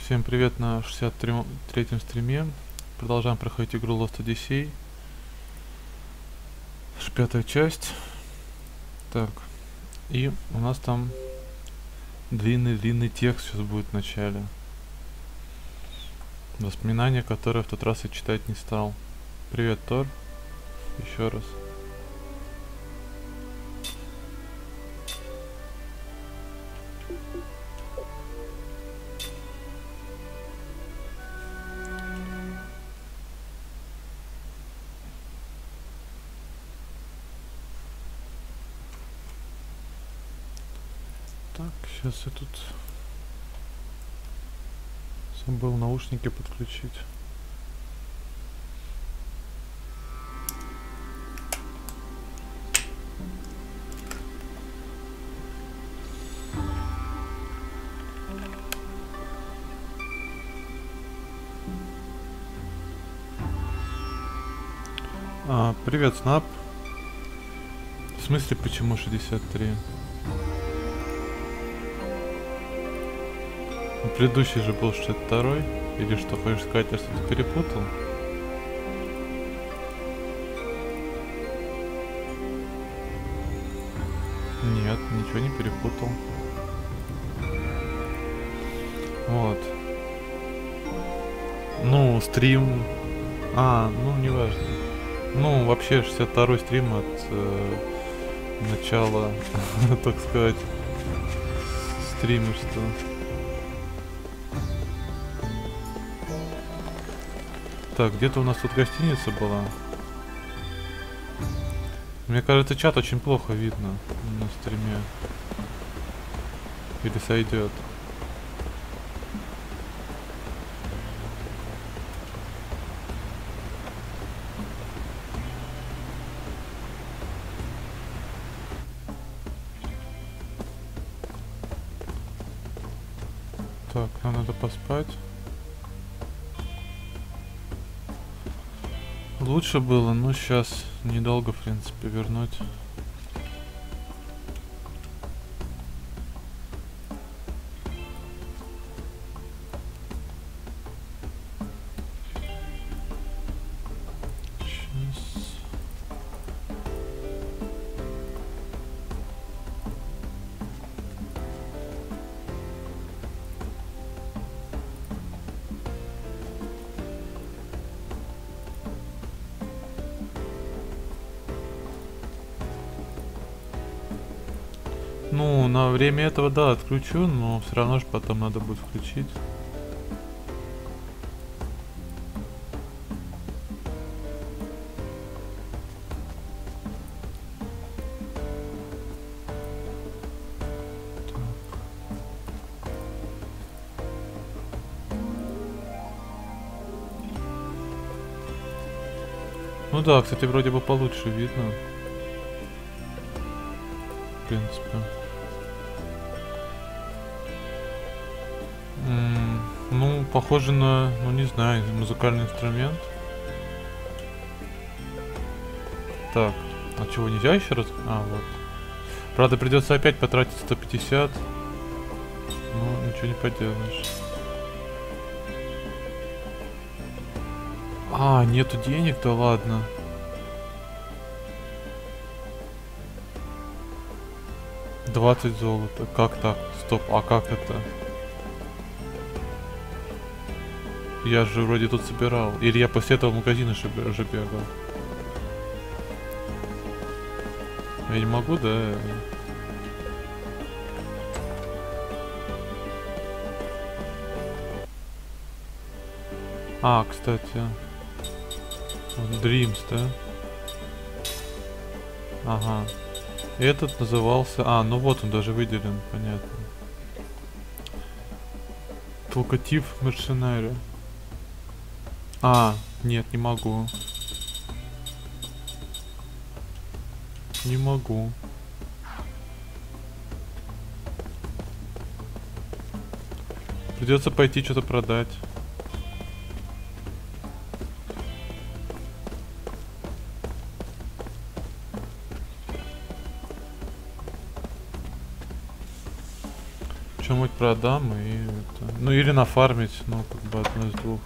Всем привет на 63-м стриме. Продолжаем проходить игру Lost Odyssey. Пятая часть. Так. И у нас там длинный текст сейчас будет в начале. Воспоминания, которые в тот раз я читать не стал. Привет, Тор. Еще раз. Так, сейчас я тут забыл наушники подключить. Привет, Снап. В смысле, почему 63? Предыдущий же был 62-й. Или что, хочешь сказать, я что-то перепутал? Нет, ничего не перепутал. Вот. Ну, стрим... ну, неважно. Ну, вообще, 62-й стрим от начала, так сказать, стримерства. Так, где-то у нас тут гостиница была. Мне кажется, чат очень плохо видно на стриме. Или сойдет. Так, нам надо поспать. Лучше было, но сейчас недолго, в принципе, вернуть. Сейчас. Ну, на время этого, да, отключу, но все равно же потом надо будет включить. Ну да, кстати, вроде бы получше видно. В принципе. Ну, похоже на, ну не знаю, музыкальный инструмент. Так, а чего, нельзя еще раз? Вот. Правда, придется опять потратить 150. Ну, ничего не поделаешь. Нету денег, да ладно. $20 золота. Как так? Стоп, а как это? Я же вроде тут собирал. Или я после этого магазина уже бегал. Я не могу, да? Кстати. Dreams, да? Ага. Этот назывался... ну вот он даже выделен, понятно. Talkative Mercenary. Нет, не могу. Не могу. Придется пойти что-то продать. Что что-нибудь продам и это... Ну или нафармить, ну как бы одно из двух.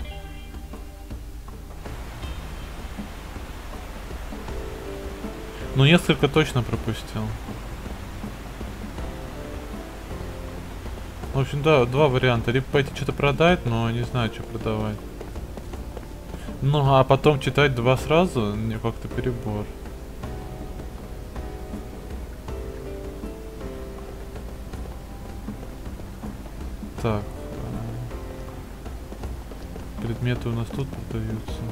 Ну несколько точно пропустил. В общем, да, два варианта. Либо пойти что-то продать, но не знаю, что продавать. Ну, а потом читать два сразу, не как-то перебор. Так. Предметы у нас тут продаются.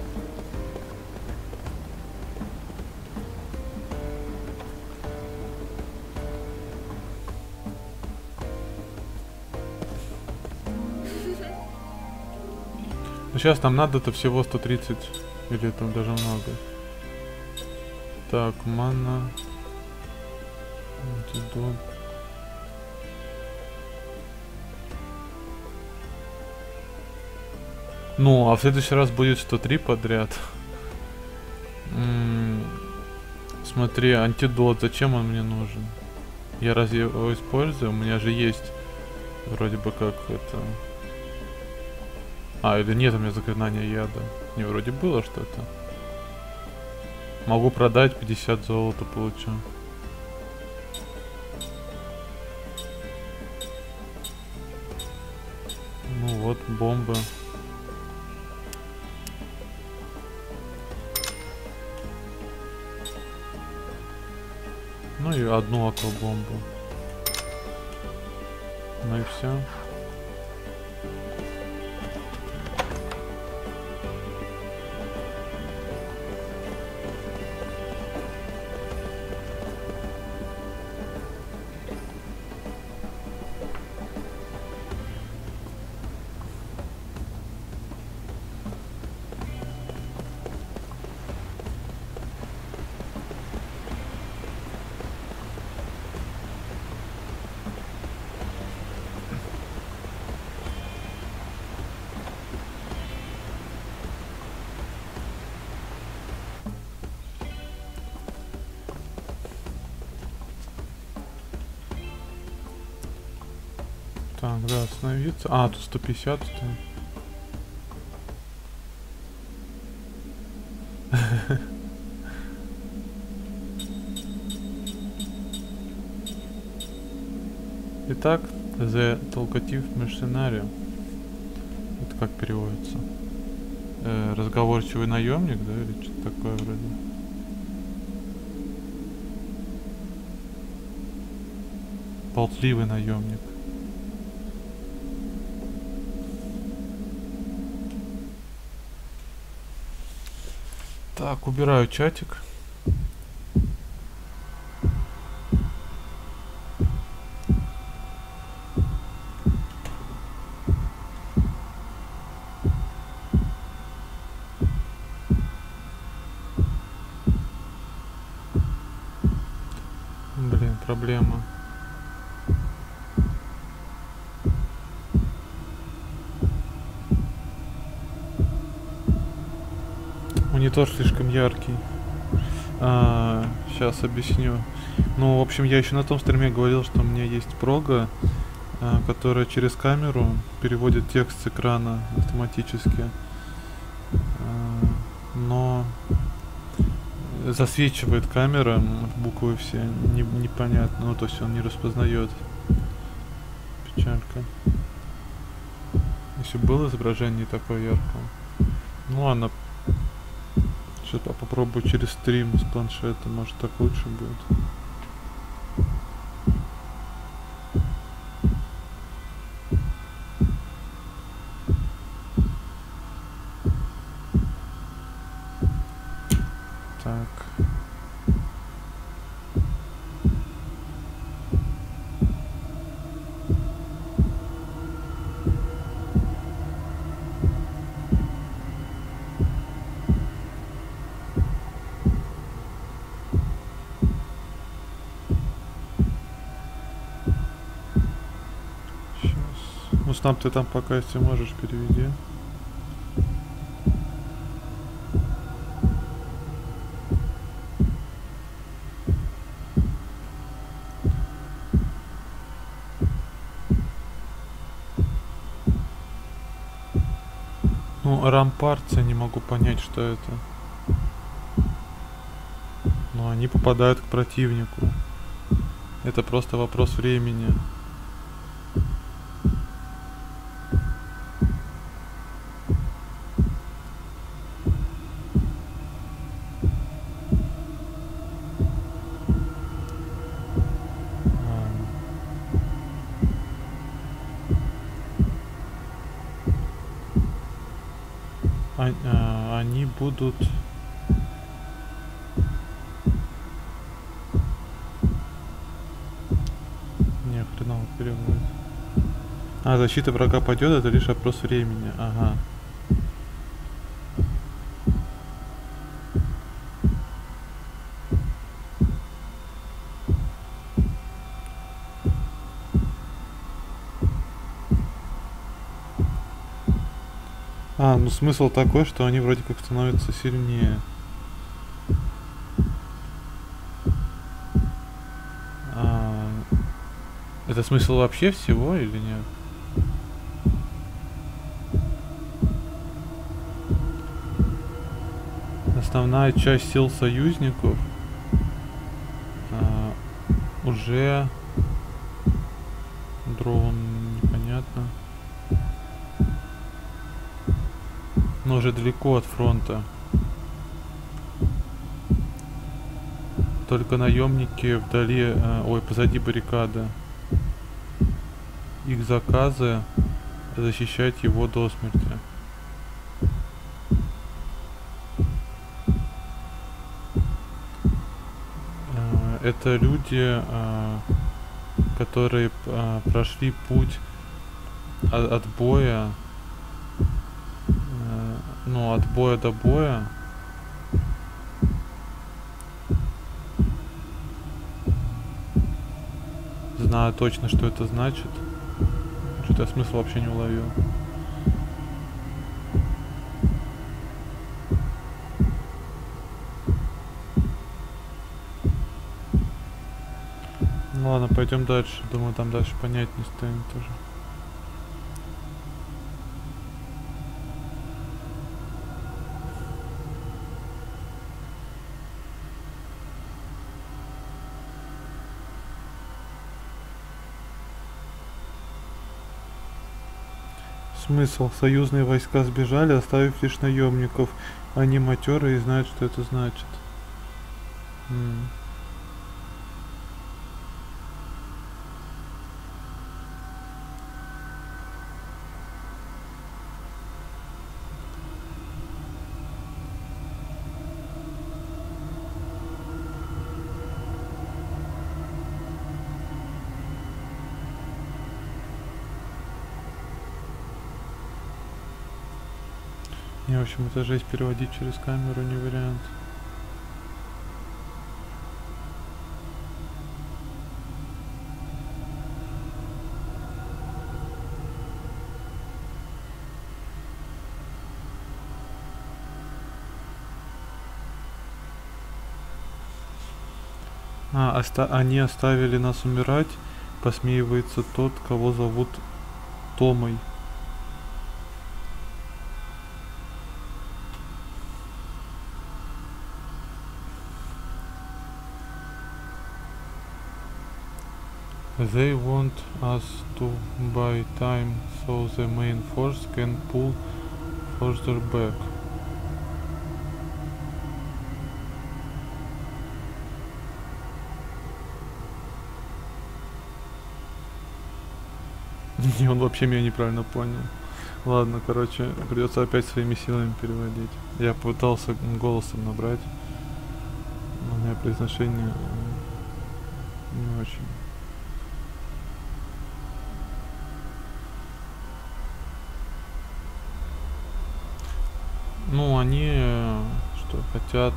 Ну, сейчас нам надо-то всего 130. Или там даже много. Так, мана. Антидот. Ну, а в следующий раз будет 103 подряд. Смотри, антидот, зачем он мне нужен? Я разве его использую? У меня же есть вроде бы как это... А, или нет у меня заклинания яда? Не, вроде было что-то. Могу продать, 50 золота получу. Ну вот, бомба. Ну и одну аквабомбу. Ну и все. Так, да, остановиться. А, тут 150 стоит. Итак, The Talkative Mercenary. Это как переводится? Разговорчивый наемник, да, или что-то такое вроде? Болтливый наемник. Так, убираю чатик. Блин, проблема. Монитор слишком яркий. Сейчас объясню. Ну, в общем, я еще на том стриме говорил, что у меня есть прога, которая через камеру переводит текст с экрана автоматически. Но засвечивает камера, буквы все непонятно, ну то есть он не распознает. Печалька. Если было изображение такое яркое. Ну ладно. Сейчас попробую через стрим с планшета, может так лучше будет. Так. Ну, снап ты там пока, если можешь, переведи. Ну, рампарцы, не могу понять, что это. Но они попадают к противнику. Это просто вопрос времени. Они будут... Не, хреново переводит. Защита врага падет, это лишь вопрос времени. Ага. Ну смысл такой, что они вроде как становятся сильнее. Это смысл вообще всего или нет? Основная часть сил союзников уже дрон, непонятно. Но уже далеко от фронта. Только наемники вдали, позади баррикады. Их заказы защищать его до смерти. Это люди, которые прошли путь от боя, от боя до боя. Знаю точно, что это значит. Что-то я смысл вообще не уловил. Ну ладно, пойдем дальше. Думаю, там дальше понятнее станет тоже. Смысл? Союзные войска сбежали, оставив лишь наемников. Они матерые и знают, что это значит. Не, в общем, это жесть, переводить через камеру не вариант. Они оставили нас умирать, посмеивается тот, кого зовут Томой. They want us to buy time so the main force can pull further back. И он вообще меня неправильно понял. Ладно, короче, придется опять своими силами переводить. Я пытался голосом набрать, но у меня произношение не очень. Ну, они что, хотят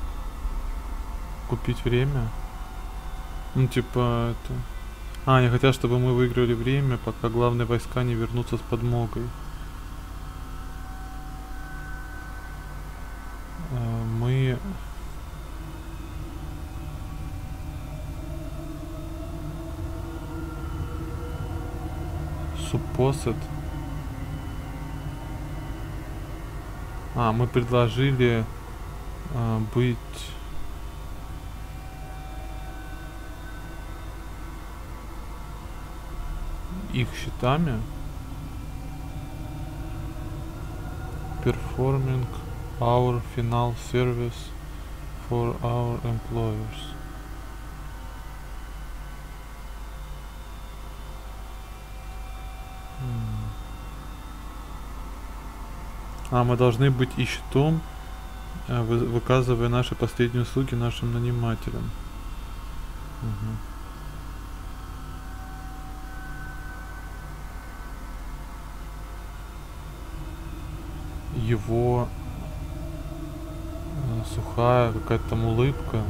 купить время? Ну, типа, это... Они хотят, чтобы мы выиграли время, пока главные войска не вернутся с подмогой. Мы... Supposed. Мы предложили быть их счетами. Performing our final service for our employers. Мы должны быть и счетом, выказывая наши последние услуги нашим нанимателям. Его сухая какая-то там улыбка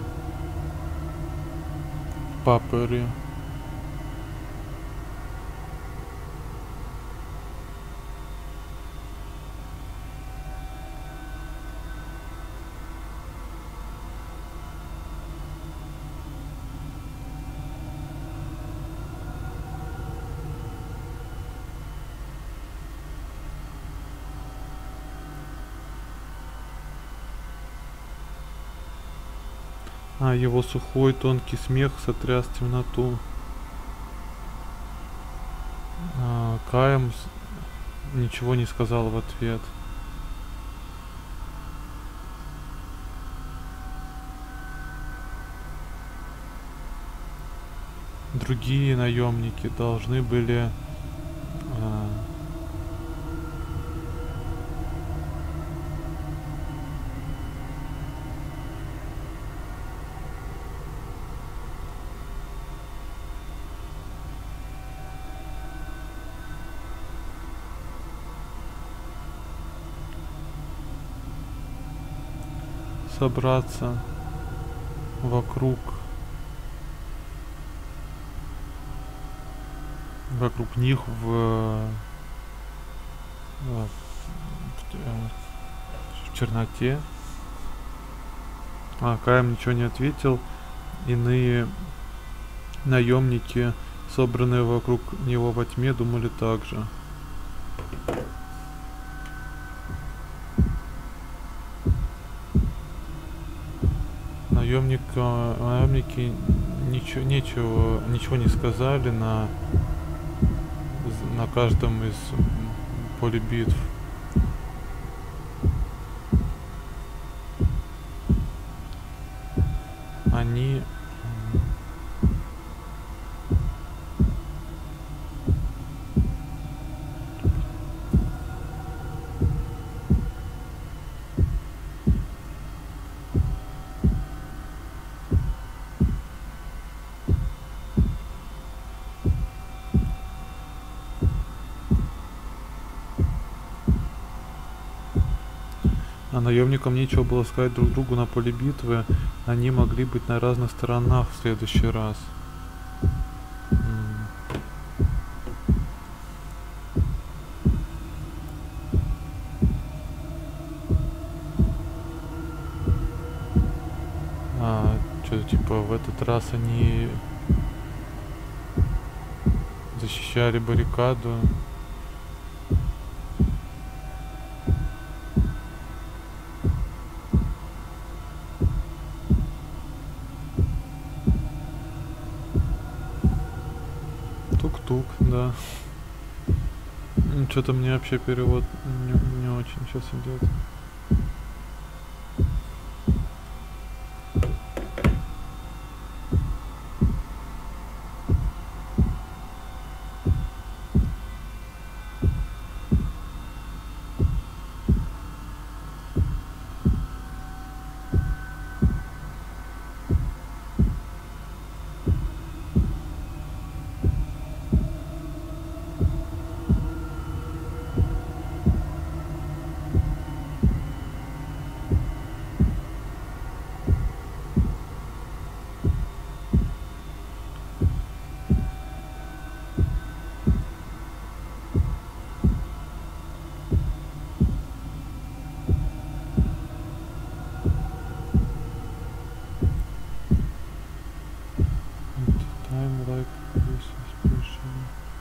в папере. Его сухой тонкий смех сотряс темноту. Каем ничего не сказал в ответ. Другие наемники должны были собраться вокруг них в черноте. Каем ничего не ответил. Иные наемники, собранные вокруг него во тьме, думали так же. Наемники ничего не сказали на каждом из поле битв. Они наемникам нечего было сказать друг другу на поле битвы. Они могли быть на разных сторонах в следующий раз. Что-то типа в этот раз они защищали баррикаду. Тук-тук, да. Что-то мне вообще перевод не очень сейчас идет.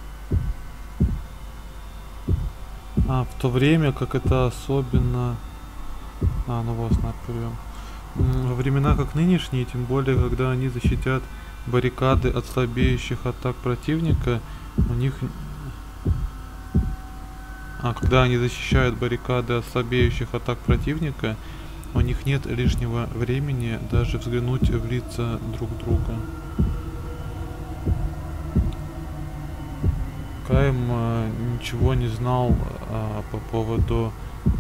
В то время как это особенно Ну вот, знак прием. Во времена как нынешние, тем более, когда они защитят баррикады от слабеющих атак противника, у них... когда они защищают баррикады от слабеющих атак противника, у них нет лишнего времени даже взглянуть в лица друг друга. Каим ничего не знал по поводу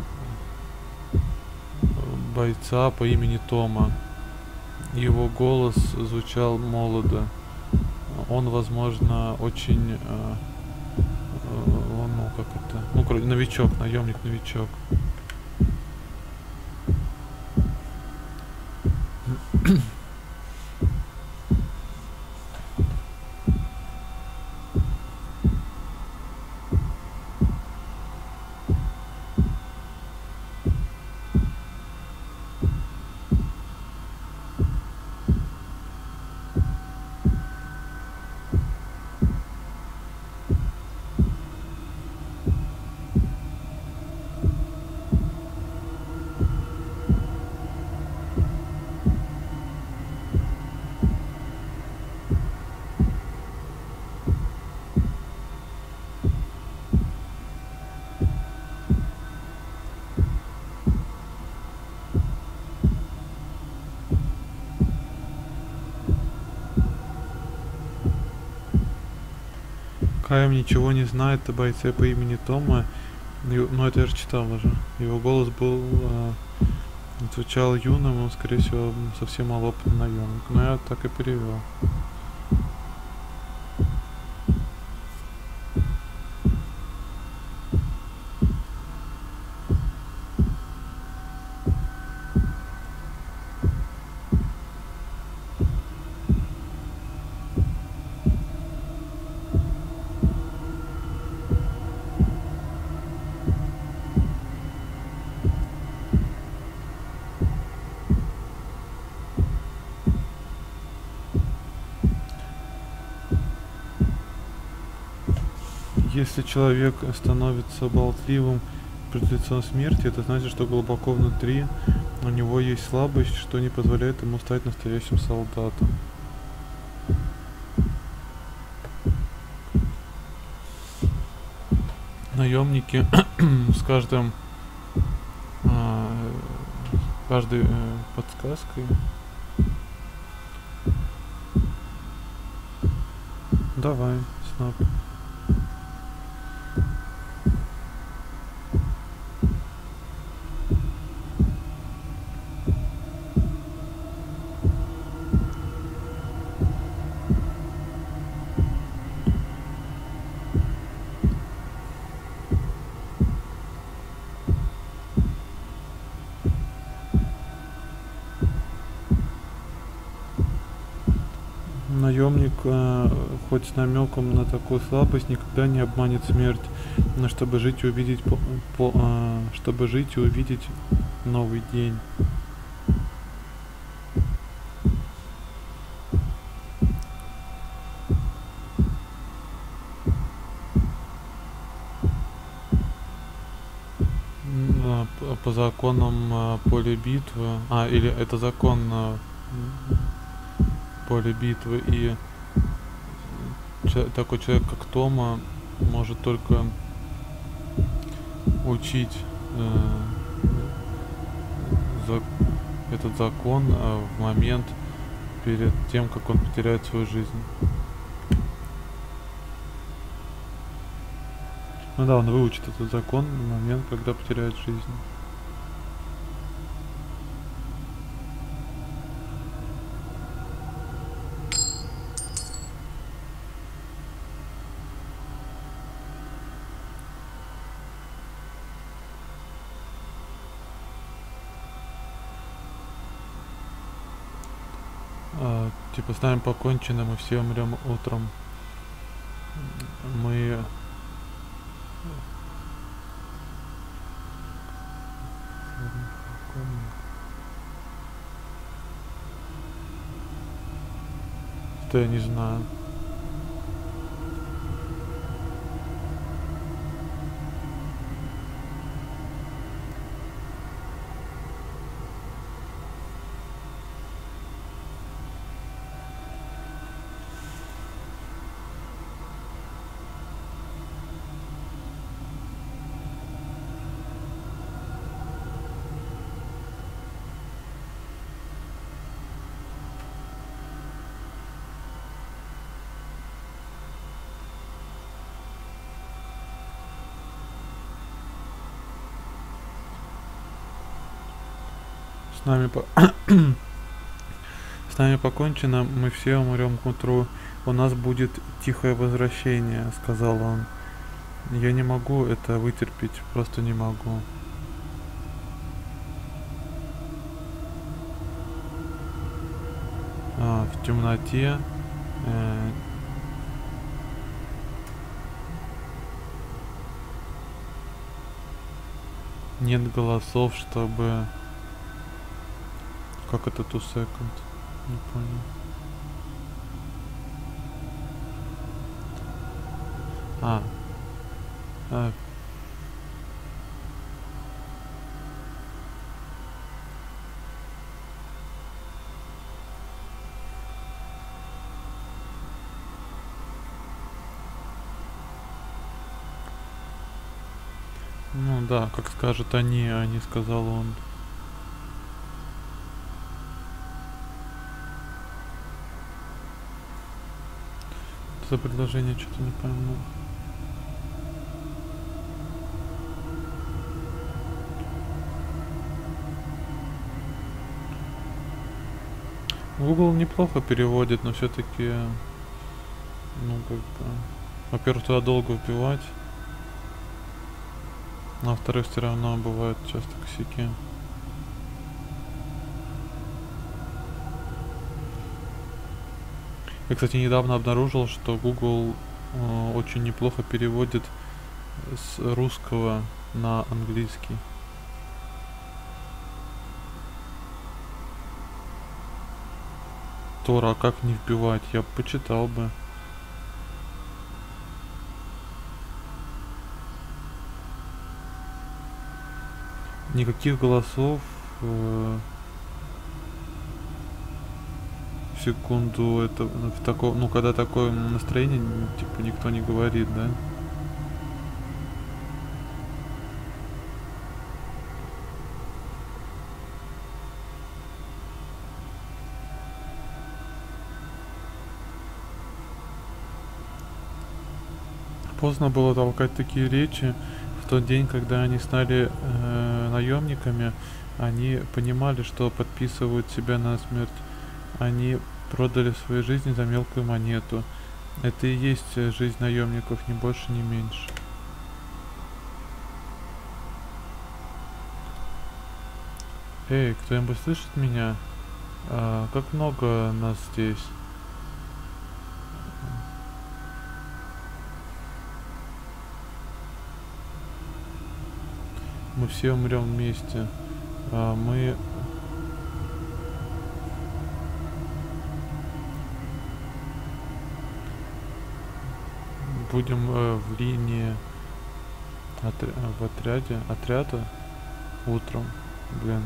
бойца по имени Тома. Его голос звучал молодо. Он, возможно, очень... новичок, наемник-новичок. Каим ничего не знает о бойце по имени Тома, но это я же читал уже. Его голос был, звучал юным, он, скорее всего, совсем малоопытный наемник. Но я так и перевел. Если человек становится болтливым перед лицом смерти, это значит, что глубоко внутри у него есть слабость, что не позволяет ему стать настоящим солдатом. Наемники с каждой подсказкой. Давай, снап. Наемник, хоть с намеком на такую слабость, никогда не обманет смерть, но чтобы жить и увидеть новый день. По законам поля битвы, или это закон поле битвы, и такой человек, как Тома, может только учить этот закон в момент перед тем, как он потеряет свою жизнь. Ну да, он выучит этот закон в момент, когда потеряет жизнь. Типа с нами покончено, мы все умрем утром. Мы это я не знаю. С нами по... С нами покончено, мы все умрем к утру. У нас будет тихое возвращение, сказал он. Я не могу это вытерпеть, просто не могу. В темноте нет голосов, чтобы... Как это 2 секунд? Не понял. Ну да, как скажут они, а не сказал он. За предложение что-то не пойму. Google неплохо переводит, но все-таки, ну как бы, во-первых, туда долго вбивать, а во-вторых, все равно бывают часто косяки. Я, кстати, недавно обнаружил, что Google очень неплохо переводит с русского на английский. Тора, как не вбивать? Я почитал бы. Никаких голосов. Секунду, это в таком, ну когда такое настроение, типа никто не говорит, да? Поздно было толкать такие речи. В тот день, когда они стали наемниками, они понимали, что подписывают себя на смерть. Они продали свои жизни за мелкую монету. Это и есть жизнь наемников, ни больше, ни меньше. Эй, кто-нибудь слышит меня? Как много нас здесь? Мы все умрем вместе. Мы... будем в линии в отряда утром. Блин.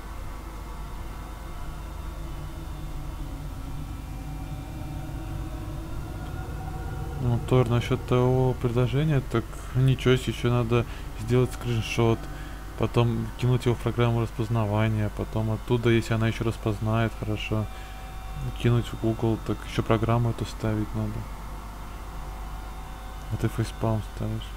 Ну, Тор, насчет того предложения, так ничего себе, еще надо сделать скриншот, потом кинуть его в программу распознавания, потом оттуда, если она еще распознает хорошо, кинуть в Google, так еще программу эту ставить надо. А ты фейспалм ставишь.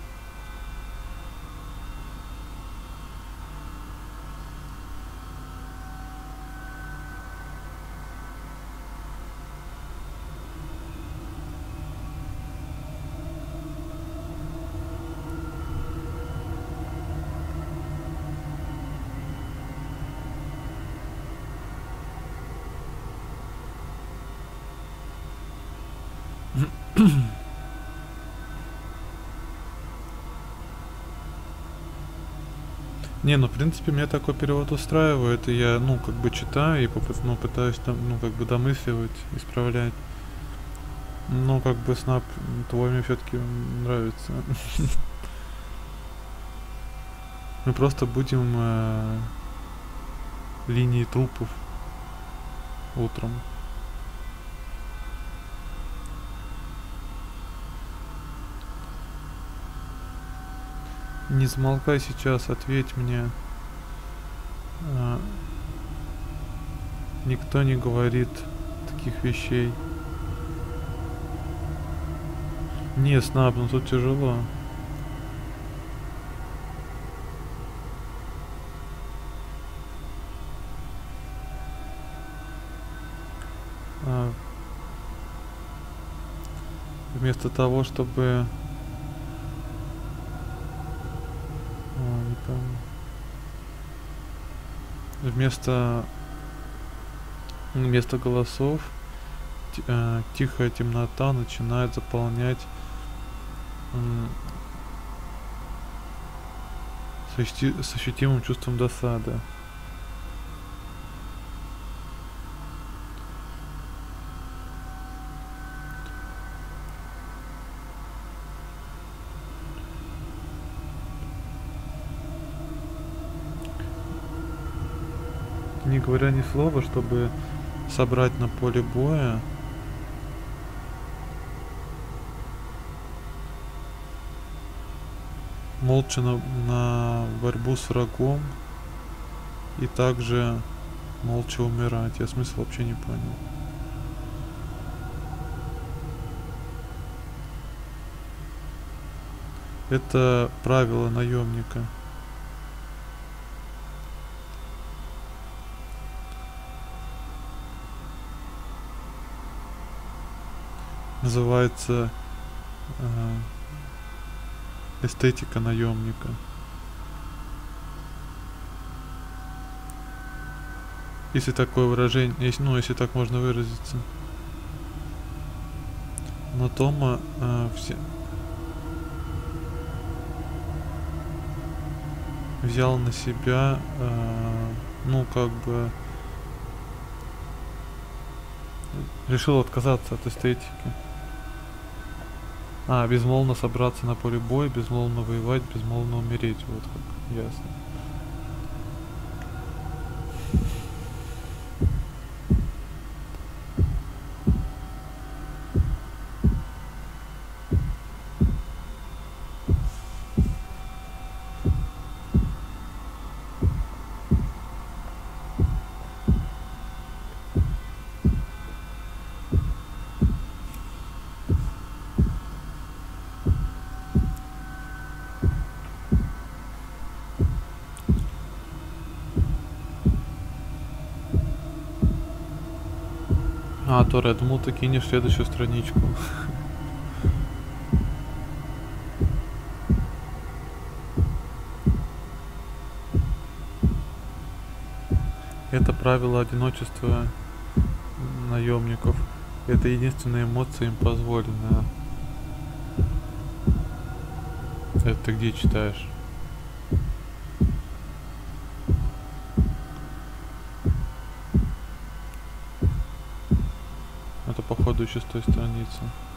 Не, ну в принципе меня такой перевод устраивает, и я, ну, как бы читаю и пытаюсь там, ну, как бы домысливать, исправлять. Ну, как бы Снап, твой мне все-таки нравится. Мы просто будем линии трупов утром. Не замолкай сейчас, ответь мне. Никто не говорит таких вещей. Не, Снап, ну тут тяжело. вместо того, чтобы... не помню. Вместо голосов тихая темнота начинает заполнять с ощутимым чувством досады. Не говоря ни слова, чтобы собрать на поле боя молча на борьбу с врагом и также молча умирать. Я смысл вообще не понял. Это правило наемника. Называется эстетика наемника. Если такое выражение, если так можно выразиться. Но Тома взял на себя, решил отказаться от эстетики. Безмолвно собраться на поле боя, безмолвно воевать, безмолвно умереть. Вот как, ясно. Тора, я думал, ты кинешь следующую страничку. Это правило одиночества наемников. Это единственная эмоция им позволенная. Это ты где читаешь? Это походу еще с той страницы.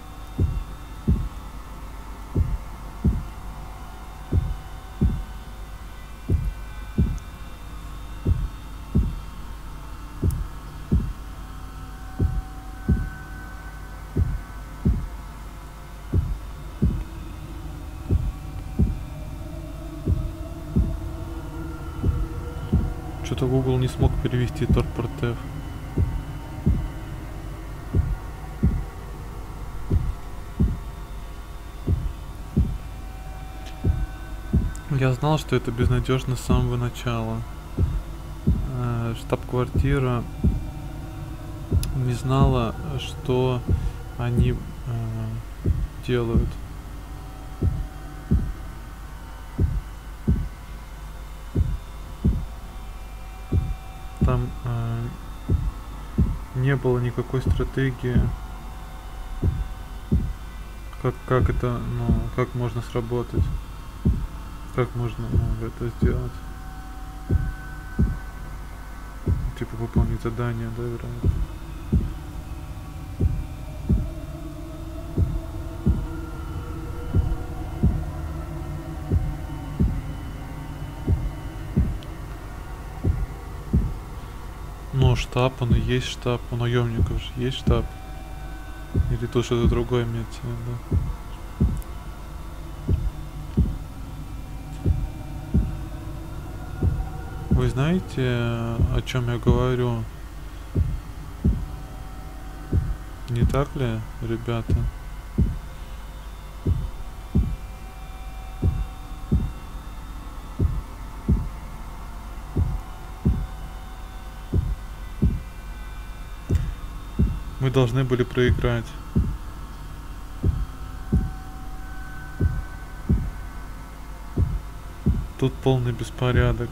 Что-то Google не смог перевести торпортев. Я знал, что это безнадежно с самого начала. Штаб-квартира не знала, что они делают. Там не было никакой стратегии, как это, как можно сработать. Как можно это сделать? Типа выполнить задание, да, вероятно. Но штаб, он и есть штаб, у наемников же есть штаб. Или то что-то другое имеется в виду? Вы знаете, о чем я говорю? Не так ли, ребята? Мы должны были проиграть. тут полный беспорядок.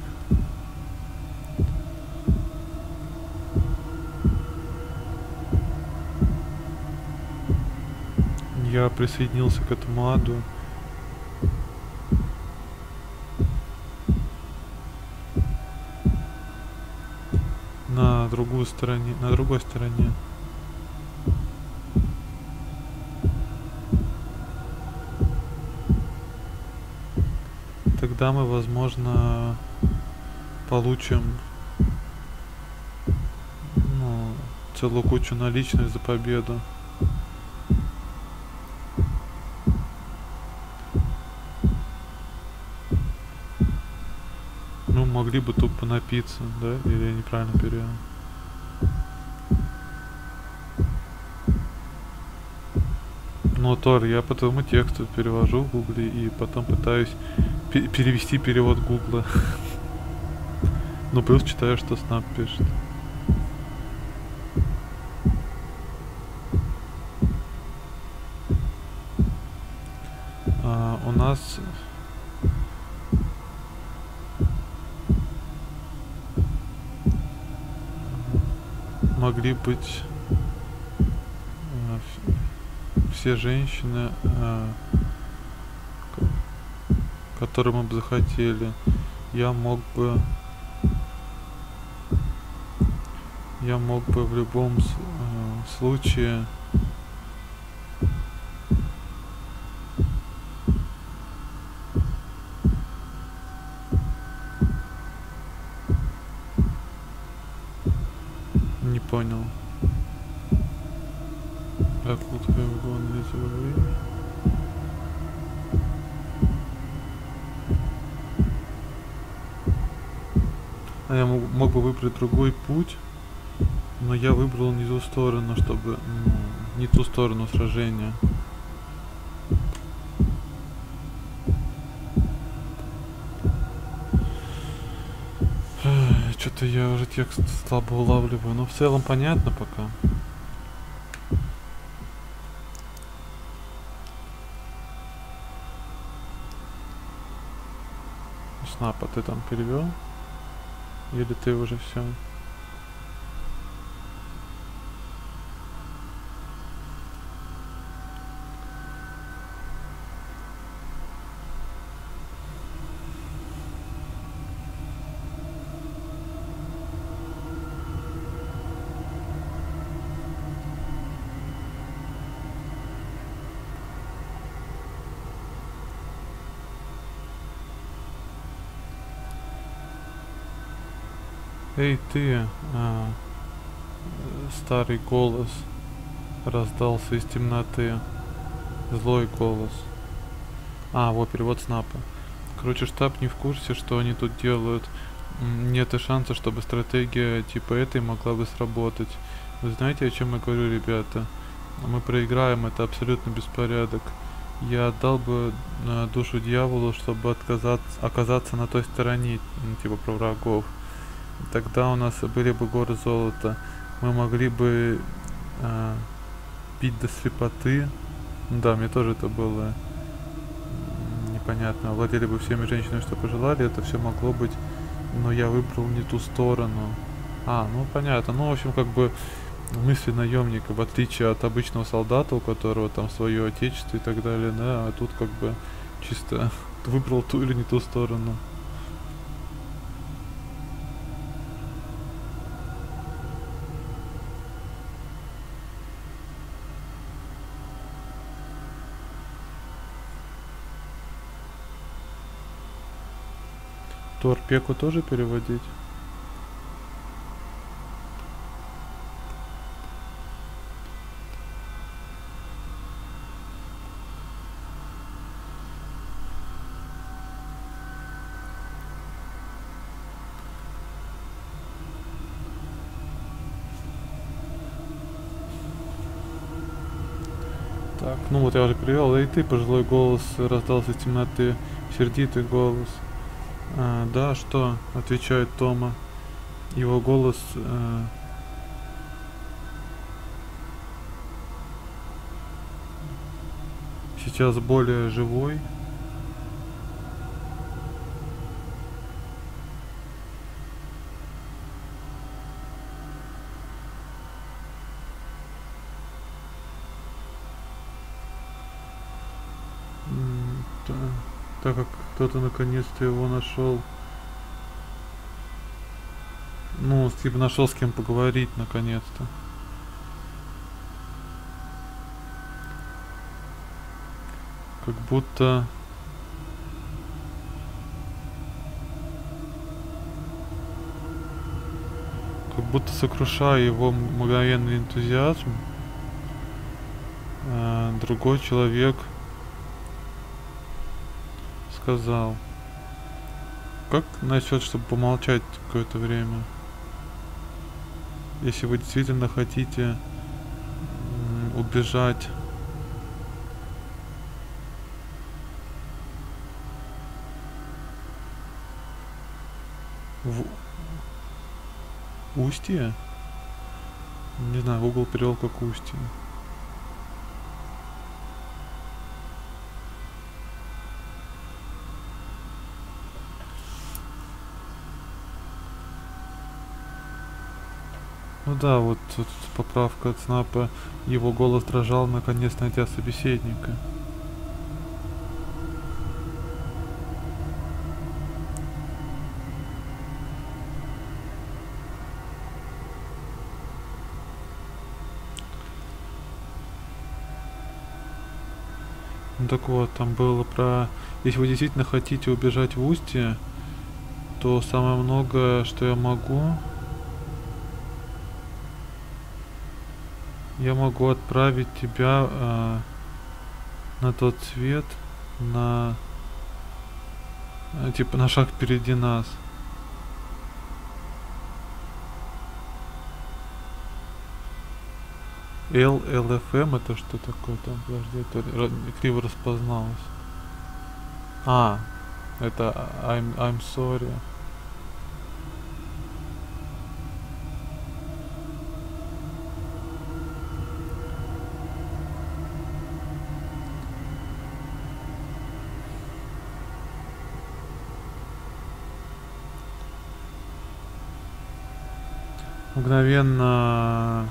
Я присоединился к этому аду. На другой стороне. Тогда мы, возможно, получим, ну, целую кучу наличных за победу. Ну, могли бы тупо напиться, да? Или я неправильно перевел? Ну, Тор, я по твоему тексту перевожу в гугле и потом пытаюсь перевести перевод гугла. Ну, плюс читаю, что Снап пишет. У нас могли быть все женщины, которые мы бы захотели. Я мог бы в любом случае не понял. Как вот а я мог бы выбрать другой путь, но я выбрал не ту сторону, чтобы не ту сторону сражения. Что-то я уже текст слабо улавливаю, но в целом понятно пока. Снапа ты там перевел? Или ты уже все? Эй, ты, старый голос раздался из темноты. Злой голос. Вот перевод Снапа. Короче, штаб не в курсе, что они тут делают. Нет и шанса, чтобы стратегия типа этой могла бы сработать. Вы знаете, о чем я говорю, ребята? Мы проиграем, это абсолютно беспорядок. Я отдал бы душу дьяволу, чтобы оказаться на той стороне, типа про врагов. Тогда у нас были бы горы золота. Мы могли бы пить до слепоты. Да, мне тоже это было непонятно. Владели бы всеми женщинами, что пожелали. Это все могло быть. Но я выбрал не ту сторону. Ну понятно. Ну, в общем, как бы мысли наемника, в отличие от обычного солдата, у которого там свое отечество и так далее, да, а тут как бы чисто выбрал ту или не ту сторону. Торпеку тоже переводить? Так, ну вот я уже перевел. И ты, пожилой голос, раздался из темноты. Сердитый голос. Да, что? Отвечает Тома. Его голос сейчас более живой. Так как кто-то наконец-то его нашел. Ну, типа нашел с кем поговорить наконец-то. Как будто сокрушая его мгновенный энтузиазм, другой человек сказал: как насчет, чтобы помолчать какое-то время? Если вы действительно хотите убежать в Устье? Не знаю, Google перевел как Устье. Ну да, вот тут поправка от Снапа. Его голос дрожал, наконец найдя собеседника. Ну так вот, там было про... Если вы действительно хотите убежать в Устье, то самое многое, что я могу отправить тебя на тот свет, на типа на шаг впереди нас. LFM это что такое там? Подожди, это криво распозналось. Это I'm sorry. Мгновенно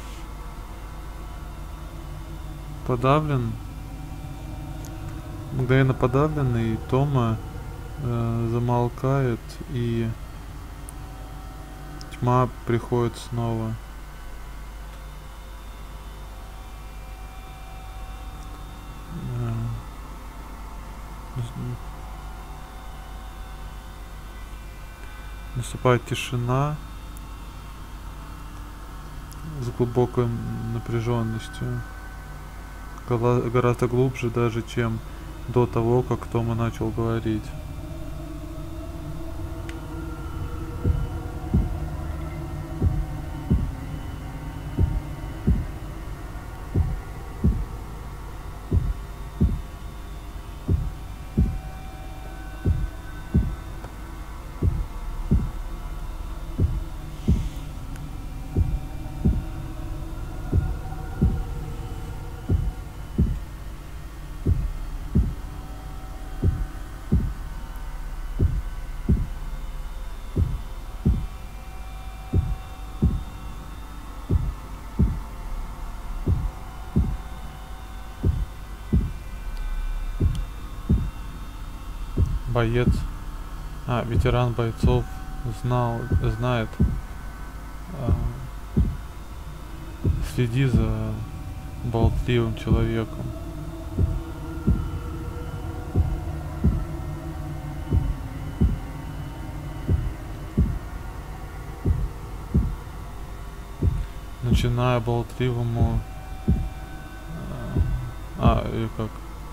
подавленный, Тома замолкает, и тьма приходит снова. Наступает тишина с глубокой напряженностью, гораздо глубже даже, чем до того, как Тома начал говорить. Боец, ветеран бойцов знает, следи за болтливым человеком. Начиная болтливому, или как?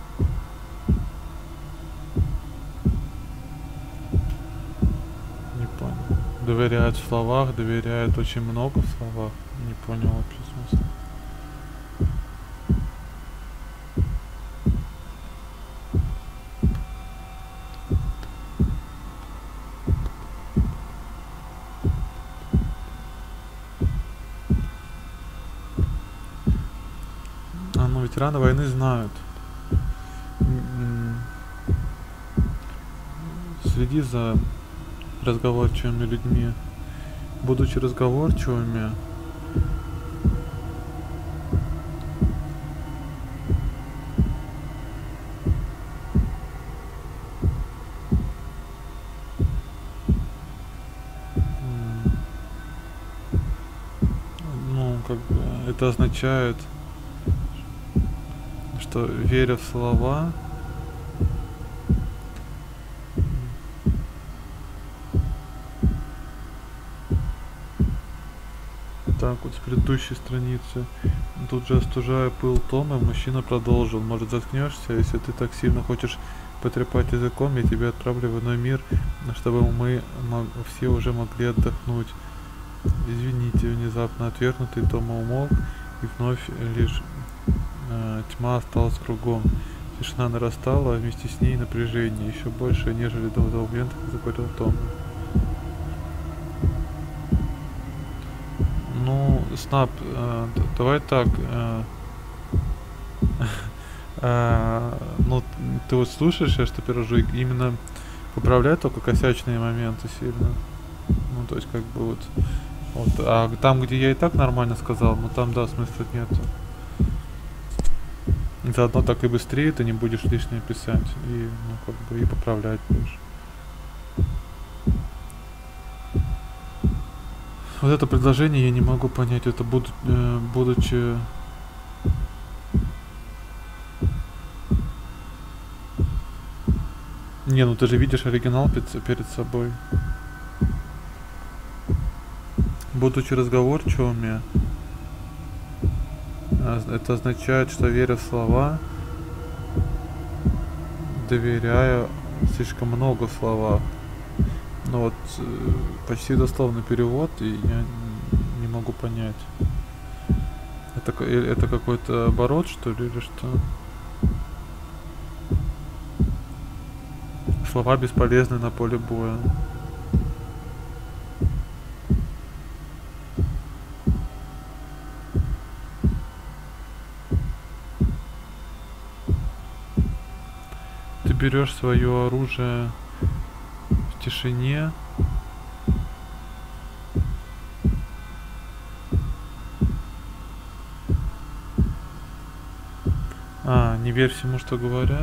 Доверяет в словах, доверяет очень много в словах. Не понял вообще смысла. Ну ветераны войны знают. Следи за разговорчивыми людьми. Будучи разговорчивыми, Это означает, что веря в слова, так вот, с предыдущей страницы. Тут же, остужая пыл Тома, мужчина продолжил. Может, заткнешься, если ты так сильно хочешь потрепать языком, я тебя отправлю в иной мир, чтобы мы все уже могли отдохнуть. Извините, внезапно отвергнутый Тома умолк, и вновь лишь тьма осталась кругом. Тишина нарастала, а вместе с ней напряжение, еще больше, нежели до того момента, как заговорил Тома. Ну, Снап, давай так. Ну, ты вот слушаешь, я что пережу, именно поправляй только косячные моменты сильно. Ну, то есть, как бы вот. А там, где я и так нормально сказал, ну там, да, смысла нету. Заодно так и быстрее ты не будешь лишнее писать. И, ну, как бы, и поправлять будешь. Вот это предложение я не могу понять, это будучи... Не, ну ты же видишь оригинал перед собой. Будучи разговорчивыми, это означает, что веря в слова, доверяя слишком много в словах. Ну вот, почти дословный перевод, и я не могу понять. Это какой-то оборот, что ли, или что? Слова бесполезны на поле боя. Ты берешь свое оружие в тишине. Не верь всему, что говорят.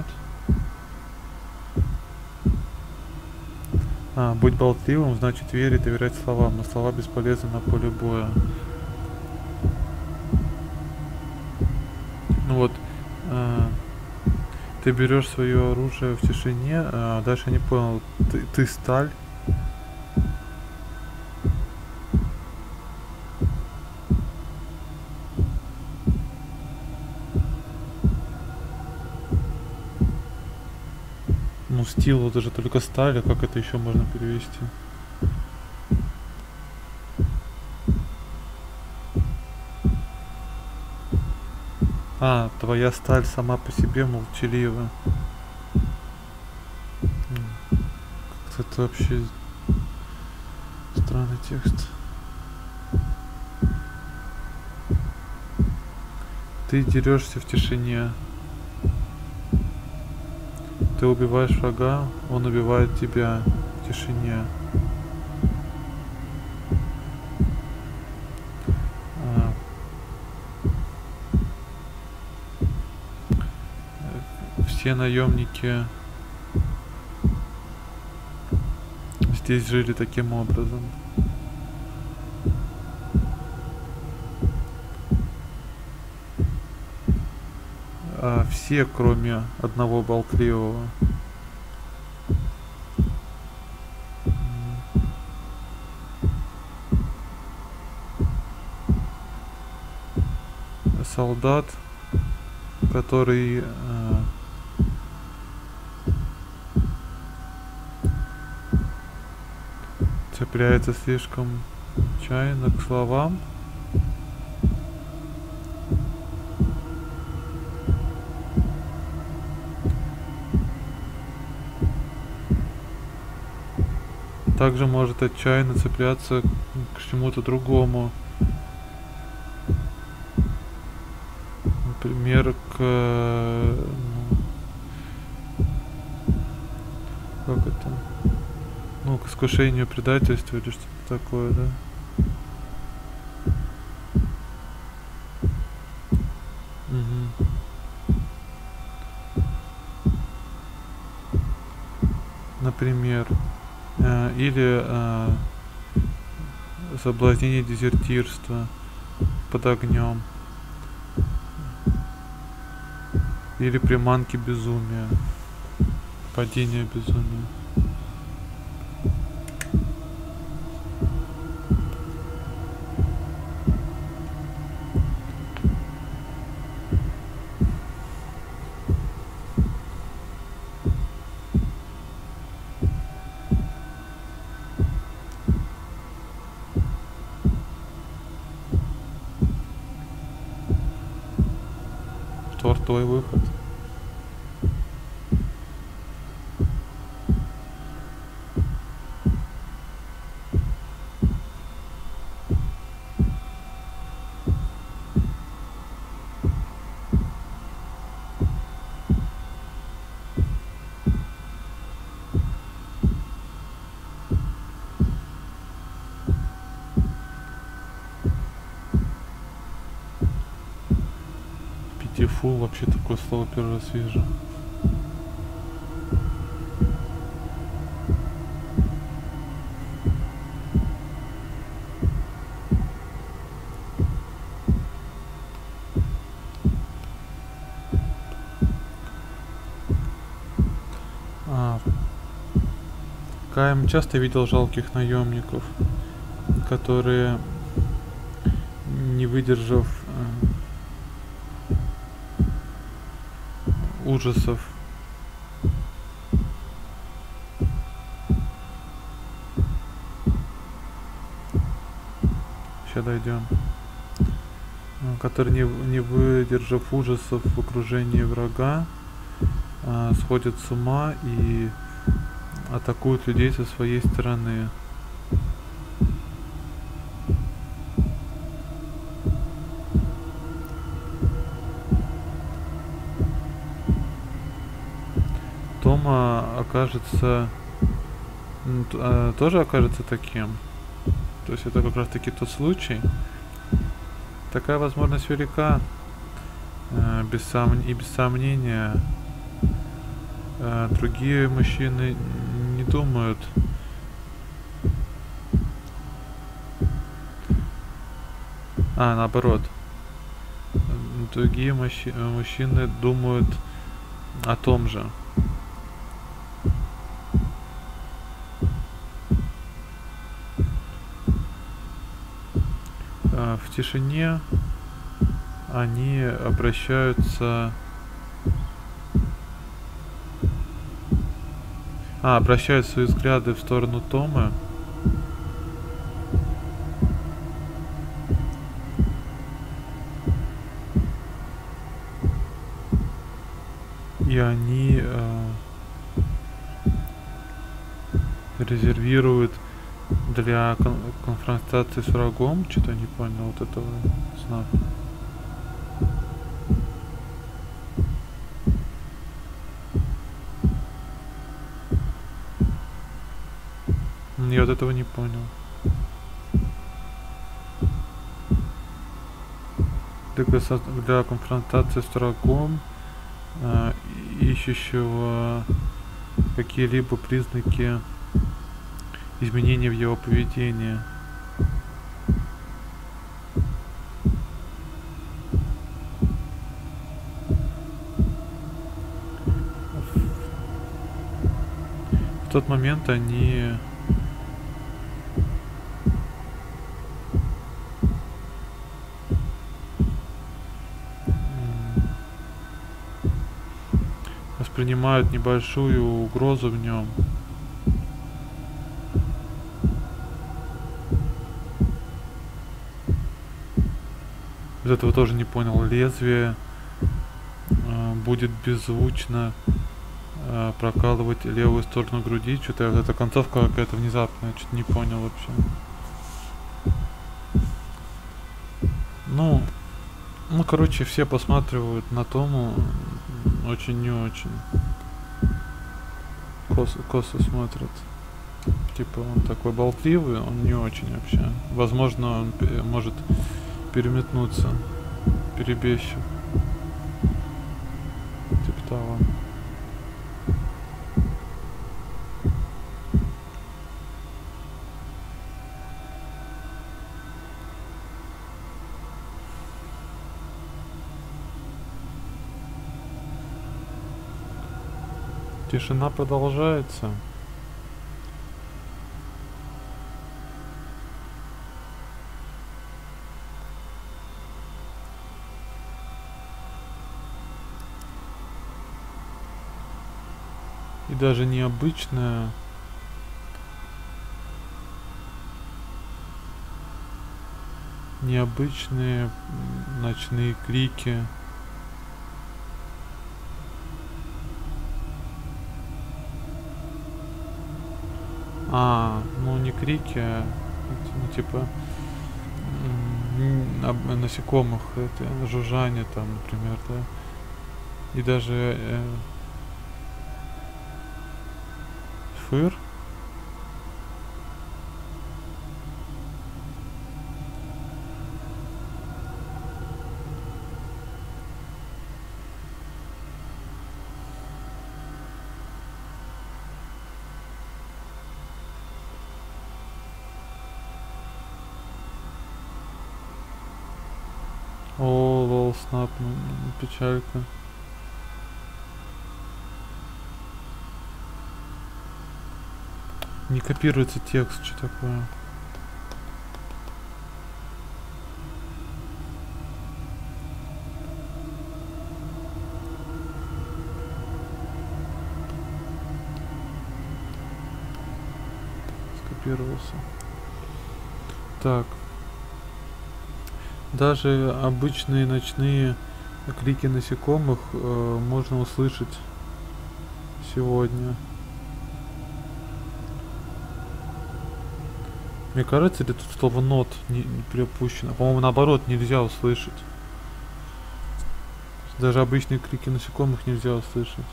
Будь болтливым, значит верить, доверять словам, но слова бесполезны на поле боя. Ну вот, ты берешь свое оружие в тишине, дальше я не понял, ты сталь. Ну, стил, это же только сталь, а как это еще можно перевести? Твоя сталь сама по себе молчалива. Как-то это вообще странный текст. Ты дерешься в тишине. Ты убиваешь врага, он убивает тебя в тишине. Все наемники здесь жили таким образом. Все, кроме одного болтливого. Солдат, который цепляется слишком отчаянно к словам. Также может отчаянно цепляться к чему-то другому. Например, как это? Ну, к искушению, предательству или что-то такое, да? Например, или соблазнение дезертирства под огнем. Или приманки безумия. Падение безумия. Тор, твой выход. Питифул, вообще такое слово первый раз вижу. Каим часто видел жалких наемников, которые, не выдержав ужасов, сейчас дойдем, которые, не выдержав ужасов в окружении врага, сходят с ума и атакуют людей со своей стороны. Тома окажется тоже окажется таким. То есть это как раз таки тот случай. Такая возможность велика, без сомнения. Другие мужчины не думают, наоборот. Другие мужчины думают о том же. В тишине они обращаются обращают свои взгляды в сторону Томы. И они резервируют для конфронтации с врагом. Что-то не понял вот этого знака. Я вот этого не понял. Для конфронтации с врагом, ищущего какие-либо признаки изменения в его поведении. В тот момент они воспринимают небольшую угрозу в нем. Из этого тоже не понял. Лезвие будет беззвучно прокалывать левую сторону груди. Что-то вот эта концовка какая-то внезапная, что-то не понял вообще. Ну, короче, все посматривают на Тому очень не очень. Косо смотрят. Типа он такой болтливый, он не очень вообще. Возможно, он может переметнуться, перебежчик. Типа того. Тишина продолжается. И даже необычная, необычные ночные крики. Ну не крики, ну типа насекомых, это жужжание там, например, да. И даже фыр. О, лол, снап, печалька. Не копируется текст, что такое? Скопировался. Так. Даже обычные ночные крики насекомых можно услышать сегодня. Мне кажется, или тут слово нот не приопущено. По-моему, наоборот, нельзя услышать. Даже обычные крики насекомых нельзя услышать.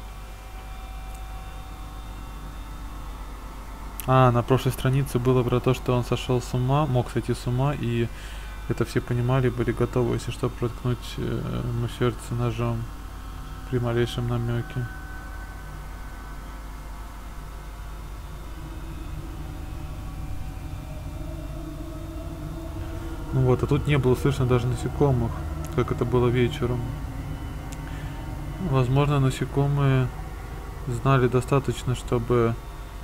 На прошлой странице было про то, что он сошел с ума, мог сойти с ума, и это все понимали, были готовы, если что, проткнуть ему сердце ножом при малейшем намеке. Ну вот, а тут не было слышно даже насекомых, как это было вечером. Возможно, насекомые знали достаточно, чтобы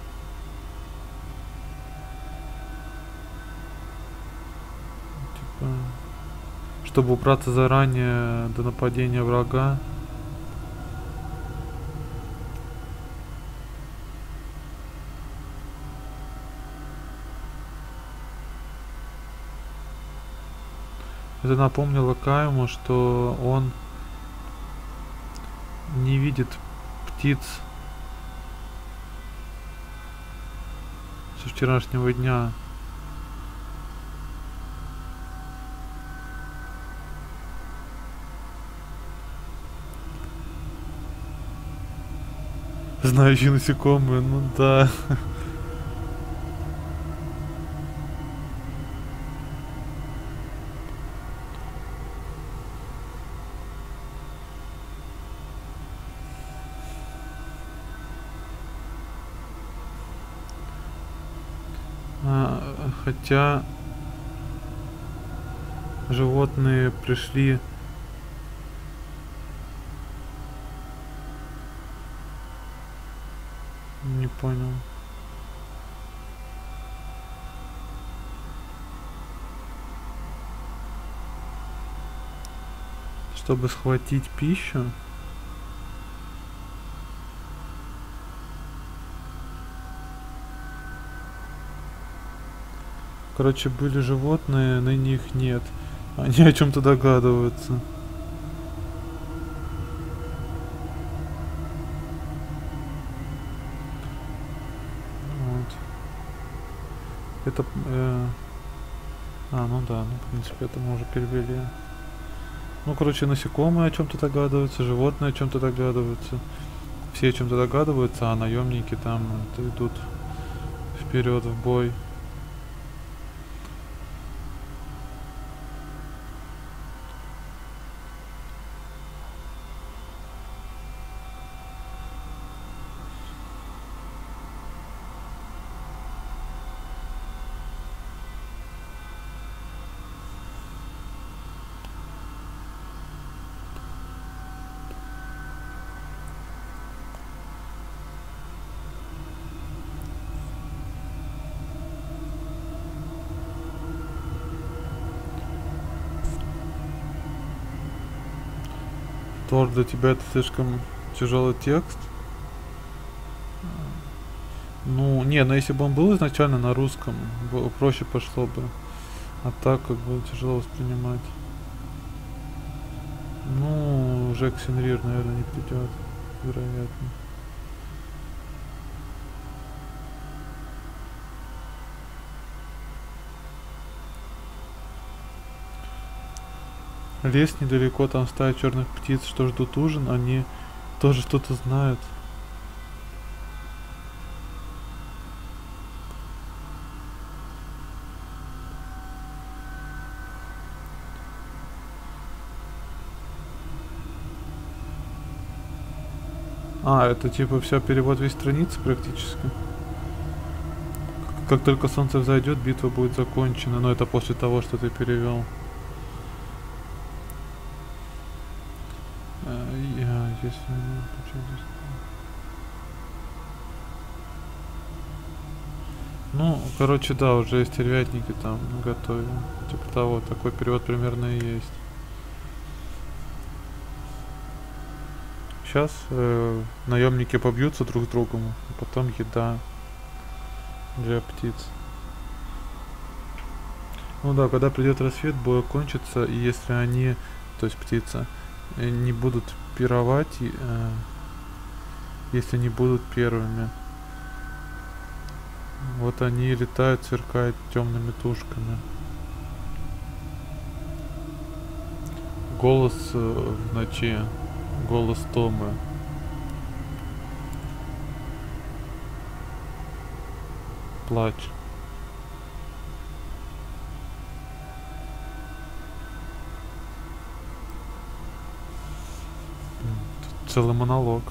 чтобы убраться заранее до нападения врага. Это напомнило Кайму, что он не видит птиц со вчерашнего дня. Знающие насекомые, ну да. Хотя животные пришли не понял. Чтобы схватить пищу. Короче, были животные, ныне их нет. Они о чем-то догадываются. Вот. Это... ну да, в принципе, это мы уже перевели. Ну, короче, насекомые о чем-то догадываются, животные о чем-то догадываются. Все о чем-то догадываются, а наемники там идут вперед в бой. Тор, для тебя это слишком тяжелый текст? Ну, не, но если бы он был изначально на русском, проще пошло бы. А так как бы тяжело воспринимать. Ну, Жек Сенрир, наверное, не придет, вероятно. Лес недалеко, там стая черных птиц, что ждут ужин, они тоже что-то знают. А, это типа все перевод весь страницы практически. Как только солнце взойдет, битва будет закончена. Но это после того, что ты перевел. Если ну, короче, да, уже есть стервятники там готовы. Типа того, такой перевод примерно и есть. Сейчас наемники побьются друг с другом, а потом еда для птиц. Ну да, когда придет рассвет, бой кончится, и если они, то есть птицы, не будут пировать, если не будут первыми. Вот они летают, сверкают темными тушками. Голос в ночи. Голос Томы. Плач. Тут целый монолог.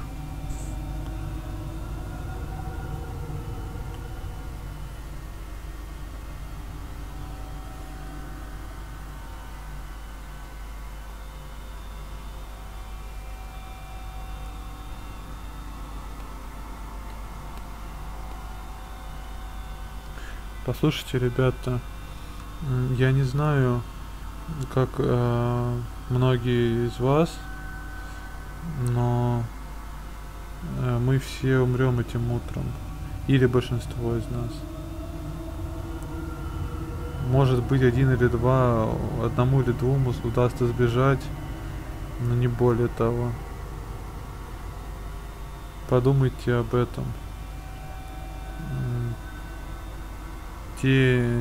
Послушайте, ребята, я не знаю, как многие из вас, но мы все умрем этим утром. Или большинство из нас. Может быть, один или два, одному или двум удастся сбежать, но не более того. Подумайте об этом. Те...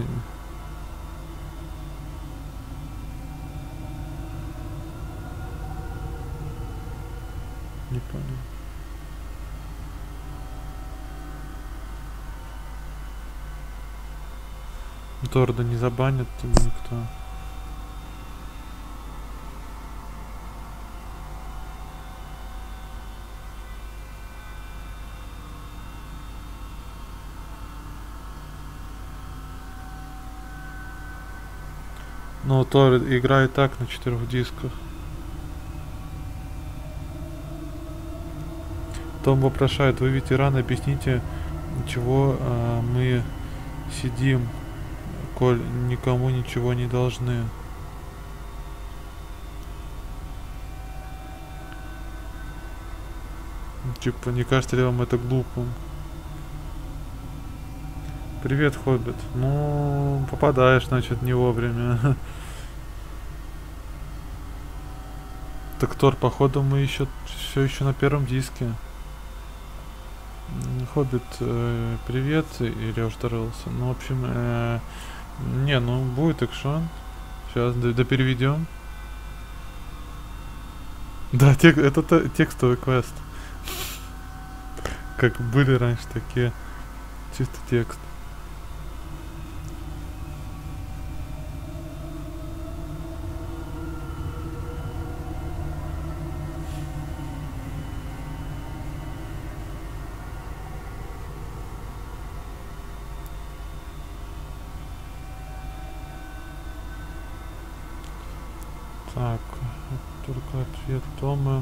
Не понял. Торда не забанит тебя никто. Ну, Тор играет так на 4 дисках. Том вопрошает: вы ветераны, объясните, чего мы сидим, коль никому ничего не должны. Типа, не кажется ли вам это глупым? Привет, Хоббит. Ну, попадаешь, значит, не вовремя. Так, Тор, походу мы еще все еще на первом диске. Хоббит, привет, или я уже вторился. Ну, в общем, не, ну будет экшон. Сейчас допереведем. Да, это текстовый квест. Как были раньше такие. Чисто текст. Так, только ответ Тома.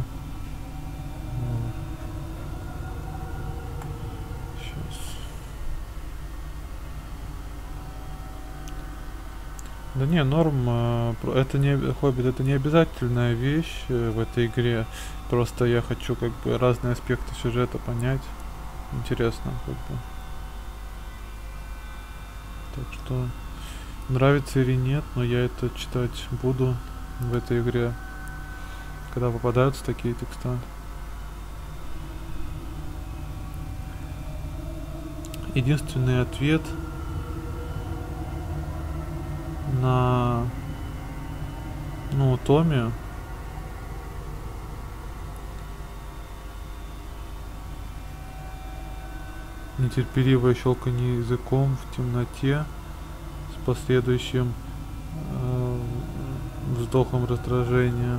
Сейчас. Да не, норм, это не Хоббит, это не обязательная вещь в этой игре. Просто я хочу как бы разные аспекты сюжета понять. Интересно, как бы. Так что нравится или нет, но я это читать буду в этой игре, когда попадаются такие текста. Единственный ответ на, ну, Томе нетерпеливое щелканье языком в темноте с последующим вздохом раздражения.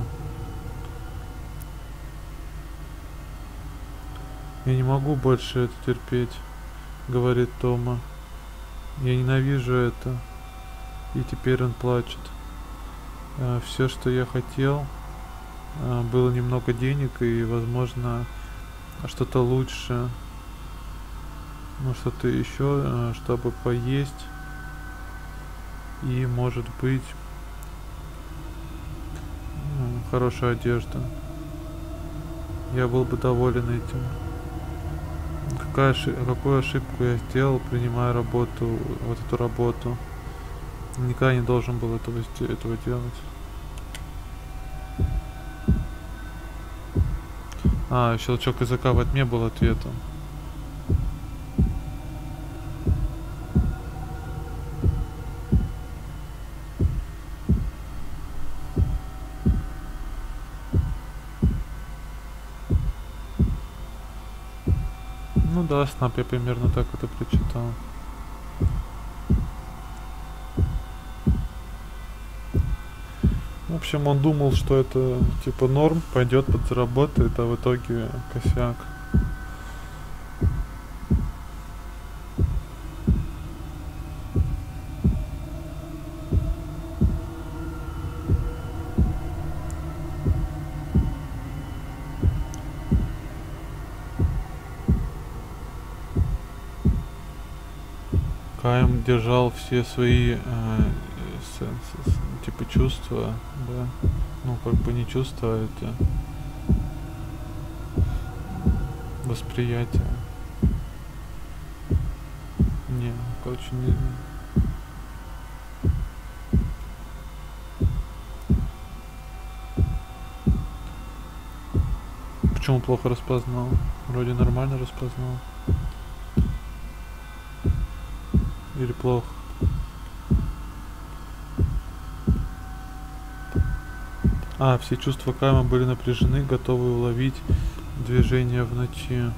Я не могу больше это терпеть, говорит Тома. Я ненавижу это. И теперь он плачет. Все, что я хотел, было немного денег и, возможно, что-то лучше. Ну, что-то еще, чтобы поесть. И, может быть, хорошая одежда. Я был бы доволен этим. Какую ошибку я сделал, принимая работу, вот эту работу. Никогда не должен был этого делать. Щелчок языка во тьме был ответом. Ну да, Снап, я примерно так это прочитал. В общем, он думал, что это типа норм, пойдет подзаработает, а в итоге косяк. Кайм держал все свои типа чувства, да. Ну, как бы не чувства, а это восприятие. Не, короче, не. Почему плохо распознал? Вроде нормально распознал. Или плохо? Все чувства Кайма были напряжены, готовы уловить движение в ночи.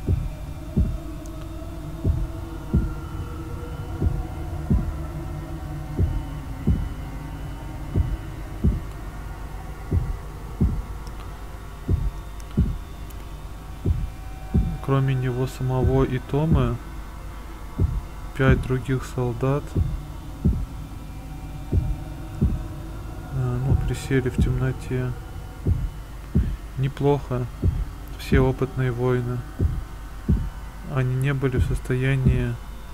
Кроме него самого и Томы, 5 других солдат присели в темноте. Неплохо. Все опытные воины. Они не были в состоянии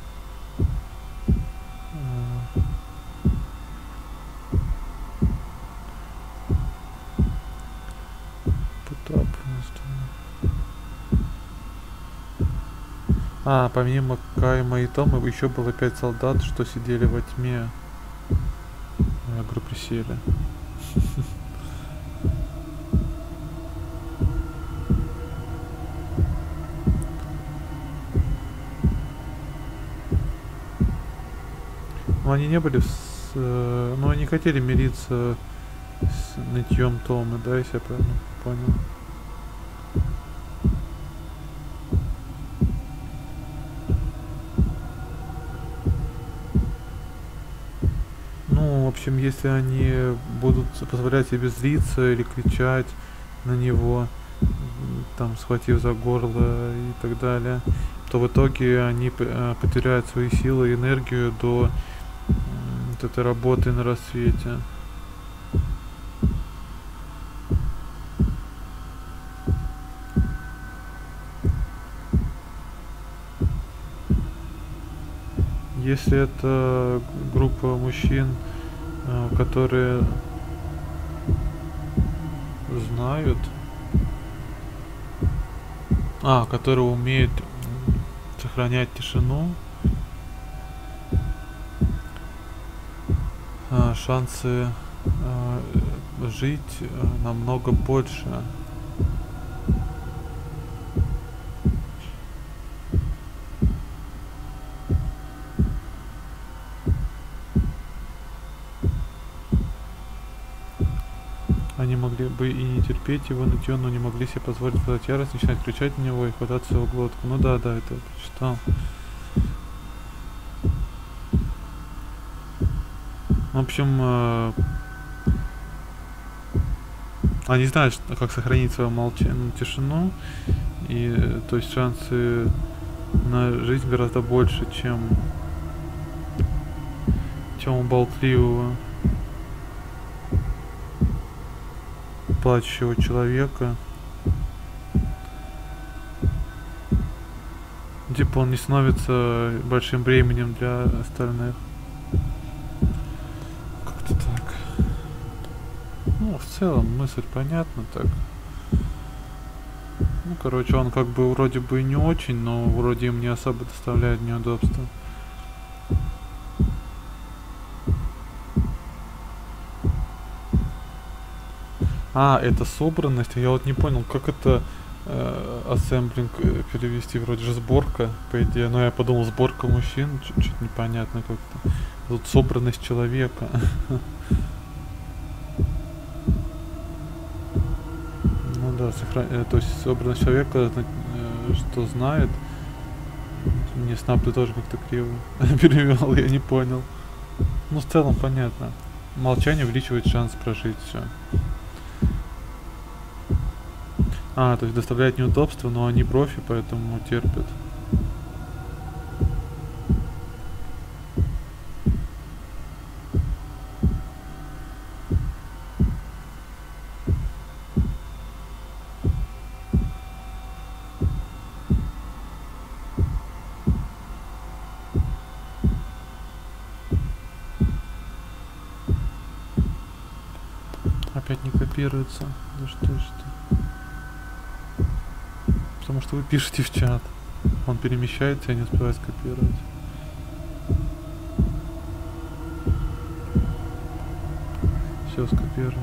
помимо Кайма и Тома еще было 5 солдат, что сидели во тьме. Я говорю, присели. Но они не были они хотели мириться с нытьем Томы, да, если я правильно понял. В общем, если они будут позволять себе злиться или кричать на него, там, схватив за горло и так далее, то в итоге они потеряют свои силы и энергию до вот этой работы на рассвете. Если это группа мужчин которые знают, которые умеют сохранять тишину, шансы жить намного больше. Они могли бы и не терпеть его нытьё, но не могли себе позволить подать ярость, начинать кричать на него и хвататься в его глотку. Ну да, это я прочитал. В общем, они знают, как сохранить свою тишину, и то есть шансы на жизнь гораздо больше, чем у болтливого, плачущего человека. Типа он не становится большим бременем для остальных. Как-то так. Ну, в целом мысль понятна так. Ну, короче, он как бы вроде бы и не очень, но вроде им не особо доставляет неудобства. Это собранность. Я вот не понял, как это ассемблинг перевести, вроде же сборка, по идее. Но я подумал, сборка мужчин, чуть непонятно как-то. Тут собранность человека. Ну да, то есть собранность человека, что знает. Мне Снап ты тоже как-то криво перевел, я не понял. Ну, в целом понятно. Молчание увеличивает шанс прожить все. То есть доставляет неудобства, но они профи, поэтому терпят. Опять не копируется. Да что ж ты? Потому что вы пишете в чат. Он перемещается, я не успеваю скопировать. Все скопировал.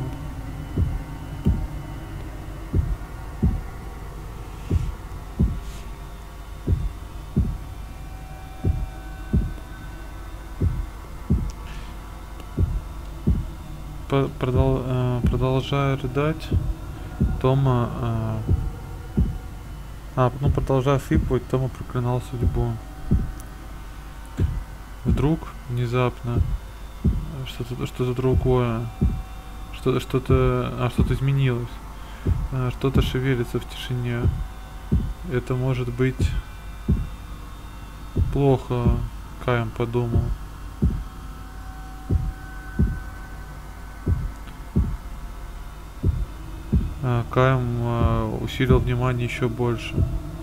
Продолжая рыдать, Тома продолжая сыпать, Тома проклинал судьбу. Вдруг внезапно что-то другое, что-то изменилось, что-то шевелится в тишине. Это может быть плохо, Каем подумал. Каем усилил внимание еще больше.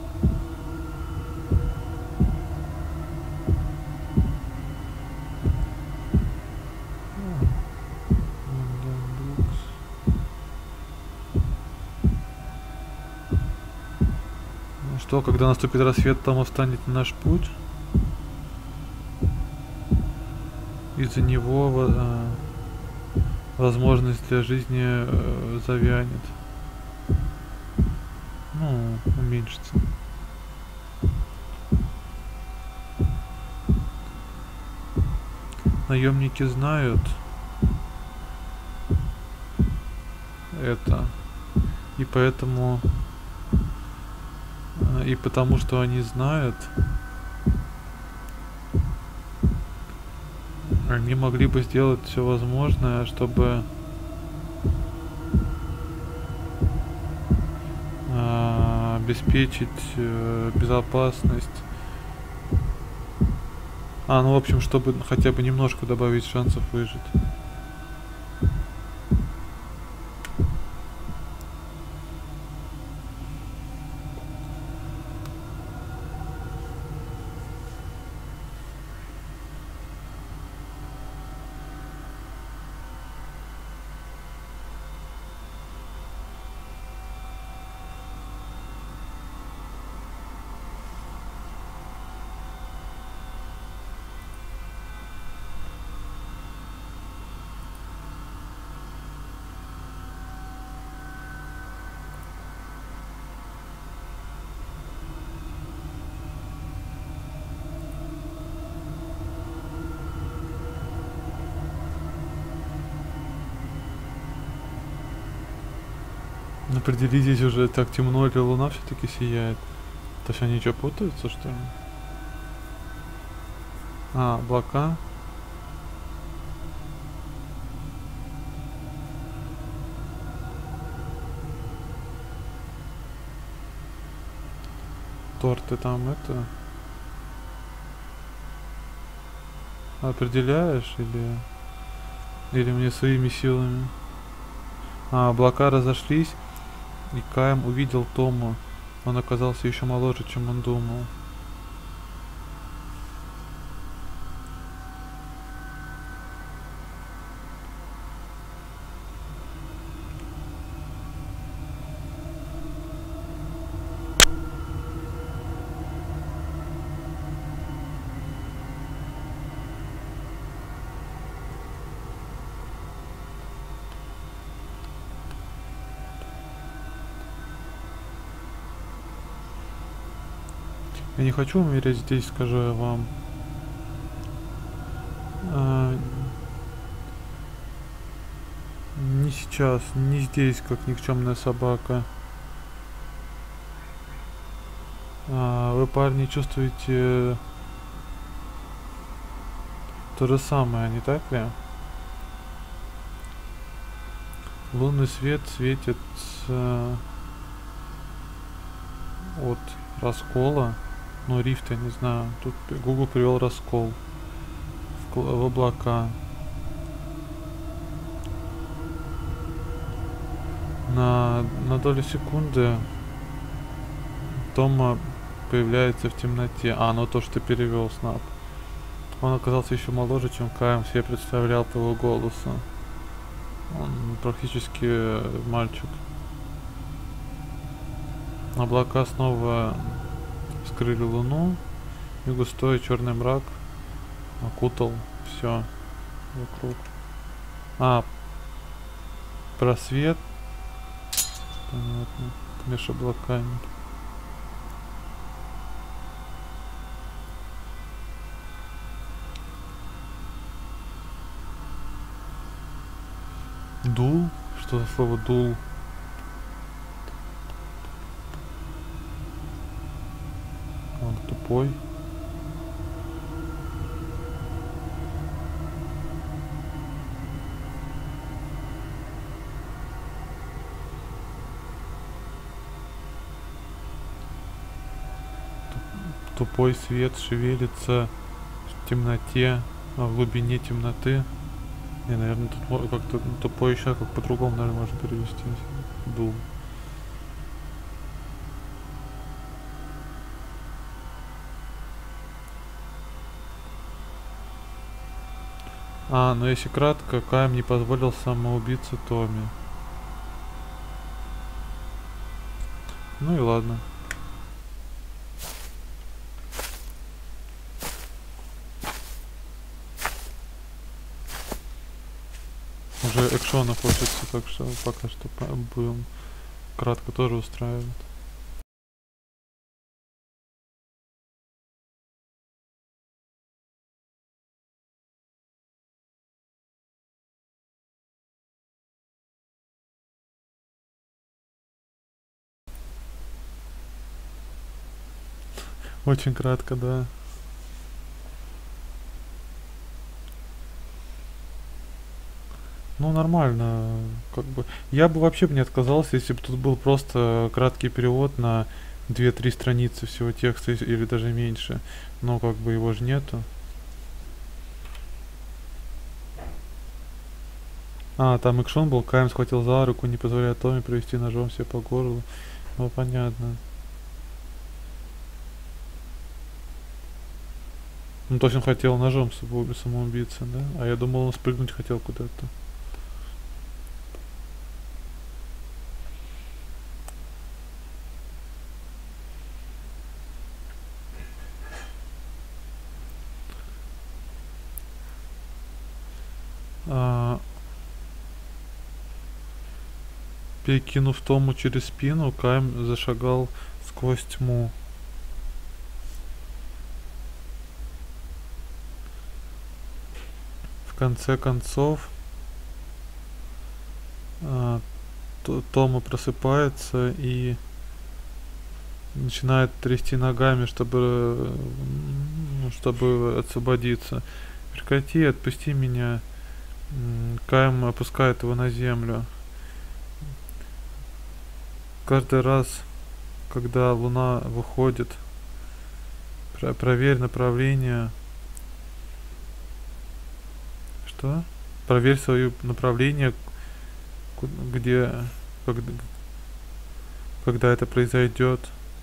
Что, когда наступит рассвет, Тома встанет на наш путь? Из-за него возможность для жизни завянет. Уменьшится. Наемники знают это, и поэтому, и потому что они знают, они могли бы сделать все возможное, чтобы обеспечить безопасность. В общем, чтобы хотя бы немножко добавить шансов выжить. Определитесь уже, так темно или луна все-таки сияет. То есть они что, путаются, что ли? А, облака. Торты там это... Определяешь или мне своими силами? А, облака разошлись, и Каем увидел Тома. Он оказался еще моложе, чем он думал. Я не хочу умереть здесь, скажу я вам. А, не сейчас, не здесь, как никчемная собака. Вы, парни, чувствуете то же самое, не так ли? Лунный свет светит от раскола. Ну, рифт, я не знаю. Тут Google привел раскол в облака. На долю секунды Тома появляется в темноте. Ну то, что ты перевел, Снап. Он оказался еще моложе, чем Каем себе представлял по его голосу. Он практически мальчик. Облака снова скрыли луну, и густой черный мрак окутал все вокруг. Просвет. Понятно. Между облаками. Дул? Что за слово дул? Он тупой. Тупой свет шевелится в темноте, в глубине темноты. Не, наверное, тут как-то тупой еще как по-другому, наверное, можно перевести. Дул. Но если кратко, Каем не позволил самоубийце Томе. Ну и ладно. Уже экшона хочется, так что пока что будем кратко тоже устраивать. Очень кратко, да. Ну, нормально, как бы. Я бы вообще не отказался, если бы тут был просто краткий перевод на 2-3 страницы всего текста или даже меньше. Но как бы его же нету. Там экшон был, Каем схватил за руку, не позволяя Томе провести ножом себе по горлу. Ну, понятно. Ну, то есть он хотел ножом самоубийца, да? А я думал, он спрыгнуть хотел куда-то. Перекинув Тому через спину, Каем зашагал сквозь тьму. В конце концов, Тома просыпается и начинает трясти ногами, чтобы освободиться. Прекрати, отпусти меня. Кайм опускает его на землю. Каждый раз, когда луна выходит, проверь направление. Что? Проверь свое направление, где, когда это произойдет.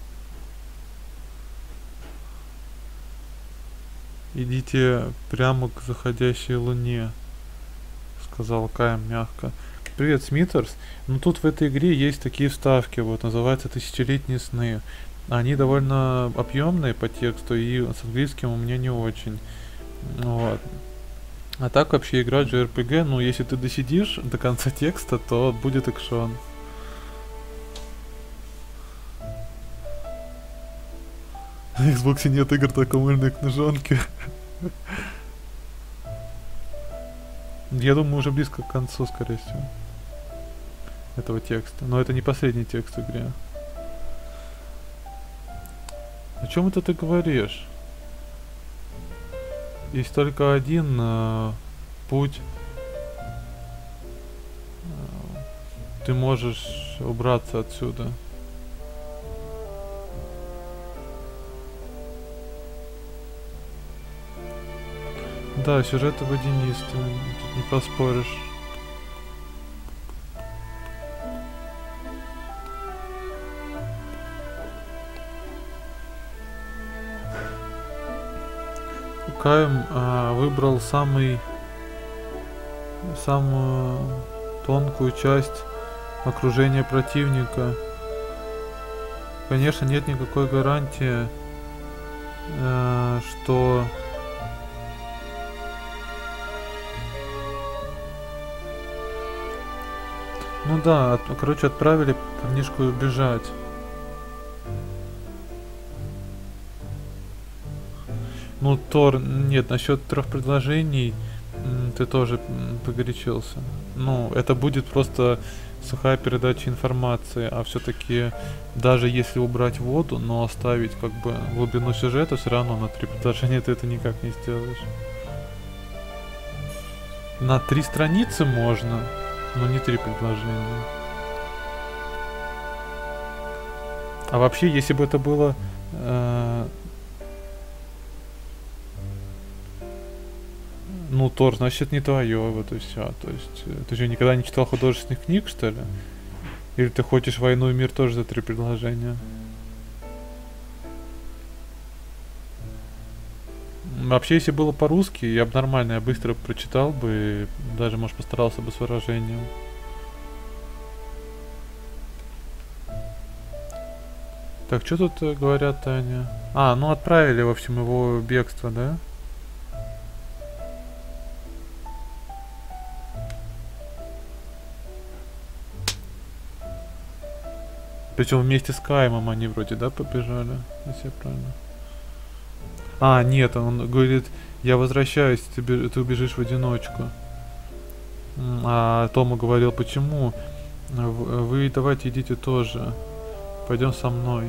Идите прямо к заходящей луне, сказал Кайм мягко. Привет, Смитерс. Ну тут в этой игре есть такие вставки, вот, называются «Тысячелетние сны». Они довольно объемные по тексту, и с английским у меня не очень. Вот. А так вообще играть же RPG, ну если ты досидишь до конца текста, то будет экшон. На Xbox нет игр только мыльной книжонки. Я думаю, уже близко к концу, скорее всего, этого текста. Но это не последний текст в игре. О чем это ты говоришь? Есть только один путь. Ты можешь убраться отсюда. Да, сюжет водянистый, тут не поспоришь. Кайм выбрал самую тонкую часть окружения противника. Конечно, нет никакой гарантии, что ну да, короче, отправили парнишку бежать. Ну, Тор, нет, насчет 3 предложений ты тоже погорячился. Ну, это будет просто сухая передача информации, а все-таки даже если убрать воду, но оставить как бы глубину сюжета, все равно на 3 предложения ты это никак не сделаешь. На 3 страницы можно, но не 3 предложения. А вообще, если бы это было ну, Тор, значит, не твое, вот и все. То есть, ты же никогда не читал художественных книг, что ли? Или ты хочешь «Войну и мир» тоже за 3 предложения? Вообще, если было по-русски, я бы нормально, я быстро прочитал бы, и даже, может, постарался бы с выражением. Так, что тут говорят, Таня? А, ну отправили, в общем, его в бегство, да? Причем вместе с Каймом они вроде, да, побежали, если я правильно. А, нет, он говорит, я возвращаюсь, ты убежишь в одиночку. А Тома говорил, почему? Вы давайте идите тоже. Пойдем со мной.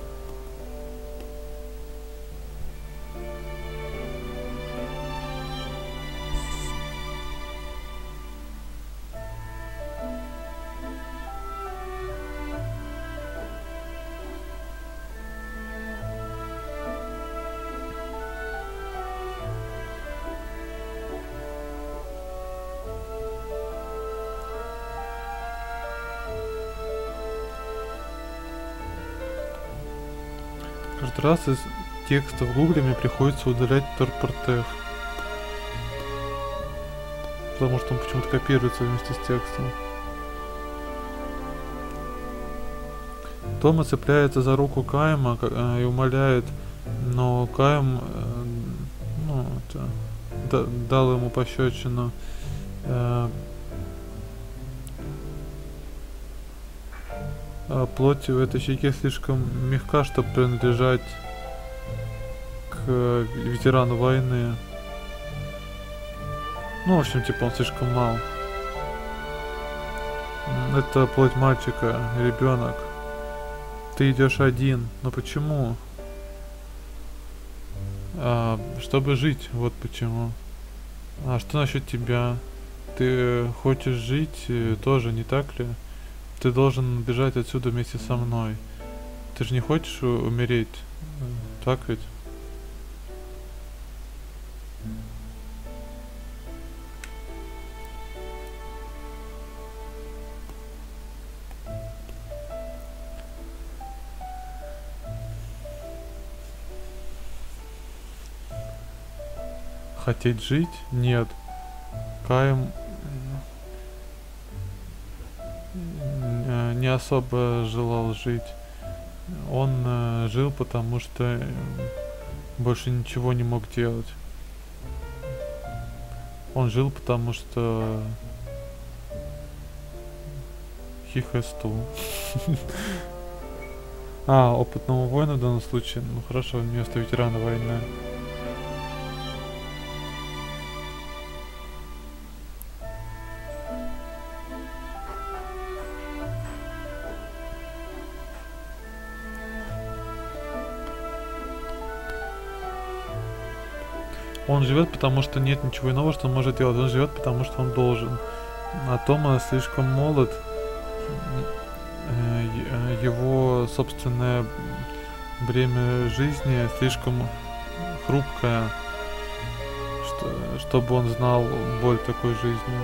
Каждый раз из текста в гугле мне приходится удалять торпортеф. Потому что он почему-то копируется вместе с текстом. Тома цепляется за руку Кайма и умоляет, но Кайм ну, дал ему пощечину. Плоть в этой щеке слишком мягка, чтобы принадлежать к ветерану войны. Ну, в общем, типа, он слишком мал. Это плоть мальчика, ребенок. Ты идешь один. Но почему? Чтобы жить, вот почему. А что насчет тебя? Ты хочешь жить тоже, не так ли? Ты должен бежать отсюда вместе со мной. Ты же не хочешь умереть, так ведь? Хотеть жить? Нет. Каим не особо желал жить. Он жил, потому что больше ничего не мог делать. Он жил, потому что he has to. Опытного воина в данном случае. Ну хорошо, вместо ветерана войны. Он живет, потому что нет ничего иного, что он может делать. Он живет, потому что он должен. А Тома слишком молод. Его собственное бремя жизни слишком хрупкое, чтобы он знал боль такой жизни.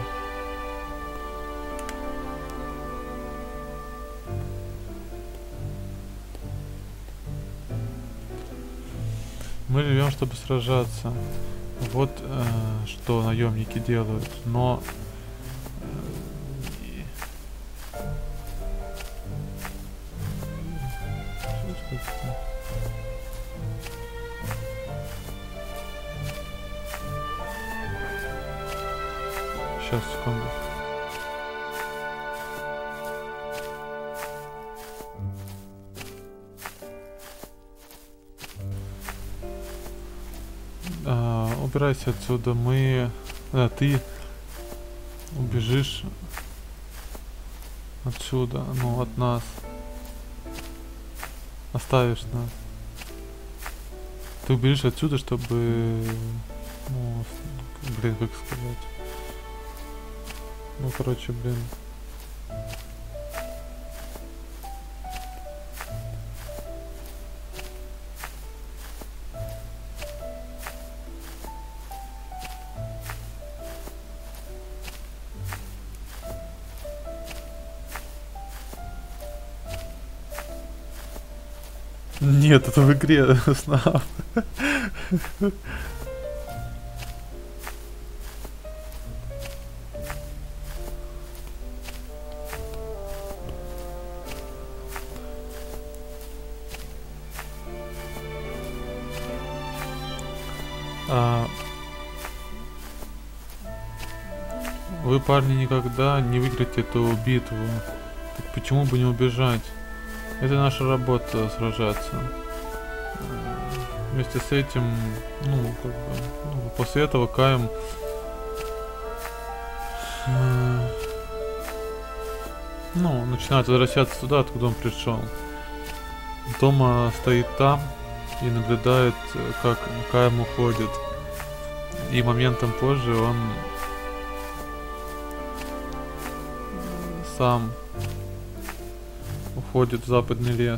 Мы живем, чтобы сражаться. Вот что наемники делают. Но сейчас, секунду. Убирайся отсюда, ты убежишь отсюда, ну, от нас. Оставишь нас. Ты убежишь отсюда, чтобы, ну, блин, как сказать. Ну, короче, блин. Нет, это в игре снав. Вы, парни, никогда не выиграете эту битву. Так почему бы не убежать? Это наша работа — сражаться. Вместе с этим, ну, как бы, после этого Каим начинает возвращаться туда, откуда он пришел. Тома стоит там и наблюдает, как Каим уходит. И моментом позже он сам уходит в западный лес.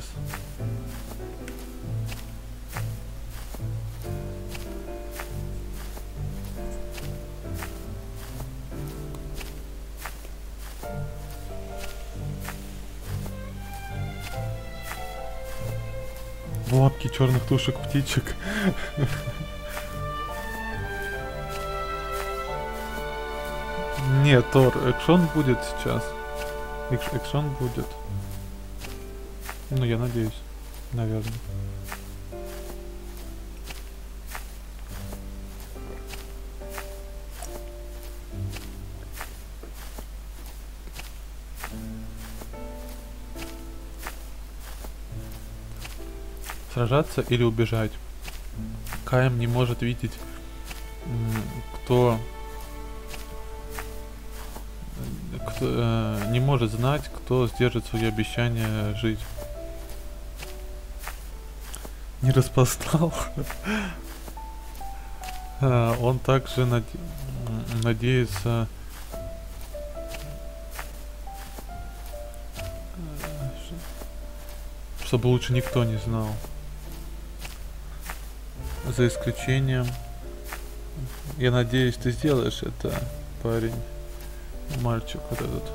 В лапки черных тушек птичек. Нет, Тор, экшон будет сейчас. Экшон будет. Ну, я надеюсь. Наверное. Сражаться или убежать? Каим не может видеть, кто не может знать, кто сдержит свои обещания жить. Не распознал. Он также надеется, чтобы лучше никто не знал. За исключением... Я надеюсь, ты сделаешь это, парень. Мальчик вот этот.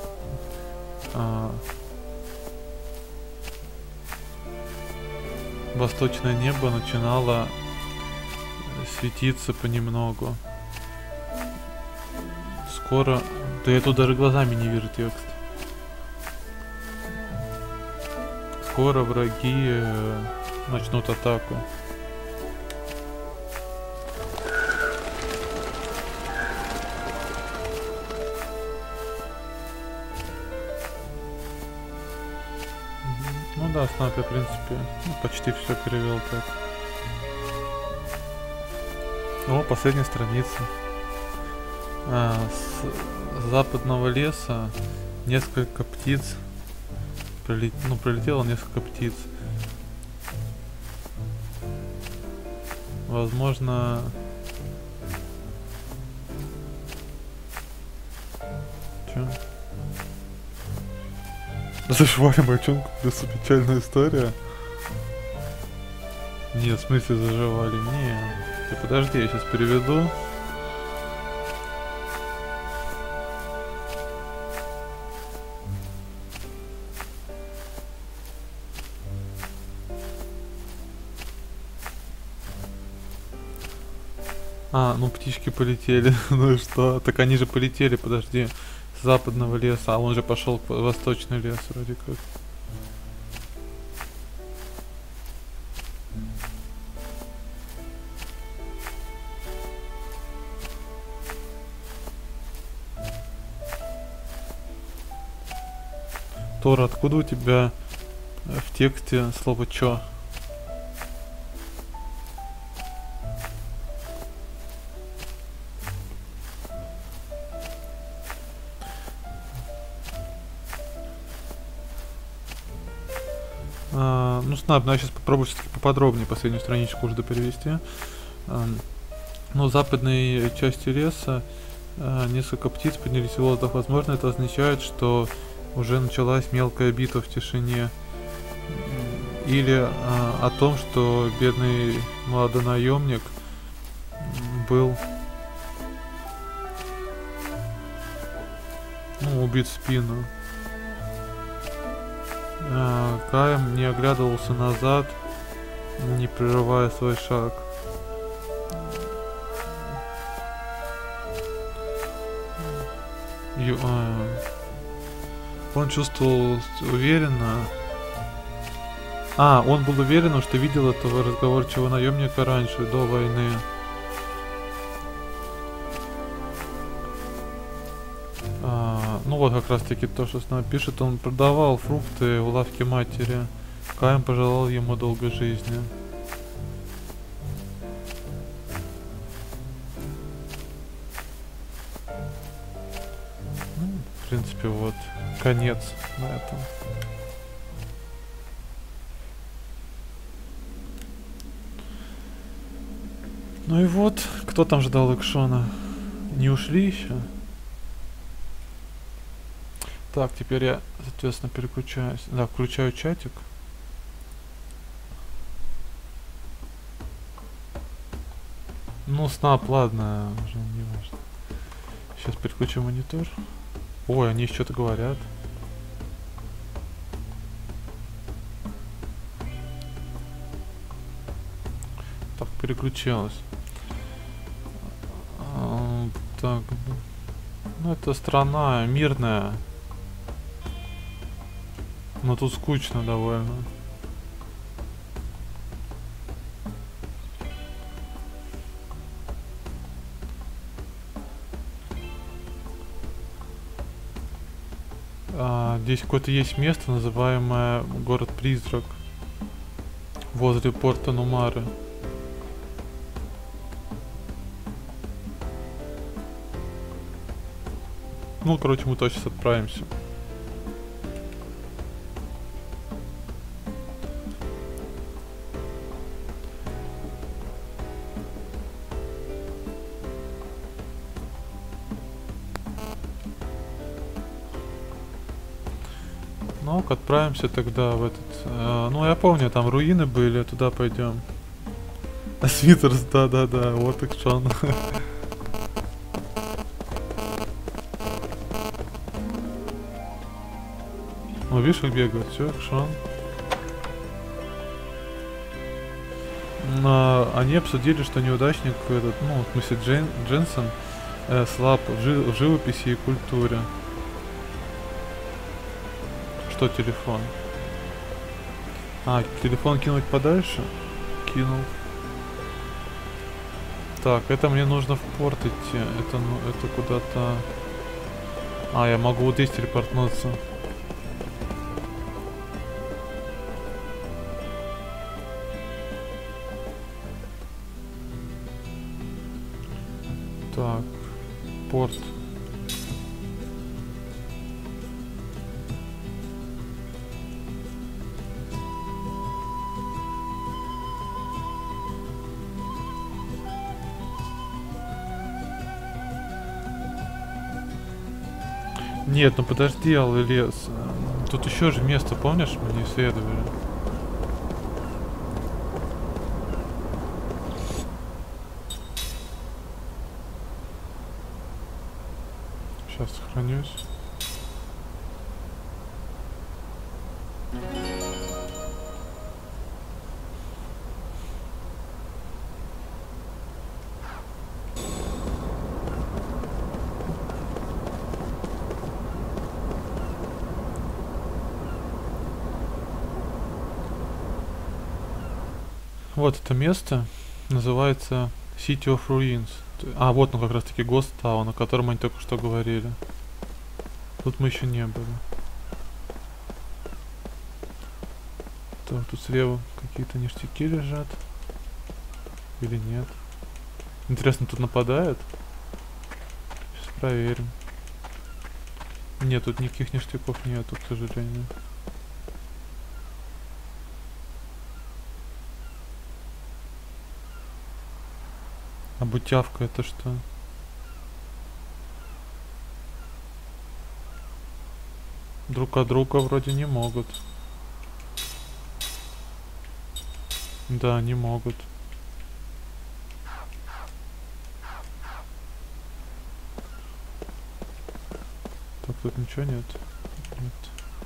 Восточное небо начинало светиться понемногу. Скоро... Да я тут даже глазами не вижу текст. Скоро враги начнут атаку. Ну да, Снап я, в принципе, почти все перевел так. О, последняя страница. С западного леса несколько птиц прилетело несколько птиц. Возможно... Чё? Зашивали мальчонку, это печальная история. Нет, в смысле заживали? Нет. Ты подожди, я сейчас переведу. Ну птички полетели. Ну и что? Так они же полетели, подожди. С западного леса, а он же пошел в восточный лес вроде как. Тора, откуда у тебя в тексте слово «чё»? Ну, Снап, я сейчас попробую все-таки поподробнее последнюю страничку уже перевести. Ну, в западной части леса несколько птиц поднялись в воздух. Возможно, это означает, что уже началась мелкая битва в тишине. Или о том, что бедный молодой наемник был убит в спину. Каем не оглядывался назад, не прерывая свой шаг. Он чувствовал уверенно. Он был уверен, что видел этого разговорчивого наемника раньше, до войны. Ну вот как раз таки то, что Снап пишет. Он продавал фрукты в лавке матери. Каин пожелал ему долгой жизни. В принципе, вот конец на этом. Ну и вот, кто там ждал экшона? Не ушли еще? Так, теперь я, соответственно, переключаюсь. Да, включаю чатик. Ну, Снап, ладно, уже не важно. Сейчас переключу монитор. Ой, они что-то говорят. Так, переключилась. Так, ну это страна мирная. Но тут скучно довольно. Здесь какое-то есть место, называемое город-призрак. Возле порта Нумары. Ну, короче, мы точно отправимся. Ну, отправимся тогда в этот... ну, я помню, там руины были, туда пойдем. Смитерс, да-да-да, вот экшон. Ну, видишь, как бегают, все, экшон. Они обсудили, что неудачник, этот, ну, в смысле Дженсен, слаб в живописи и культуре. Что телефон? Телефон кинуть подальше? Кинул. Так, это мне нужно в порт идти. Это, ну, это куда-то... я могу вот здесь телепортнуться. Так, порт. Нет, ну подожди, Алый лес. Тут еще же место, помнишь, мы не исследовали? Сейчас сохранюсь. Вот это место называется City of Ruins. Вот он как раз таки Ghost Town, о котором они только что говорили. Тут мы еще не были. Так, тут слева какие-то ништяки лежат. Или нет? Интересно, тут нападают? Сейчас проверим. Нет, тут никаких ништяков нету, к сожалению. А бутявка это что? Друг от друга вроде не могут. Да, не могут. Так, тут ничего нет? Нет.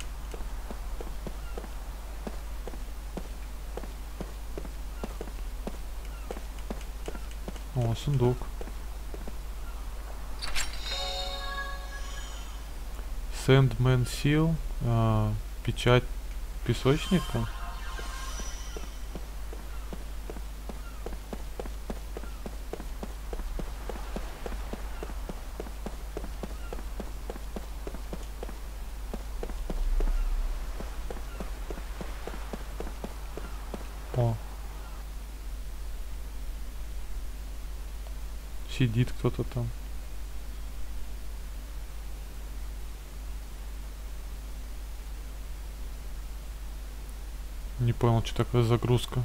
О, сундук. Sandman Seal. Печать песочника. О. Сидит кто-то там. Не понял, что такая загрузка.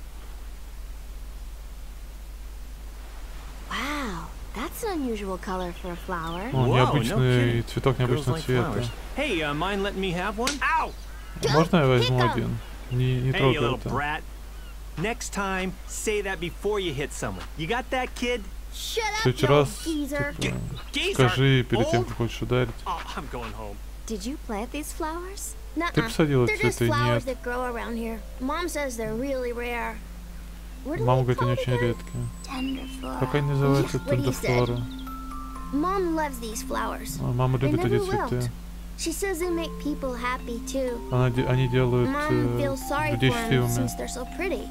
О, необычный цветок необычного цвета. Можно я возьму один? Не трогай это. Next time, say that before you hit someone. You got that, kid? В следующий раз скажи перед тем, как хочешь ударить. Ты посадила цветы? Нет. Мама говорит, они очень редкие. Как они называются? Тендерфлора. Мама любит эти цветы. Они делают людей счастливыми.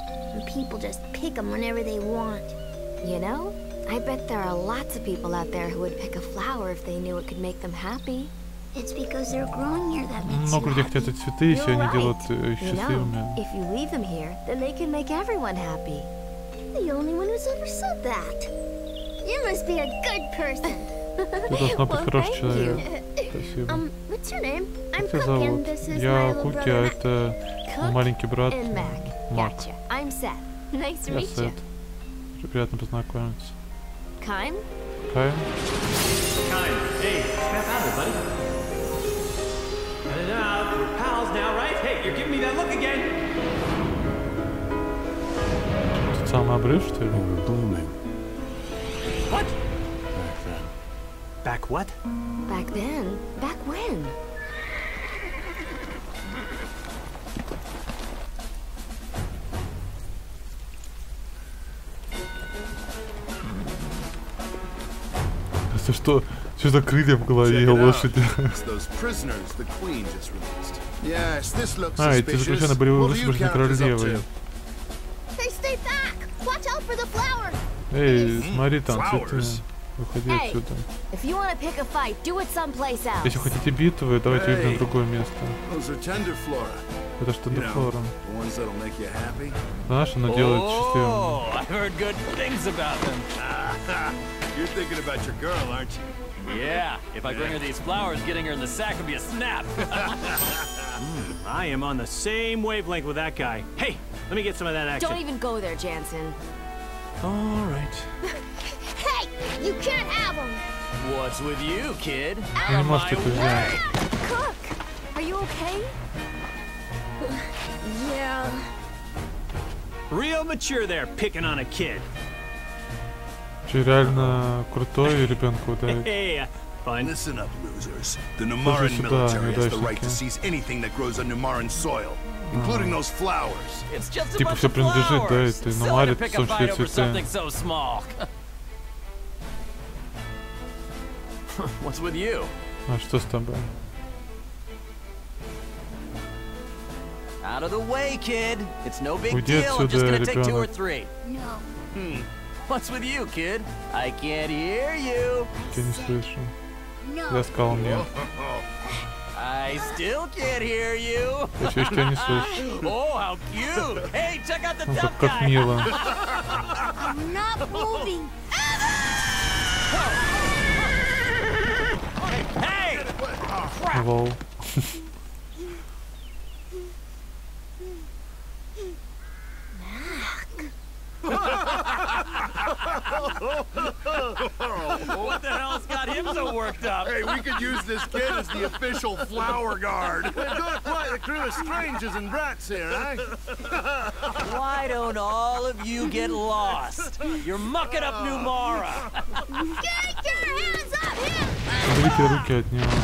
You know, I bet there are lots of people out there who would pick a flower if they knew it could make them happy. It's because they're growing here that makes Много людей хотят эти цветы, если они делают счастливыми. You know, if you leave them here, then they can make everyone happy. The only one who's ever said that. You must be a good person. Ты должна быть Well, хороший thank человек. you. Спасибо. What's your name? I'm Как тебя Cook, зовут? and this is my Я little Куки, а brother. это Cook маленький брат and Mac. Мак. Gotcha. I'm Seth. Nice to Я meet you. Сет. Приятно познакомиться. Kime? Кайм? Kind. Hey, snap out of it, buddy. Cut it out. We're pals now, right? Hey, you're giving me that look again. Тот самый обрыв, что ли? They were blooming What? back then. Back what? Back then? Back when? Это что? Что за крылья в голове Check it out. лошади? It's those prisoners the Queen just released. Yes, this looks А, эти suspicious. заключенные были What do you высвобождены count this up королевой. to? Hey, stay back! Watch out for the flower! Эй, смотри, там цветы. Flowers. Выходи Эй. отсюда. If you want to pick a fight, do it someplace else. Если хотите битвы, давайте Эй. выберем другое место. Those are tender flora. Это что, You know, Дефлора? the ones that'll make you happy. Знаешь, она делает счастливым. Oh, I've heard good things about them. You're thinking about your girl, aren't you? Yeah, if I bring her these flowers, getting her in the sack would be a snap. I am on the same wavelength with that guy. Hey, let me get some of that action. Don't even go there, Jansen. All right. Hey! You can't have him! What's with you, kid? Вы не можете это взять. Cook! Are you okay? Yeah. Real mature there, picking on a kid. Че, реально крутой ребенка ударить? Hey, fine. Listen up, losers. The Numaran сюда, military has the right неудачники. to seize anything that grows on Numaran soil, including those flowers. It's just a Типа bunch все of принадлежит, да, flowers. это Silly to Нумаре, в pick том a числе fight over something цветы. so small. What's with you? А что с тобой? Out of the way, kid. It's no big Уйди deal. I'm just отсюда, gonna take 2 or ребенок. 3. No. What's with you, kid? I can't hear you. Я не слышу. Я No. сказал нет. I still can't hear you. Я все еще тебя не слышу. Oh, how cute! Hey, check out the Ну, tough как guy. мило. I'm not moving. Hey! Лол. What the hell's got him so worked up? Hey, we could use this kid as the official flower guard. We've got quite a crew of strangers and brats here, eh? Why don't all of you get lost? You're mucking up New Mara. Get your hands up here! Уберите руки от него.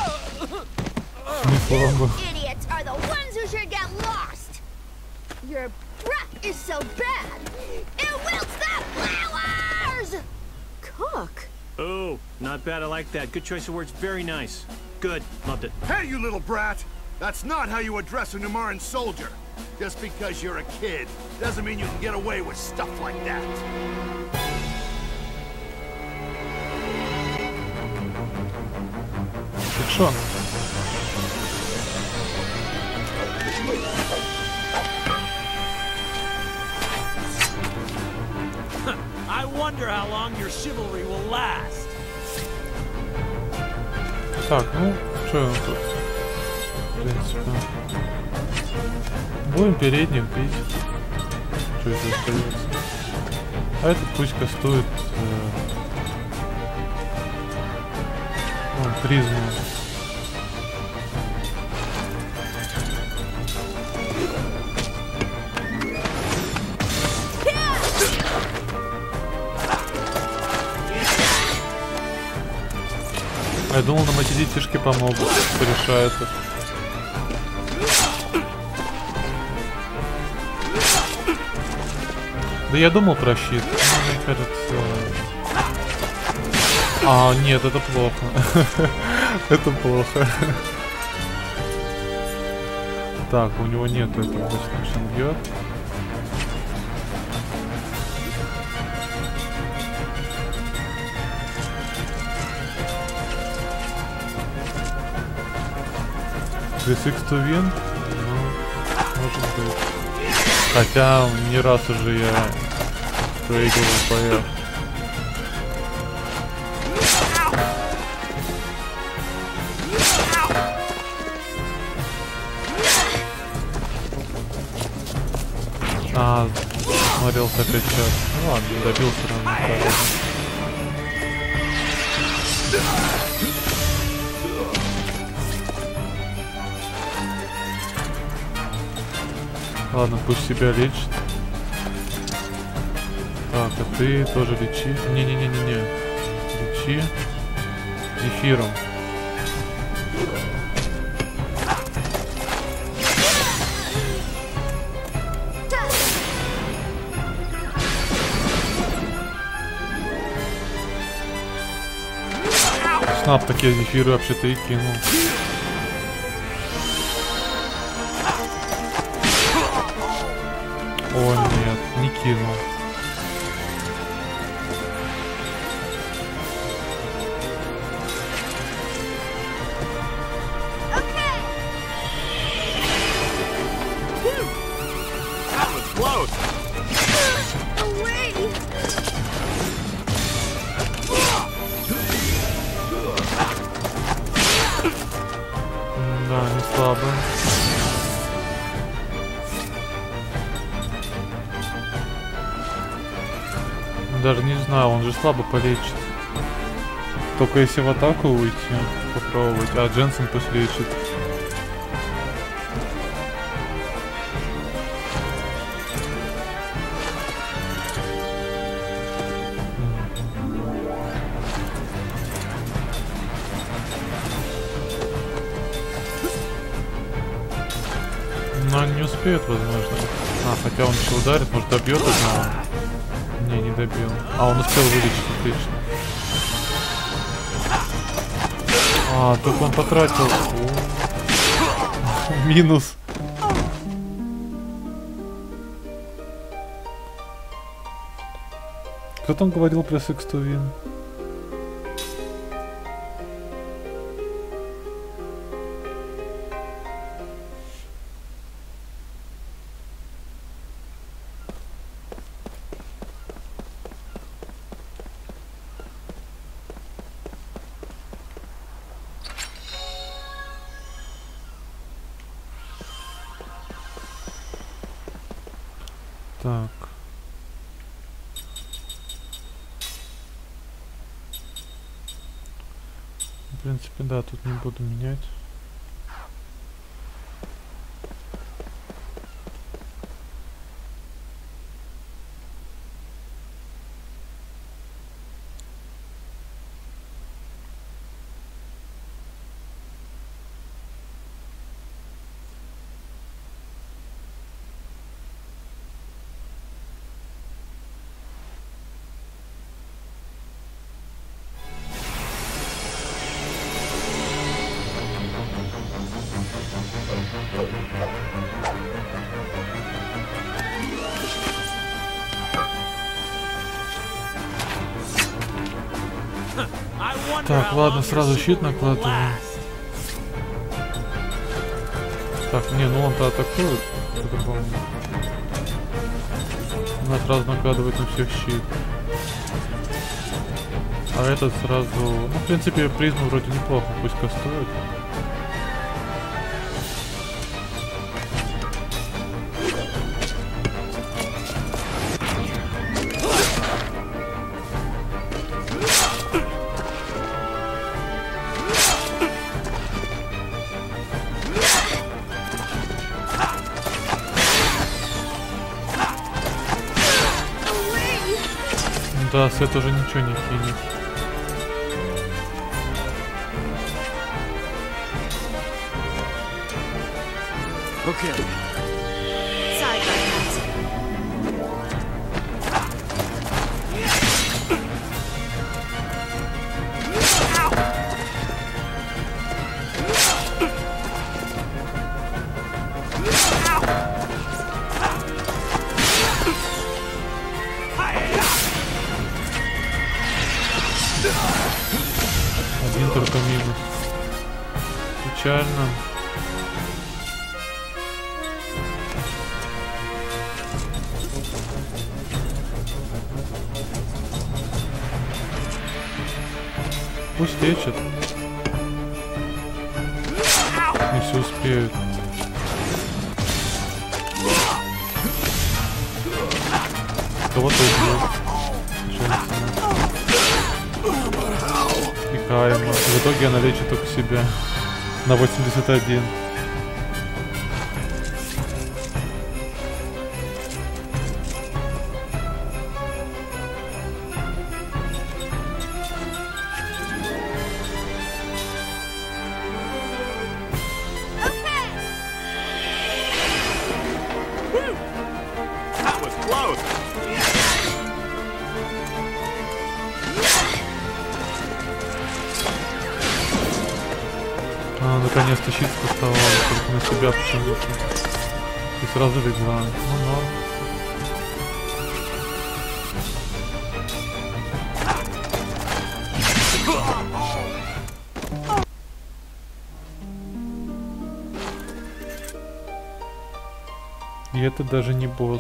Смысл вам был. Idiots are the ones who should get lost! Your breath is so bad, it wilts the flowers! Cook! Oh, not bad. I like that. Good choice of words. Very nice. Good. Loved it. Hey, you little brat! That's not how you address a Numaran soldier. Just because you're a kid doesn't mean you can get away with stuff like that. Так что? I wonder how long your chivalry will last. Так, ну, что тут? В принципе. Будем передним пить. Что это остается? А этот пусть кастует призму. Я думал, нам эти детишки помогут, что решает их. Да я думал про щит, но мне кажется... А, нет, это плохо. Это плохо. Так, у него нет этого, значит, он бьет. X to win? Ну, может быть. Хотя не раз уже я проигрывал поев. А, смотрелся опять час. Ну ладно, добил все равно. Ладно, пусть себя лечит. Так, а ты тоже лечи. Не-не-не-не-не. Лечи эфиром. Снап такие зефиры вообще-то и кинул. О нет, не кинул. Да, не слабо. Даже не знаю, он же слабо полечит. Только если в атаку уйти, попробовать, а Дженсен пусть лечит. Но он не успеет, возможно. А, хотя он еще ударит, может добьет одного. Не, не добил. А, он успел вылечить, отлично. А, только он потратил. Минус. Кто там говорил про Six to Win? Так. В принципе, да, тут не буду менять. Так, ладно, сразу щит накладываем. Так, не, ну он-то атакует. По-другому. Надо сразу накладывать на всех щит. А этот сразу... Ну, в принципе, призму вроде неплохо, пусть кастует. Да, Сет уже ничего не кинет. Okay. Sorry about that. Один только минус. Печально. Пусть лечит. Если успеют. кого-то убьет. И Кайма. В итоге она лечит только себя. На 81. That was close. Наконец-то щит поставила, только на себя почему-то. И сразу легла. Ну ладно. И это даже не босс.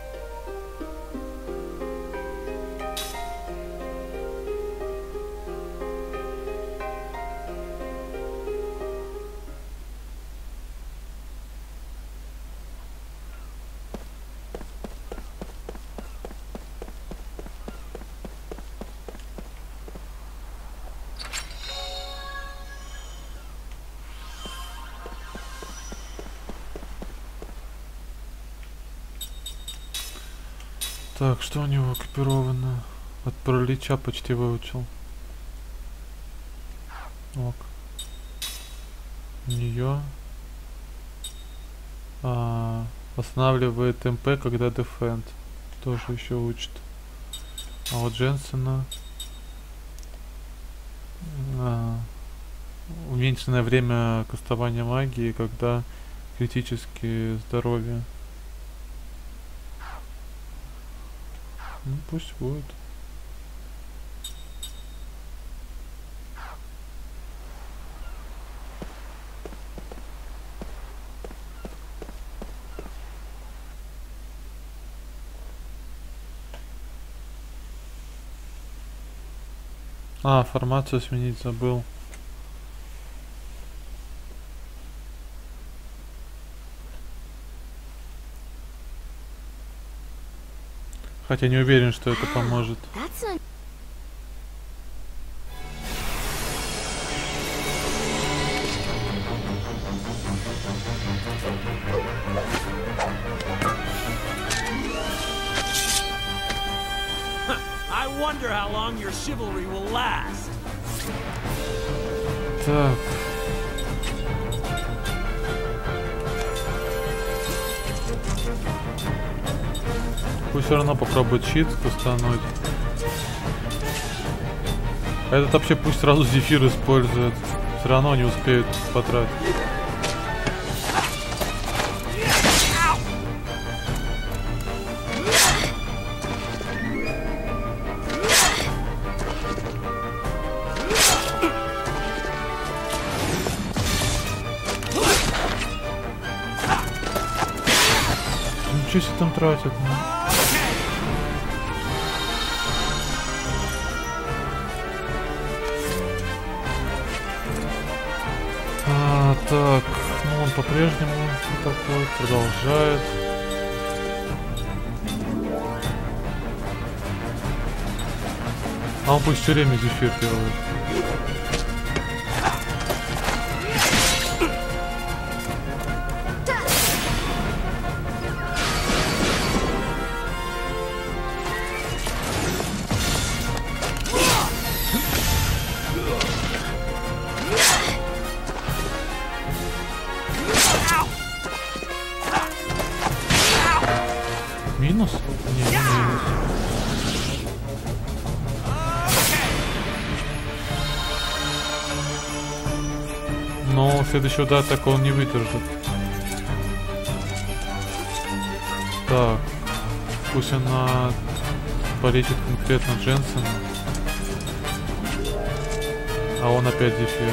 Так, что у него экипировано? От паралича почти выучил. Ок. У нее восстанавливает МП, когда дефенд. Тоже еще учит. А вот Дженсена уменьшенное время кастования магии, когда критические здоровье. Ну пусть будет. Формацию сменить забыл. Хотя не уверен, что это поможет. I wonder how long your chivalry will last. Так. Пусть все равно попробует щит кастануть. А этот вообще пусть сразу зефир использует. Все равно не успеют потратить. Ничего себе там тратят, ну? Так, ну он по-прежнему такой продолжает. А он пусть все время зефир делает. Минус? Не, не минус. Но следующего удара так он не выдержит. Так. Пусть она полечит конкретно Дженсена. А он опять зефир.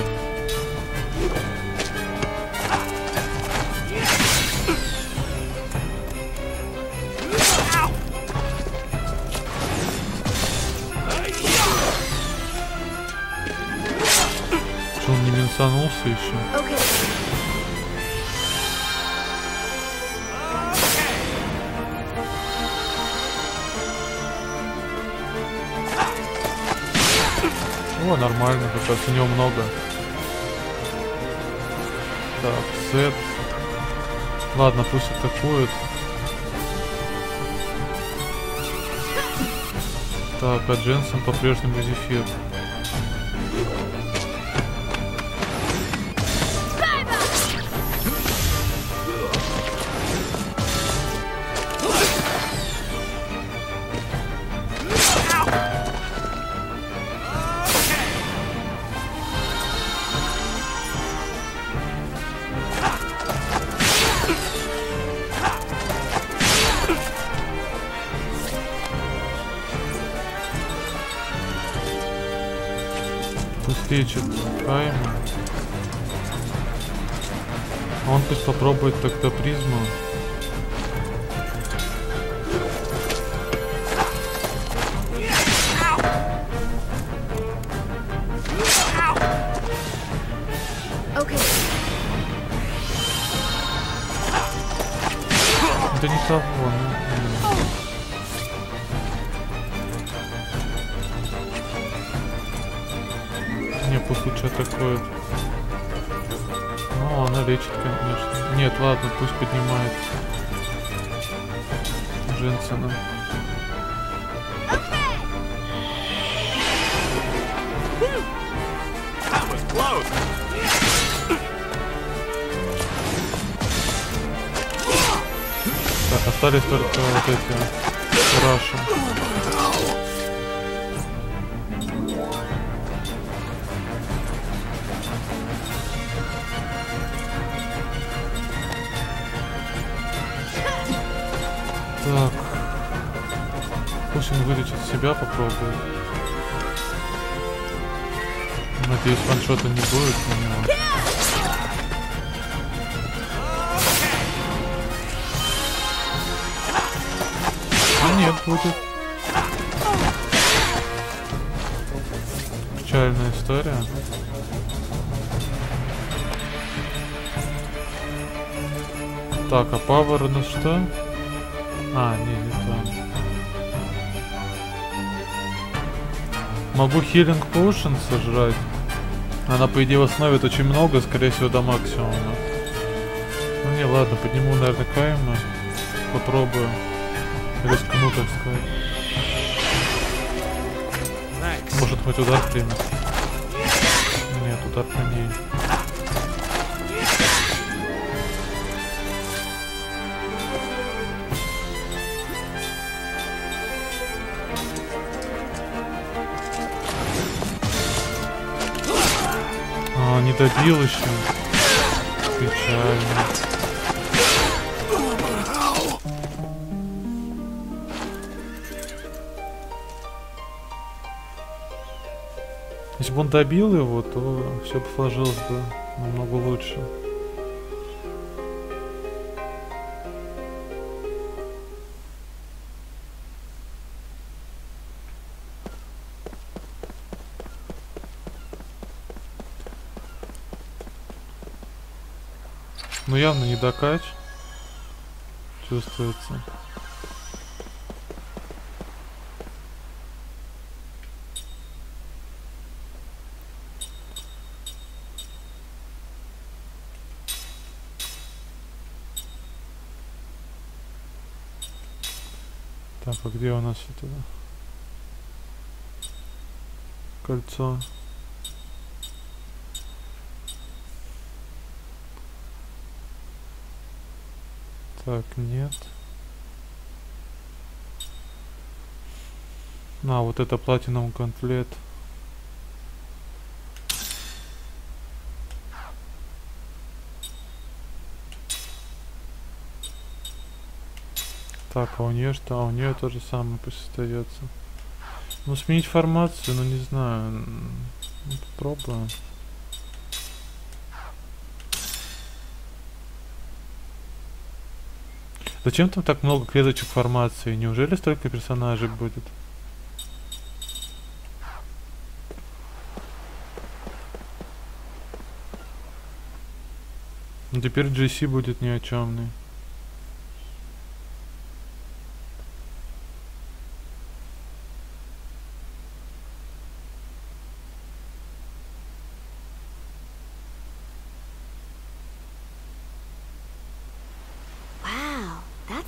Минусанулся еще. О, нормально, как раз у него много. Так, сет. Ладно, пусть атакует. Так, а Дженсен по-прежнему зефир. Лечит Кайма. Он пусть попробует тогда призму. Да не того, пусть лучше атакует. Ну, она лечит, конечно. Нет, ладно, пусть поднимает Дженсена. Так, остались только вот эти Раши. Так, пусть он вылечит себя, попробует. Надеюсь, ваншота не будет у него. А нет, будет. Печальная история. Так, а павер у нас что? А, не то. Могу healing potion сожрать. Она, по идее, восстановит очень много, скорее всего, до максимума. Ну не, ладно, подниму, наверное, Кайма. Попробую. Рискну, так сказать. Может, хоть удар примет. Нет, удар по ней. Не добил еще. Печально. Если бы он добил его, то все бы сложилось бы намного лучше. Ну явно не докач. Чувствуется. Так, а где у нас это кольцо? Так, нет. А, вот это платиновый комплект. Так, а у нее что? А у нее то же самое пусть остается. Ну, сменить формацию, ну не знаю. Ну, попробуем. Зачем там так много клеточек формации? Неужели столько персонажей будет? Ну, теперь GC будет ни о чёмный.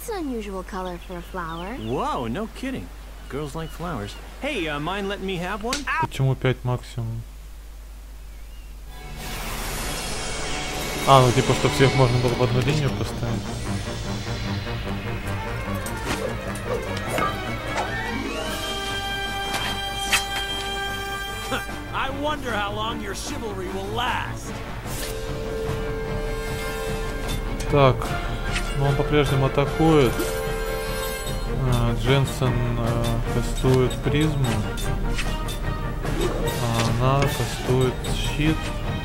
That's an unusual color for a flower. Whoa, no kidding. Girls like flowers. Hey, mind letting me have one? Почему 5 максимум? А, ну типа, чтобы всех можно было в одну линию поставить. I wonder how long your chivalry will last. Так, ну он по-прежнему атакует. Дженсен кастует призму. Она кастует щит.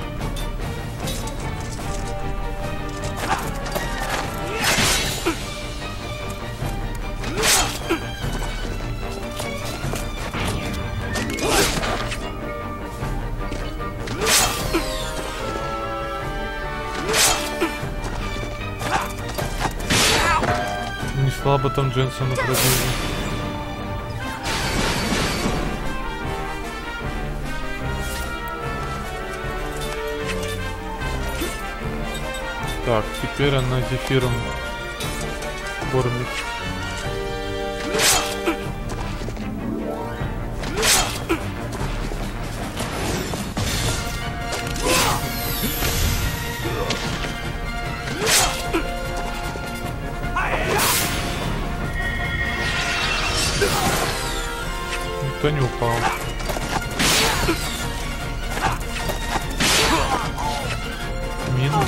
Слабо там Дженсона пробили. Так, теперь она зефиром кормит. Никто не упал. Минус.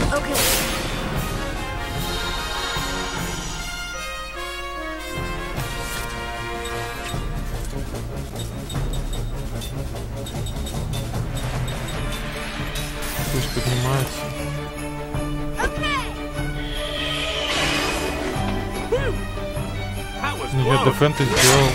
Пусть поднимается. Нет, дефен ты сделал.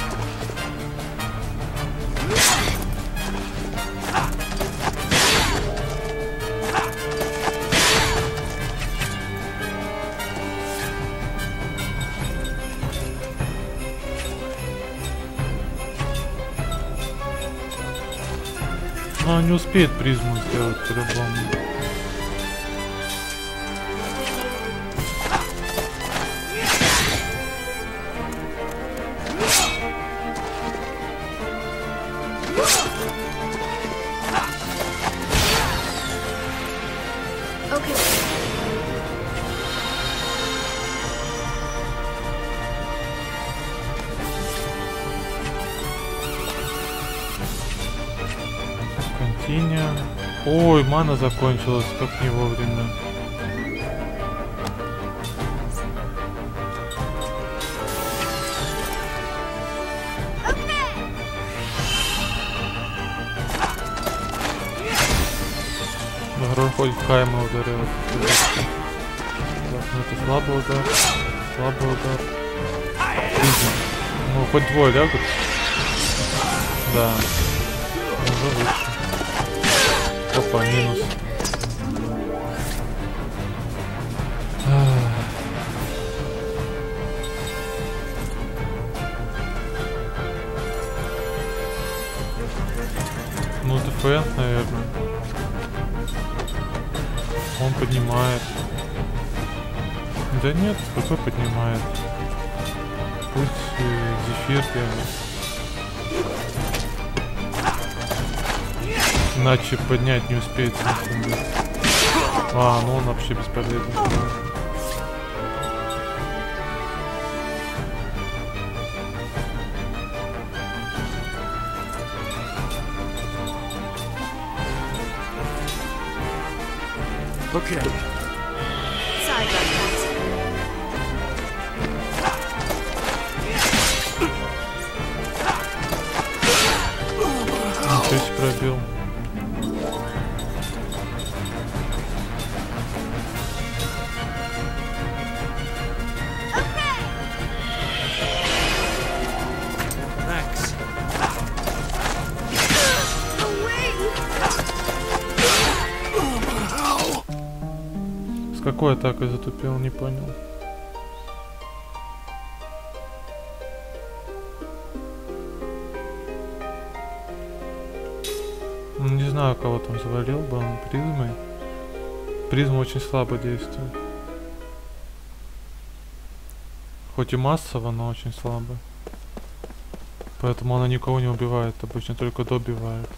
Но он не успеет призму сделать по-любому. Ой, мана закончилась, как не вовремя. Герой хоть в Хайма ударил. Так, ну это слабый удар. Слабый удар. Ну, хоть двое лягут. Да. Уже лучше. Опа, минус. Ну, ДФН, наверное. Он поднимает. Да нет, какой поднимает? Пусть зефир тянет. Иначе поднять не успеет. А, ну он вообще бесполезен. Okay. Sorry about that. Ничего себе пробил. Какой атакой затупил, не понял. Не знаю, кого там завалил бы он призмой. Призма очень слабо действует. Хоть и массово, но очень слабо. Поэтому она никого не убивает, обычно только добивает.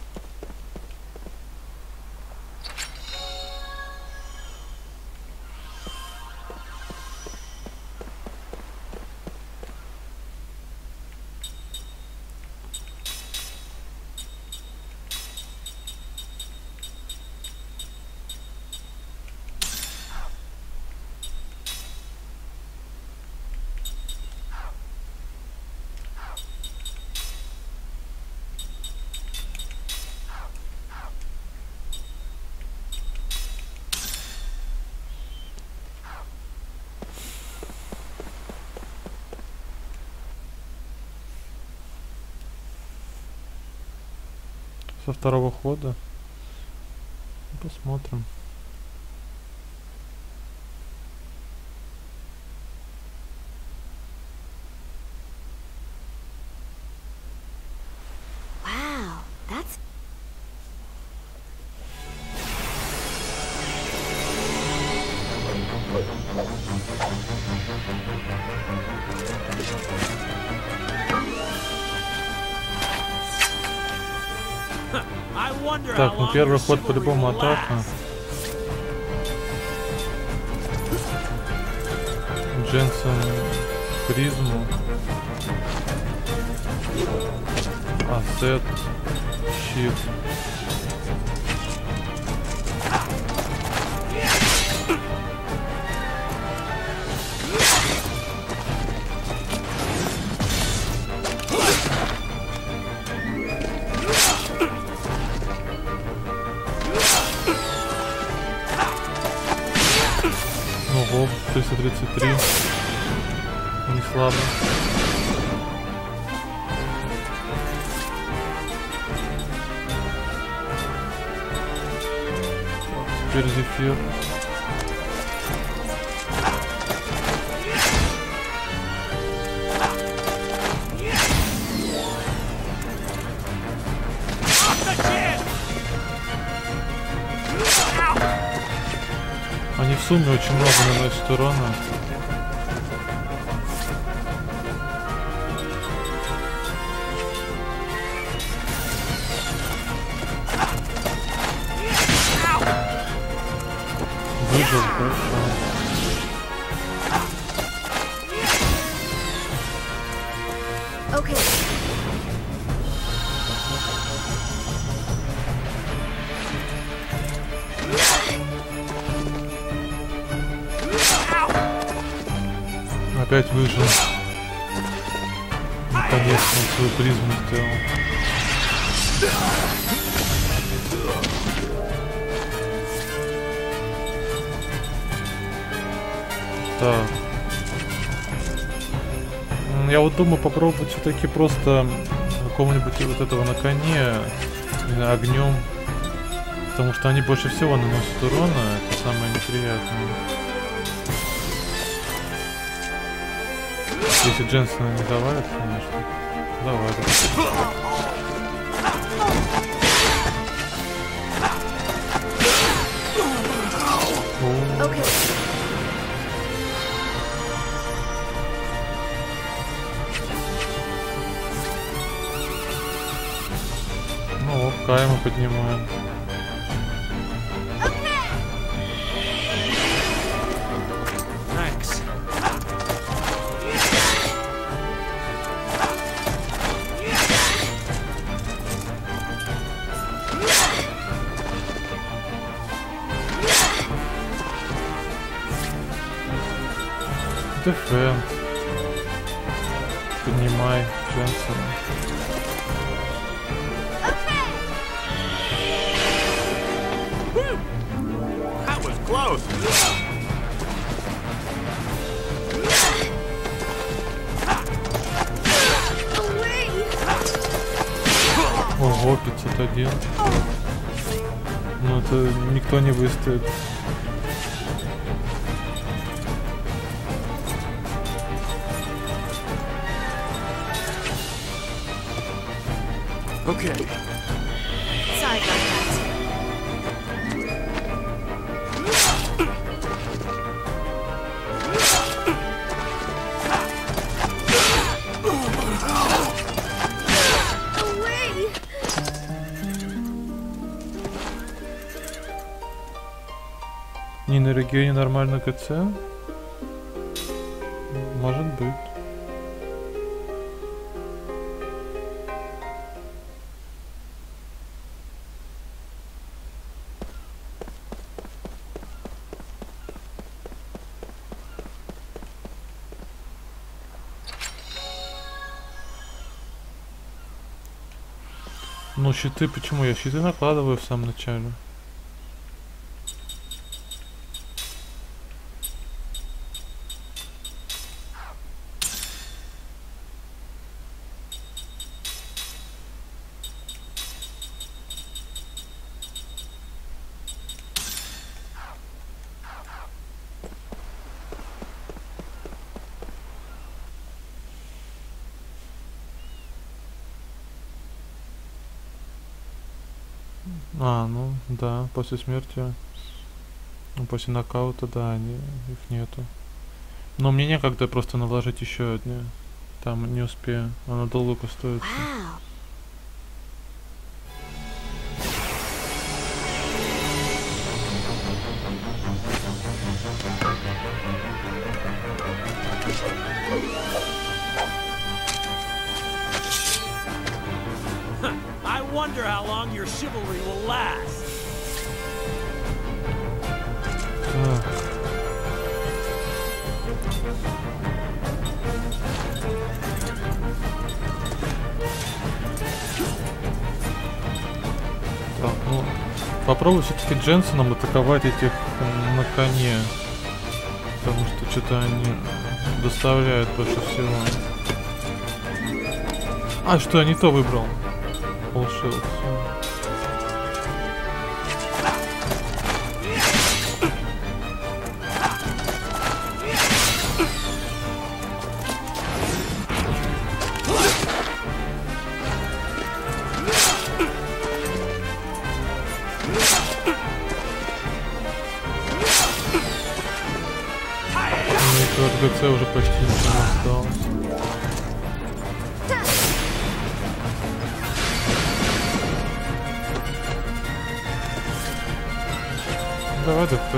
Со второго хода. Посмотрим. Wow, that's... Так, ну первый ход по-любому атака. Дженсен призму. Ассет. Щит. Ого, 333. Не слабо. Теперь зефир. Они в сумме очень много наносят урона. Выжил, хорошо. Okay. Опять выжил. Наконец-то он свою призму сделал. Так. Я вот думаю попробовать все-таки просто какого-нибудь вот этого на коне огнем. Потому что они больше всего наносят урона, это самое неприятное. Если Дженсена не давали, конечно. Давай. Okay. Ну вот, Кая мы поднимаем. Дефенд. Поднимай Дженсена. That was close. Ого, 501. Ну это никто не выстоит. Okay. Sorry about that. Не на регионе нормально КЦ? Может быть. Ну, щиты, почему? Я щиты накладываю в самом начале. А, ну да, после смерти, ну, после нокаута, да, их нету. Но мне некогда просто наложить еще одни. Там не успею, она долго стоит. Wow. I wonder how long your chivalry will last. Так, ну попробуй все-таки Дженсеном атаковать этих на коне. Потому что что-то они доставляют больше всего. А, что я не то выбрал? Полшилд. От ГЦ уже почти ничего не осталось. Давай ДП.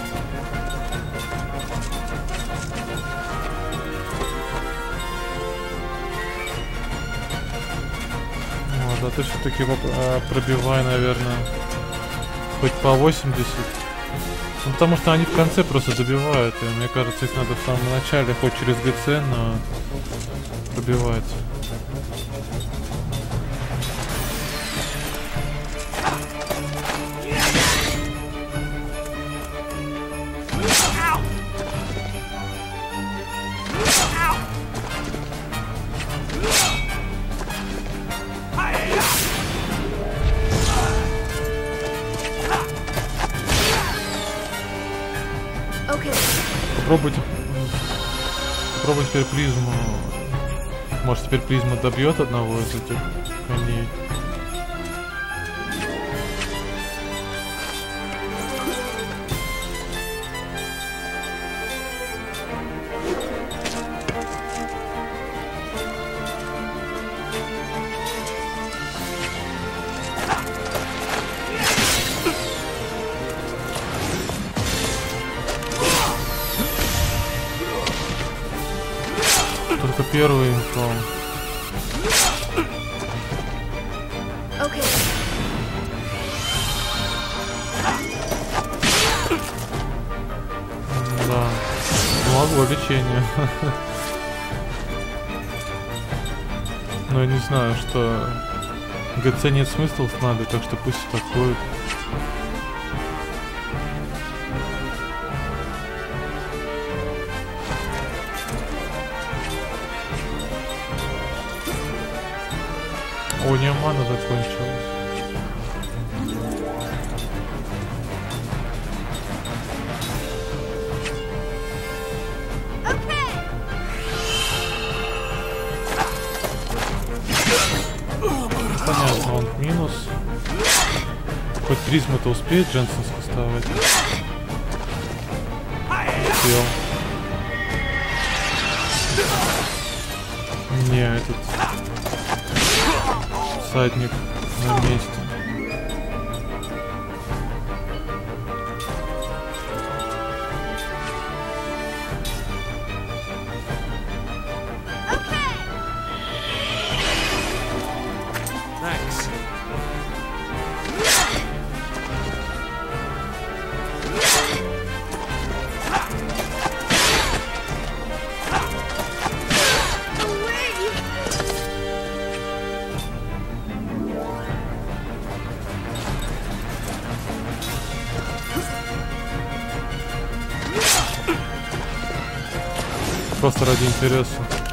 Вот, а ты все-таки пробивай, наверное, хоть по 80. Ну, потому что они в конце просто добивают, и мне кажется, их надо в самом начале, хоть через ГЦ, но пробивать. Попробуй теперь призму. Может, теперь призма добьет одного из этих коней. Только первый инфо. Okay. Да. Помогло лечение. Но я не знаю, что ГЦ нет смысла с нами, так что пусть атакует. О, у нее мана закончилась. Понятно, он в минус. Хоть призму-то успеет Дженсен скастовать. Успел. Не, этот всадник на месте. просто ради интереса.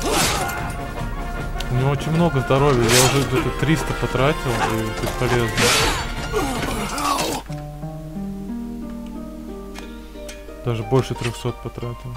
У него очень много здоровья, я уже где-то 300 потратил, и бесполезно. Даже больше 300 потратил.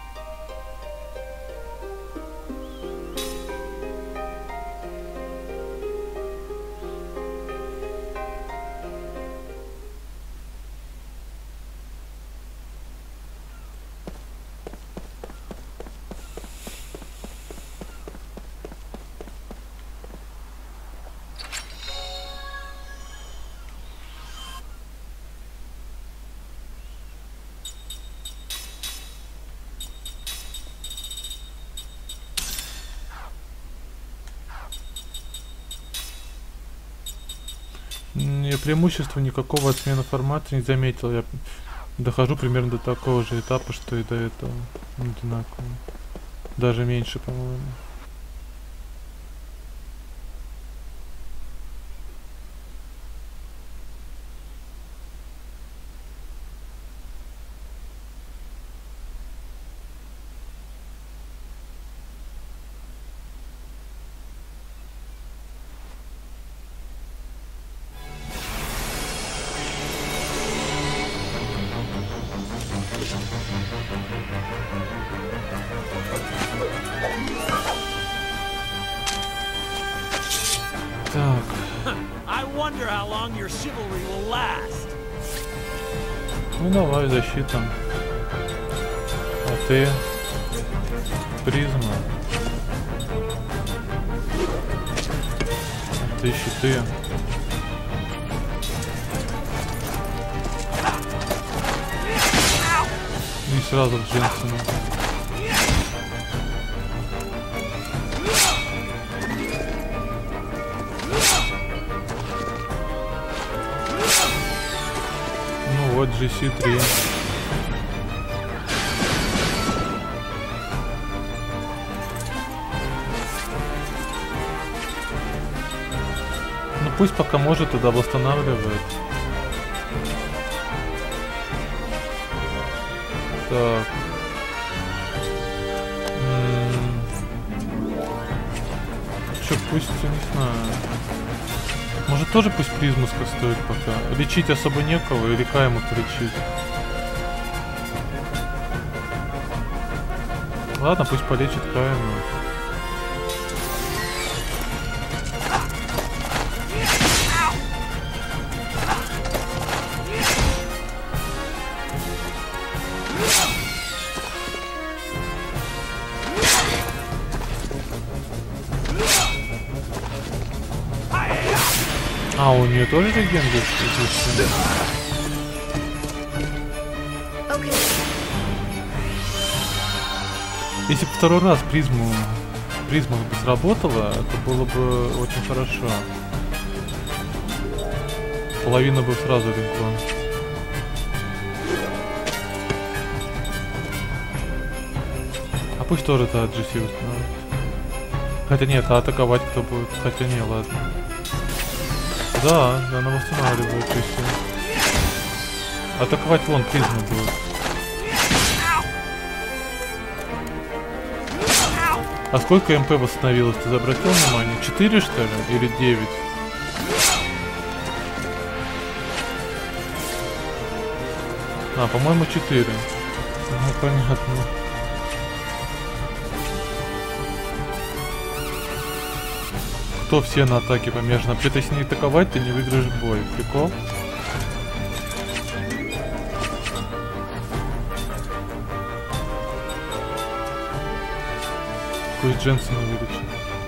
Я преимущества никакого от смены формата не заметил. Я дохожу примерно до такого же этапа, что и до этого. Одинаково. Даже меньше, по-моему. Ну давай, защита. А ты? Призма. А ты щиты. И сразу к Дженсену. Вот GC3. Ну пусть пока может, тогда восстанавливает. Так. Чё, пусть, не знаю. Может тоже пусть призму стоит пока. Лечить особо некого, или ему-то лечить. Ладно, пусть полечит Каину. А, у нее тоже легенда? Если бы второй раз призма бы сработала, это было бы очень хорошо. Половина бы сразу легла. А пусть тоже это от GC установит. Хотя нет, а атаковать кто будет? Хотя не, ладно. Да, она восстанавливает GC. Атаковать вон призма будет. А сколько МП восстановилось? Ты обратил внимание? 4 что ли? Или 9? А, по-моему 4. Ну, понятно. Кто все на атаке помешан? Вообще, если не атаковать, ты не выиграешь бой. Прикол? Пусть Дженсена вылечит.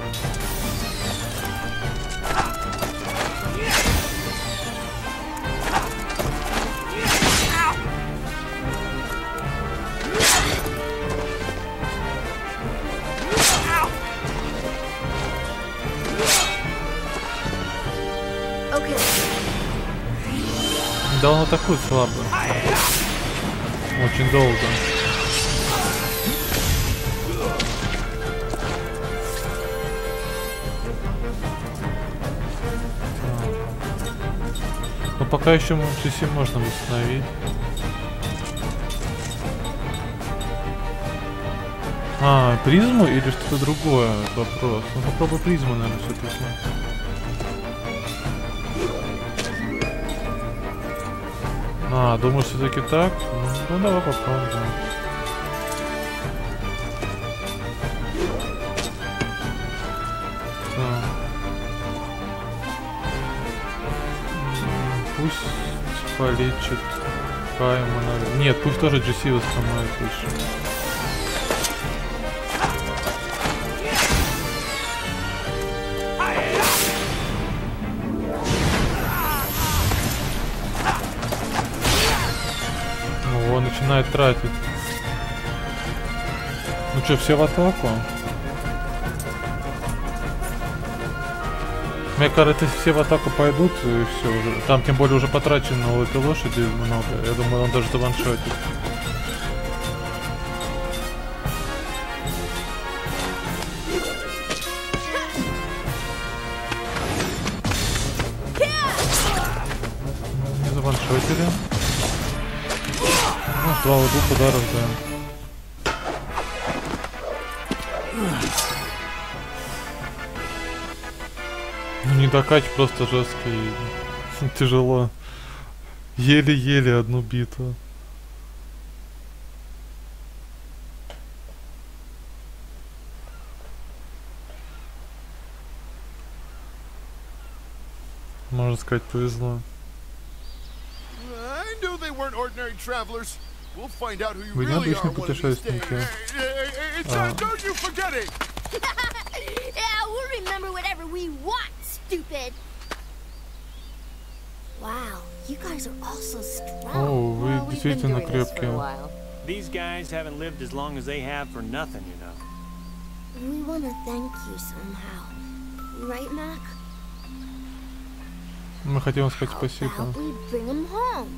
Да он атакует слабо. Очень долго. Но пока еще GC можно восстановить. А, призму или что-то другое? Вопрос. Ну попробуй призму, наверное, все-таки. А, думаю, все-таки так? Ну давай попробуем. Так. Пусть полечит Кайма, наверное. Нет, пусть тоже GC восстановит лучше. Ну, он начинает тратить. Ну что, все в атаку? Мне кажется, если все в атаку пойдут, и все уже. Там тем более уже потрачено у этой лошади много. Я думаю, он даже заваншотит. Не заваншотили. Ну, 2 ударов, да. Не докач просто жесткий. Тяжело. Еле-еле одну битву. Можно сказать, повезло. Вы необычные путешественники. Yeah, we'll remember whatever we want, stupid. Wow, you guys are all so strong. О, вы действительно крепкие. These guys haven't lived as long as they have for nothing, you know. We want to thank you somehow. Right, Mac? Мы хотим вам сказать How спасибо. about we bring him home?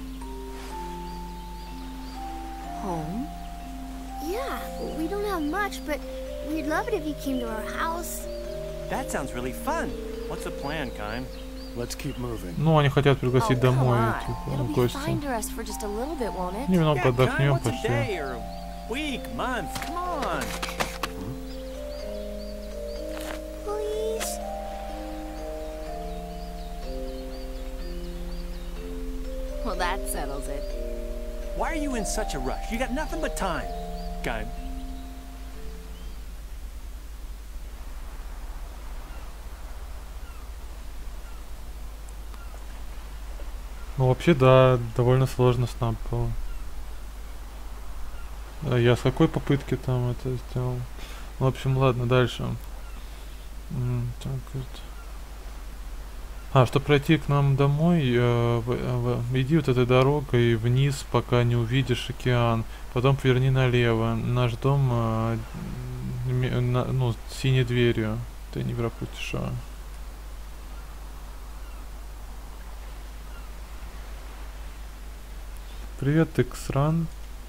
Home? Yeah, we don't have much, but we'd love it if you came to our house. That sounds really fun. What's the plan, Kime? Let's keep moving. Ну, они хотят пригласить Oh, домой, come on. типа, It'll be гости. fine to rest for just a little bit, won't it? Немного Yeah, Kime, отдохнем what's a почти. day or a week, month? Come on. Please? Well, that settles it. Why are you in such a rush? You got nothing but time. Kime. Ну, вообще, да, довольно сложно снап был. А я с какой попытки там это сделал? В общем, ладно, дальше. Так, это... А, чтобы пройти к нам домой, иди вот этой дорогой вниз, пока не увидишь океан. Потом поверни налево. Наш дом, ну, с синей дверью. Ты не пропустишь его. Привет, Иксран.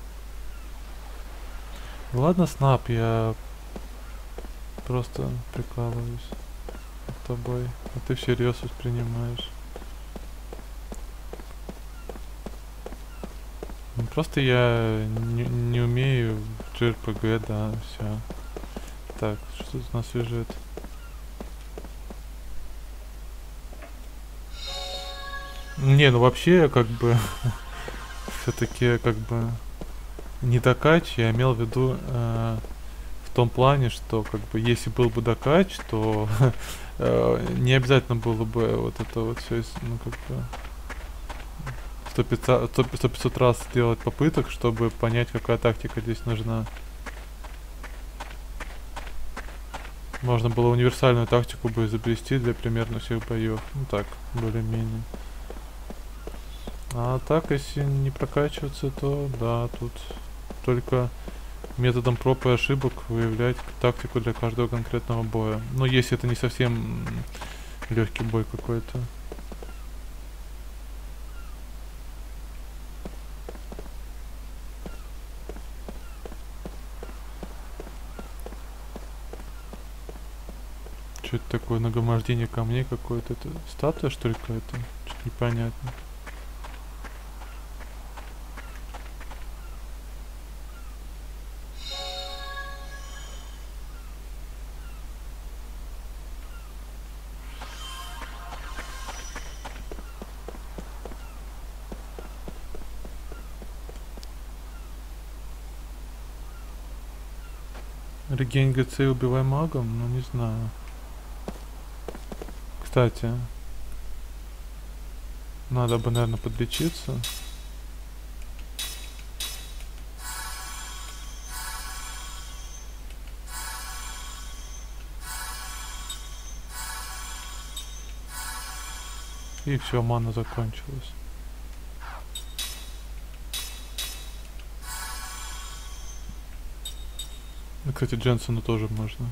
Ладно, Снап, я просто прикалываюсь с тобой, а ты всерьез воспринимаешь. Ну, просто я не умею в JRPG, да, все. Так, что тут у нас лежит? Не, ну вообще, как бы, все-таки, как бы, не докач, я имел в виду в том плане, что, как бы, если был бы докач, то не обязательно было бы вот это вот все, ну, как бы, 100-500 раз сделать попыток, чтобы понять, какая тактика здесь нужна. Можно было универсальную тактику бы изобрести для примерно всех боев. Ну так, более-менее. А так, если не прокачиваться, то да, тут только методом проб и ошибок выявлять тактику для каждого конкретного боя. Ну, если это не совсем легкий бой какой-то. Что это такое? Нагромождение камней какое-то? Это статуя, что ли, какая-то? Что-то непонятно. Регень ГЦ и убивай магом? Ну, не знаю. Кстати, надо бы, наверное, подлечиться. И все, мана закончилась. Ну, кстати, Дженсону тоже можно.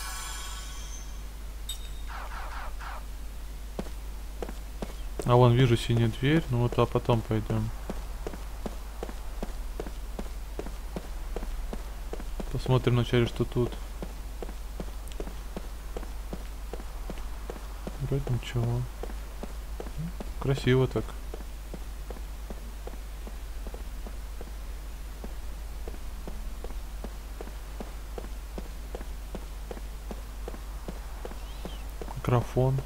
А вон вижу синюю дверь, ну вот, а потом пойдем. Посмотрим вначале, что тут. Вроде ничего. Красиво так. Микрофон.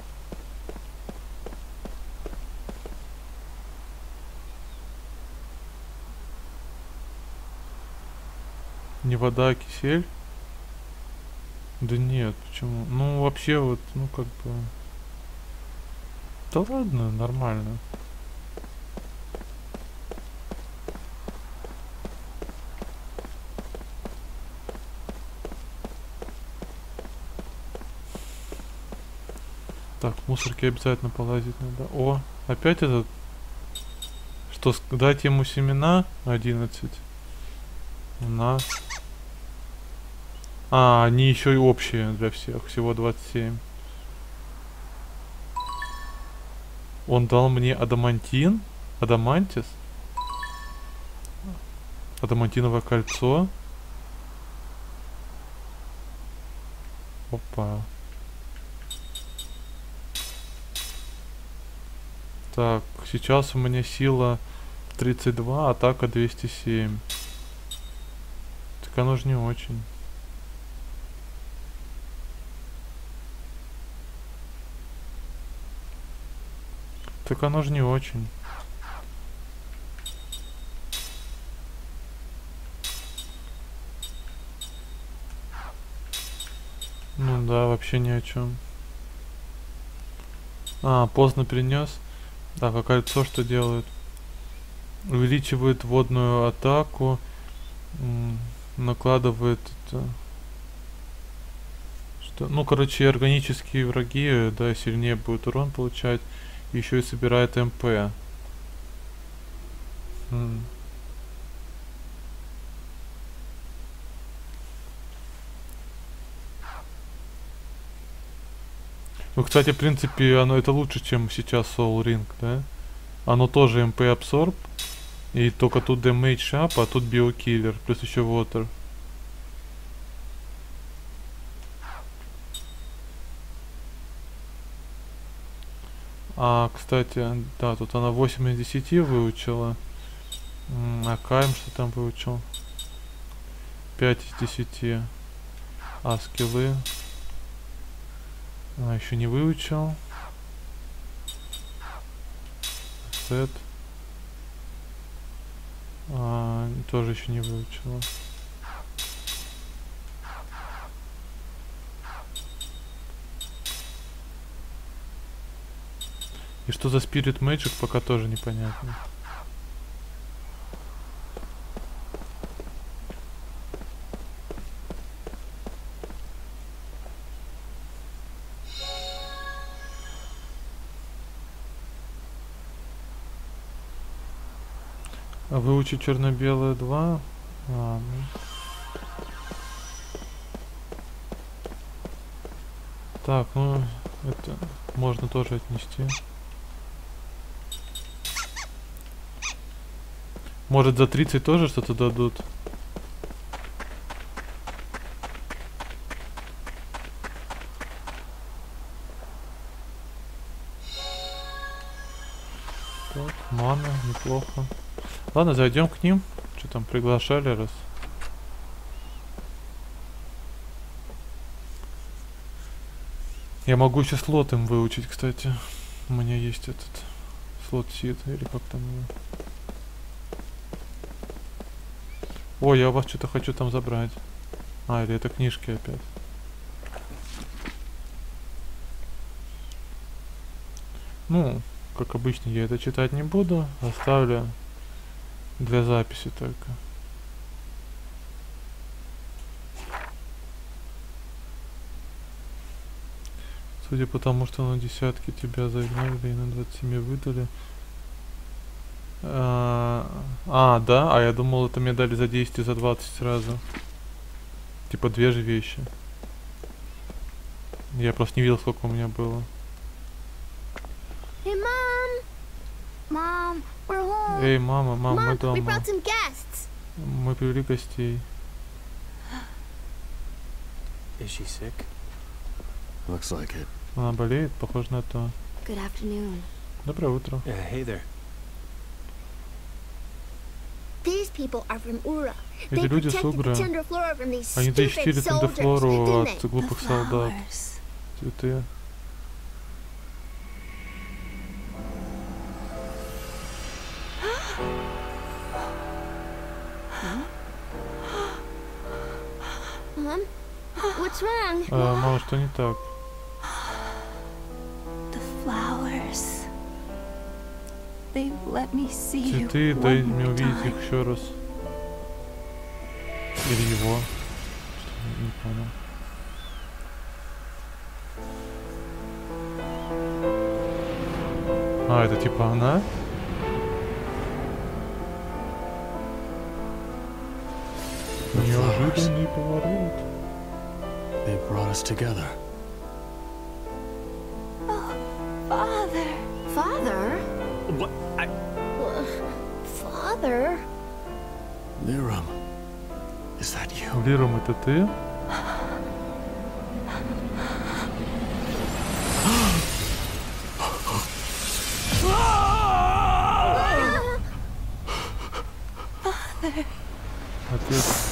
Не вода, а кисель? Да нет, почему? Ну вообще вот, ну как бы... Да ладно, нормально. Так, в мусорке обязательно полазить надо. О, опять этот... Что, дать ему семена? 11. На. А, они еще и общие для всех. Всего 27. Он дал мне адамантин. Адамантис. Адамантиновое кольцо. Опа. Так, сейчас у меня сила 32, атака 207. Так оно же не очень. Так оно же не очень. Ну да, вообще ни о чем. А, поздно принес. Так, а кольцо что делает? Увеличивает водную атаку. Накладывает это... Что? Ну, короче, органические враги, да, сильнее будут урон получать. Еще и собирает МП. Ну, кстати, в принципе, оно это лучше, чем сейчас Soul Ring, да? Оно тоже МП абсорб. И только тут Damage Up, а тут Биокиллер. Плюс еще Water. А, кстати, да, тут она 8 из 10 выучила. А Кайм что там выучил? 5 из 10. А скиллы? Она еще не выучил. Сет. Тоже еще не выучила. И что за Spirit Magic, пока тоже непонятно. А выучить черно-белое 2? Ладно. Так, ну это можно тоже отнести. Может за 30 тоже что-то дадут? Так, мана, неплохо. Ладно, зайдем к ним. Что там, приглашали раз? Я могу еще слот им выучить, кстати. У меня есть этот слот сид, или как там его. Ой, я у вас что-то хочу там забрать. А, или это книжки опять? Ну, как обычно, я это читать не буду. Оставлю для записи только. Судя по тому, что на десятки тебя загнали и на 27 выдали. Да? А я думал, это мне дали за 10 и за 20 сразу. Типа две же вещи. Я просто не видел, сколько у меня было. Hey, Mom! Mom, we're home. Эй, мама, мы Mom, we дома. brought some guests. Мы привели гостей. Is she sick? Looks like it. Она болеет, похоже на то. Good afternoon. Доброе утро. Hey there. These people are from Ura. Эти They люди с protected the Угра. Tundra from these Они stupid защитили soldiers, Тандефлору didn't от they? глупых солдат. Flowers. Цветы. Mom, what's wrong? Мама, что не так? The flowers. They let me see you. Цветы, дай мне увидеть их еще раз. Или его. Что, не понял. А, это типа она? Неожиданный поворот. They brought us together. Father. Father? What? Father? Liram, is that you? Лиром, это ты? Отец.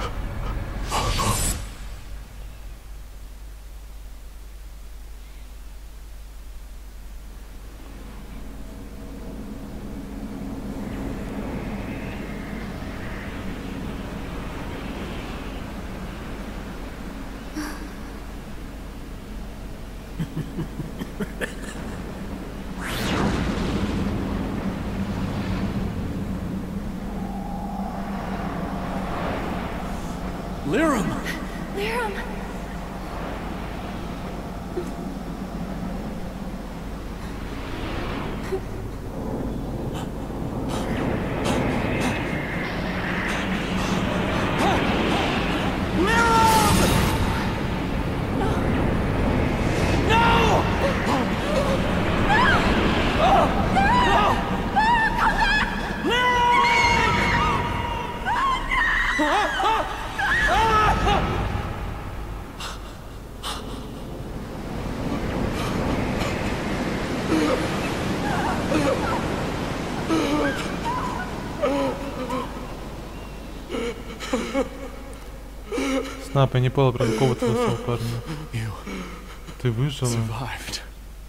Liram! Liram. Снап, я не понял, прям какого-то нашел парня. You Ты выжила. survived.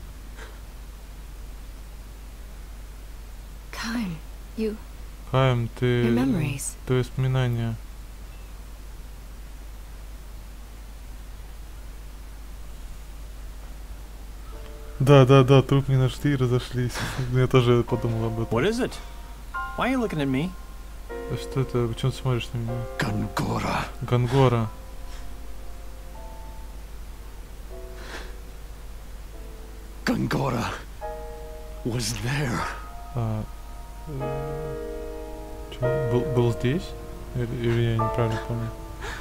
Kime, you. Хайм, ты... Your memories. Твои воспоминания. Да, труп не нашли и разошлись. Я тоже подумал об этом. What is it? Why are you looking at me? А что это? Почему ты смотришь на меня? Gungora. Гангора. Gungora was there. Чё, был здесь? Или я неправильно понял?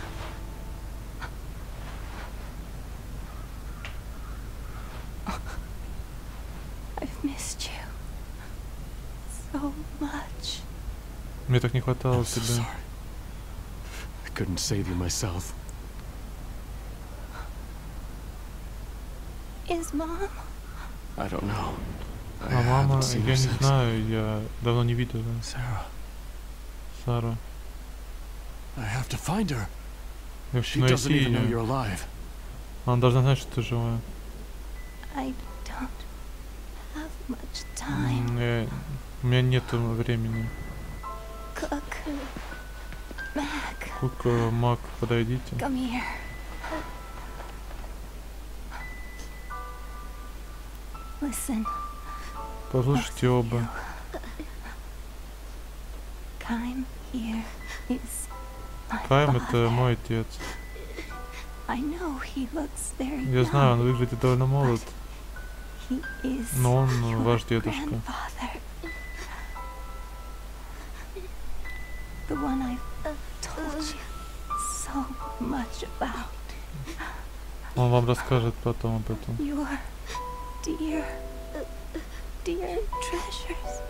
I've missed you so much. Мне так не хватало I'm so тебя. sorry. I couldn't save you myself. Is Mom? I don't know. I А мама, haven't seen я her не since. знаю, я давно не видел ее. Sarah, Сара. I have to find her. Я She хочу doesn't найти even know you're ее. alive. Она должна знать, что ты живая. I don't have much time. У меня нет времени. Cook. Mac. Хук, Мак, подойдите. Come here. Listen. Послушайте оба. Kaim here is my Кайм это father. мой отец. I know he looks very Я знаю, он young, выглядит довольно молод, he is но он your ваш дедушка. grandfather. The one I've told you so much about. Он вам расскажет потом об этом. Your dear, dear treasures.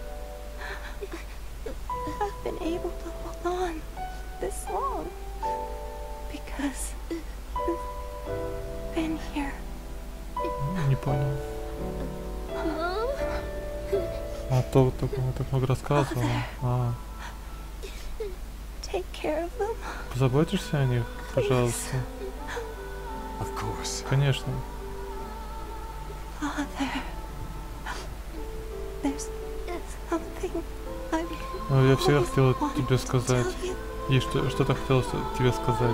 I've been able to hold on this long because you've been here. Не понял. Mom? А то так много рассказывал. А, Take care of them. позаботишься о них, пожалуйста? Of course. Конечно. Father, there's something Но я всегда always хотела wanted тебе to сказать. tell you. И что-то хотела тебе сказать.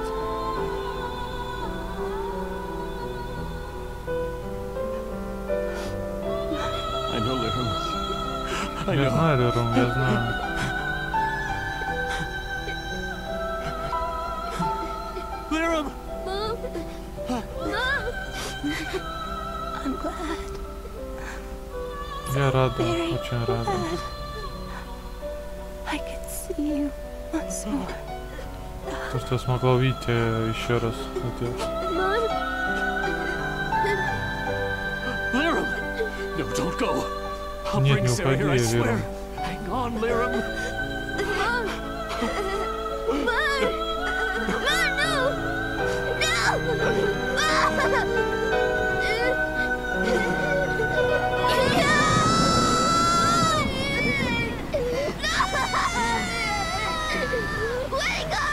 I know, Lirum. I Я know. знаю, Лерум, я знаю. Lirum! Mom? Mom? I'm glad. Я рада, Very очень рада. glad. I could see you once more. То, что я смогла увидеть тебя еще раз, отец. Mom? Lirum! No, don't go. I'll Нет, bring не Sarah here, I уходи, swear. Лерум. Hang on, Lirum. Mom? Mom? Mom, no! No! Wake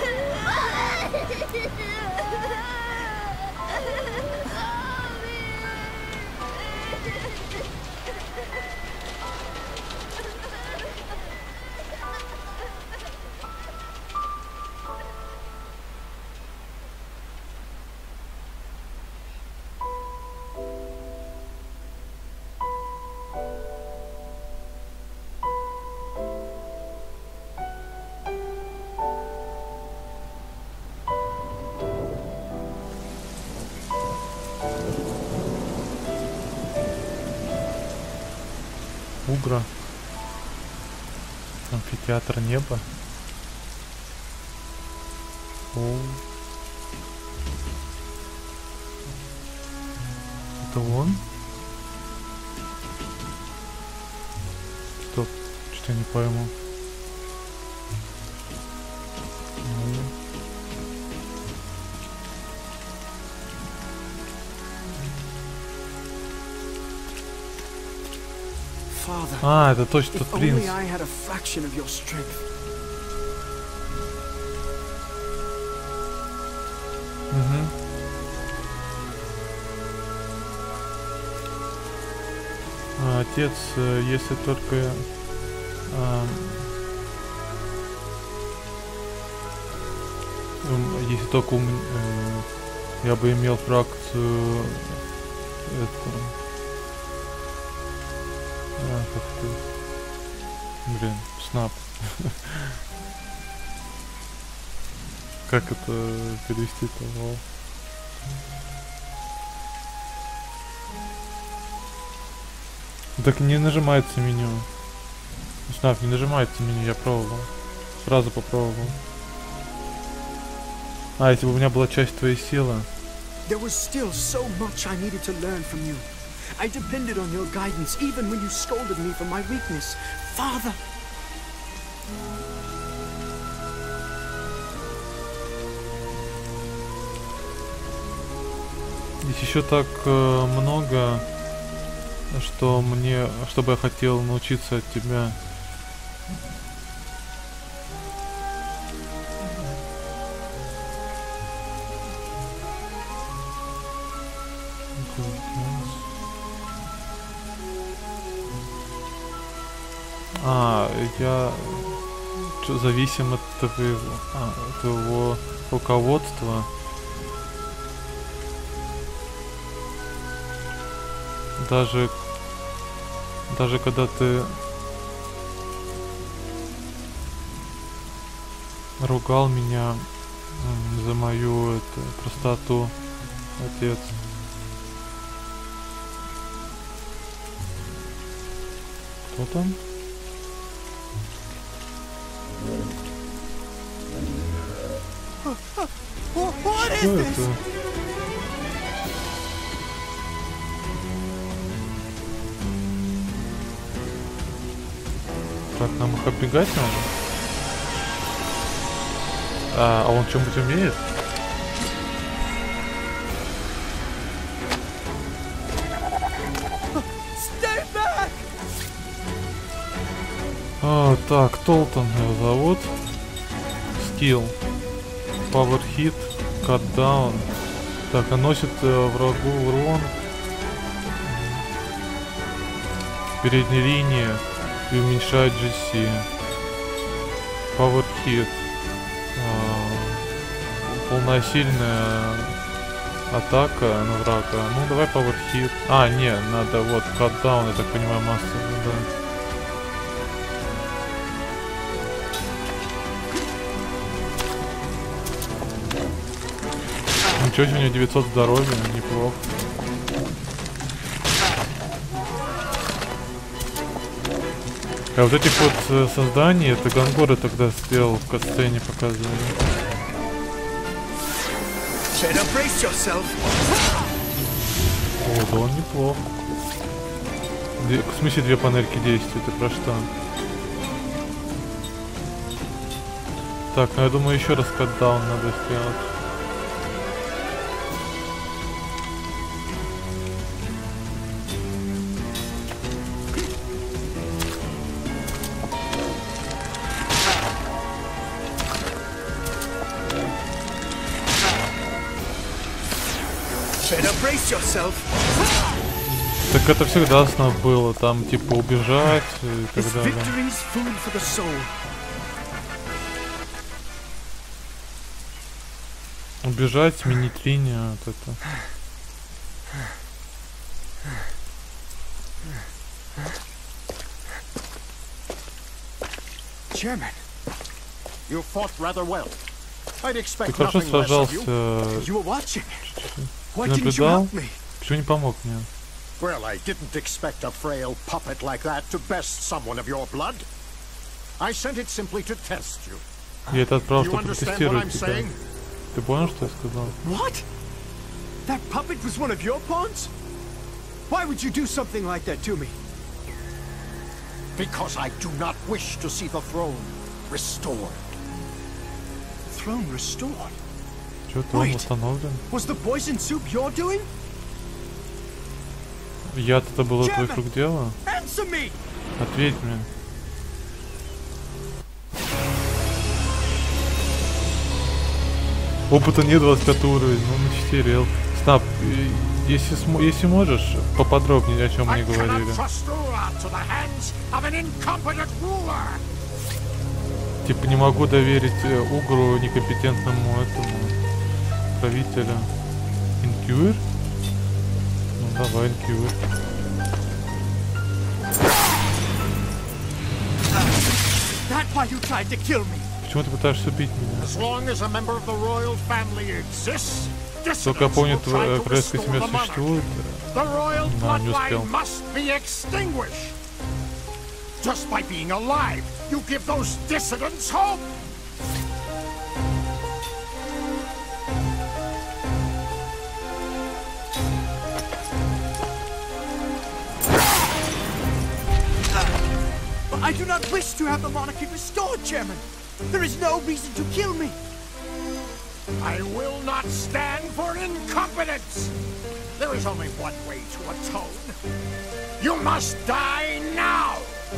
Угра. Амфитеатр неба. О. Это он? Стоп, что-то я не пойму. Father, А, это точно if тот принц. only I had a fraction of your strength. Угу. Отец, если только если только я бы имел фракцию как это, блин, снап. Как это перевести-то? Вау. Так не нажимается меню. Снап, не нажимается меню, я пробовал. Сразу попробовал. А, если бы у меня была часть твоей силы. There was still so much I needed to learn from you. I depended on your guidance even when you scolded me for my weakness. Father! Здесь еще так много, что бы я хотел научиться от тебя. зависим от твоего руководства. Даже когда ты ругал меня за мою простоту, отец. Кто там? Что это? Так, нам их оббегать надо? А он что-нибудь умеет? Так, Толтон его зовут. Скилл. Power Hit. Cut Down. Так, наносит врагу урон в передней линии и уменьшает GC. Power Hit. Полносильная атака на врага. Ну давай Power Hit. А, не, надо вот Cut Down, я так понимаю, массово, да. Ничего себе, у него 900 здоровья, неплохо. А вот этих вот созданий, это Гангоры тогда сделал в катсцене, показывали. О, да он неплох. В смысле 2 панельки действия, ты про что? Так, ну я думаю еще раз катдаун надо сделать. Так это всегда с нами было, там типа убежать и так далее. Убежать, сменить линию, вот это. Chairman, you fought rather well. I'd Ты expect хорошо nothing less of сражался. you. Ты наблюдал? Почему не помог мне? Well, I didn't expect a frail puppet like that to best someone of your blood. I sent it simply to test you. Я это отправил, чтобы протестировать тебя. Ты понял, что я сказал? What? That puppet was one of your pawns? Why would you do something like that to me? Because I do not wish to see the throne restored. Throne restored? Что, трон восстановлен? Was the poison soup your doing? Яд это было твоих рук дело? Answer me! Ответь мне. Опыта нет, 25 уровень, ну на 4. Снап, если можешь, поподробнее о чем мне говорили. Типа не могу доверить Угру некомпетентному этому правителю. Инкюр? Ну давай, Инкюр. Почему ты пытаешься убить меня? Только я помню, твоя королевская семья существует. Да, не успел. Just by being alive, you give those dissidents hope. I do not wish to have the monarchy restored, Chairman. There is no reason to kill me. I will not stand for incompetence. There is only one way to atone. You must die now.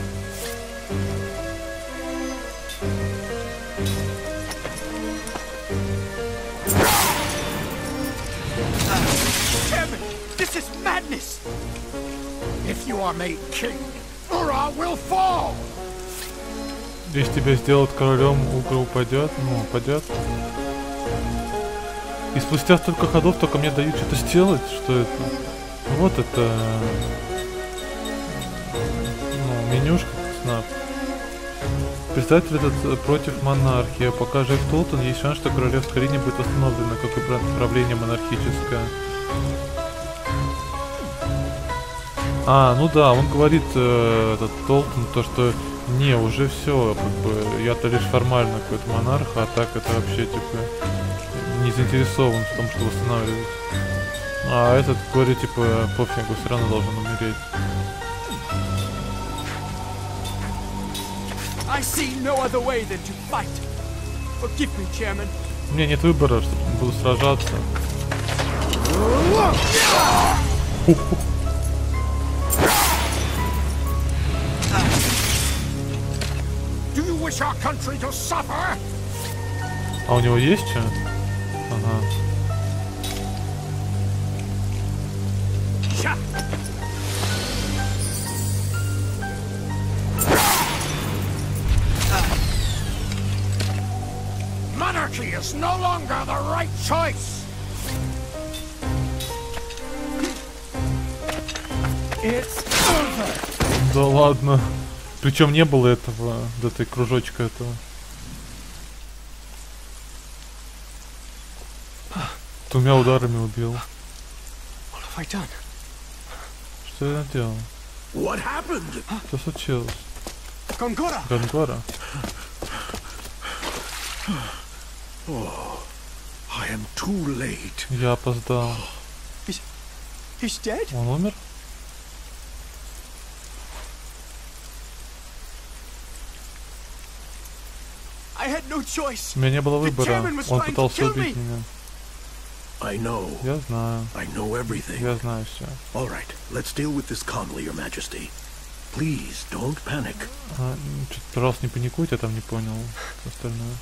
Chairman, this is madness. If you are made king, Ura will fall. Если тебя сделают королем, Угра упадет, ну, упадет. И спустя столько ходов только мне дают что-то сделать, что это? Вот это... Ну, менюшка, снап. Представитель этот против монархии. Пока жив Толтон, есть шанс, что королевская линия будет восстановлена, как и правление монархическое. А, ну да, он говорит, этот Толтон, то, что не, уже все, как бы, я-то лишь формально какой-то монарх, а так это вообще, типа, не заинтересован в том, что восстанавливать. А этот говорит, типа, пофигу, все равно должен умереть. I see no other way than to fight. Forgive me, Chairman. У меня нет выбора, что буду сражаться. Do you wish our country to suffer? А у него есть что? Ага. Monarchy is no longer the right choice. It's over. Да ладно. Причем не было этого, этой кружочка этого. Двумя ударами убил. What have I done? Что я делал? What happened? Что случилось? Gongora! Гангора? Oh, I am too late. Я опоздал. He's dead? Он умер? I had no choice. У меня не было выбора. Он пытался убить меня. I know. Я знаю. I know everything. Я знаю все. All right, let's deal with this calmly, Your Majesty. Please don't panic. Пожалуйста, не паникуйте, я там не понял остальное.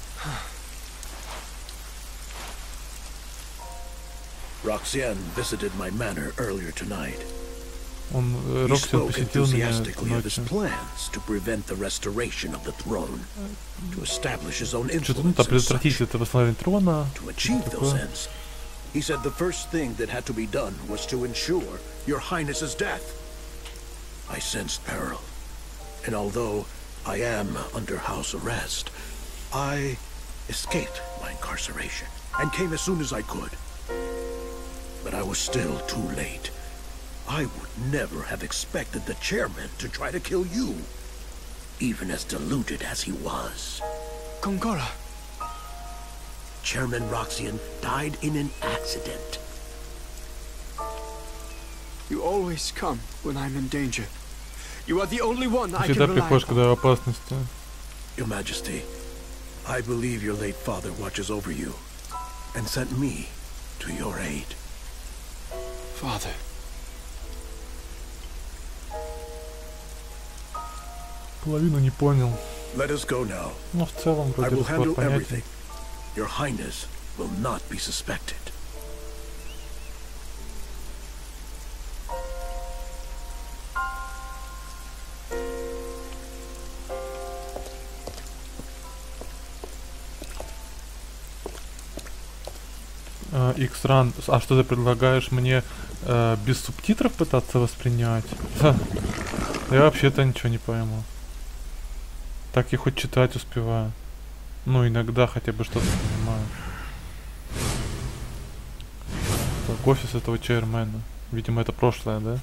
Roxanne visited my manor earlier tonight. Он, He Роксиан spoke посетил меня enthusiastically of his ночью. plans to prevent the restoration of the throne, to establish his own Что-то, ну, influence там, and предотвратить such. это восстановление трона. To achieve those Такое. ends, he said the first thing that had to be done was to ensure Your Highness's death. I sensed peril, and although I am under house arrest, I escaped my incarceration and came as soon as I could. But I was still too late. I would never have expected the chairman to try to kill you, even as deluded as he was. Gongora. Chairman Roxian died in an accident. You always come when I'm in danger. You are the only one I Всегда can rely приходишь, когда upon. в опасности. Your Majesty, I believe your late father watches over you and sent me to your aid. Father. Половину не понял. Let us go now. Но в целом I вроде will разговор handle понятен. everything. Your Highness will not be suspected. Иксран, а что ты предлагаешь мне без субтитров пытаться воспринять? Ха. Я вообще-то ничего не пойму. Так я хоть читать успеваю. Ну, иногда хотя бы что-то понимаю. Так, офис этого чейрмена. Видимо, это прошлое, да?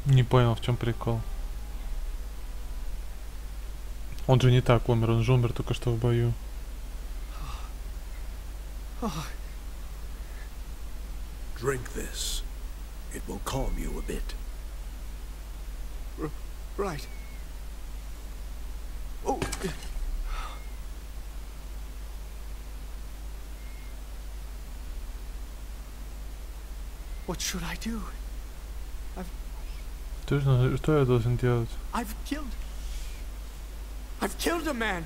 Не понял, в чем прикол. Он же не так умер, он же умер только что в бою. Drink this. It will calm you a bit. Right. Oh. What should I do? Что я должен делать? I've killed a man.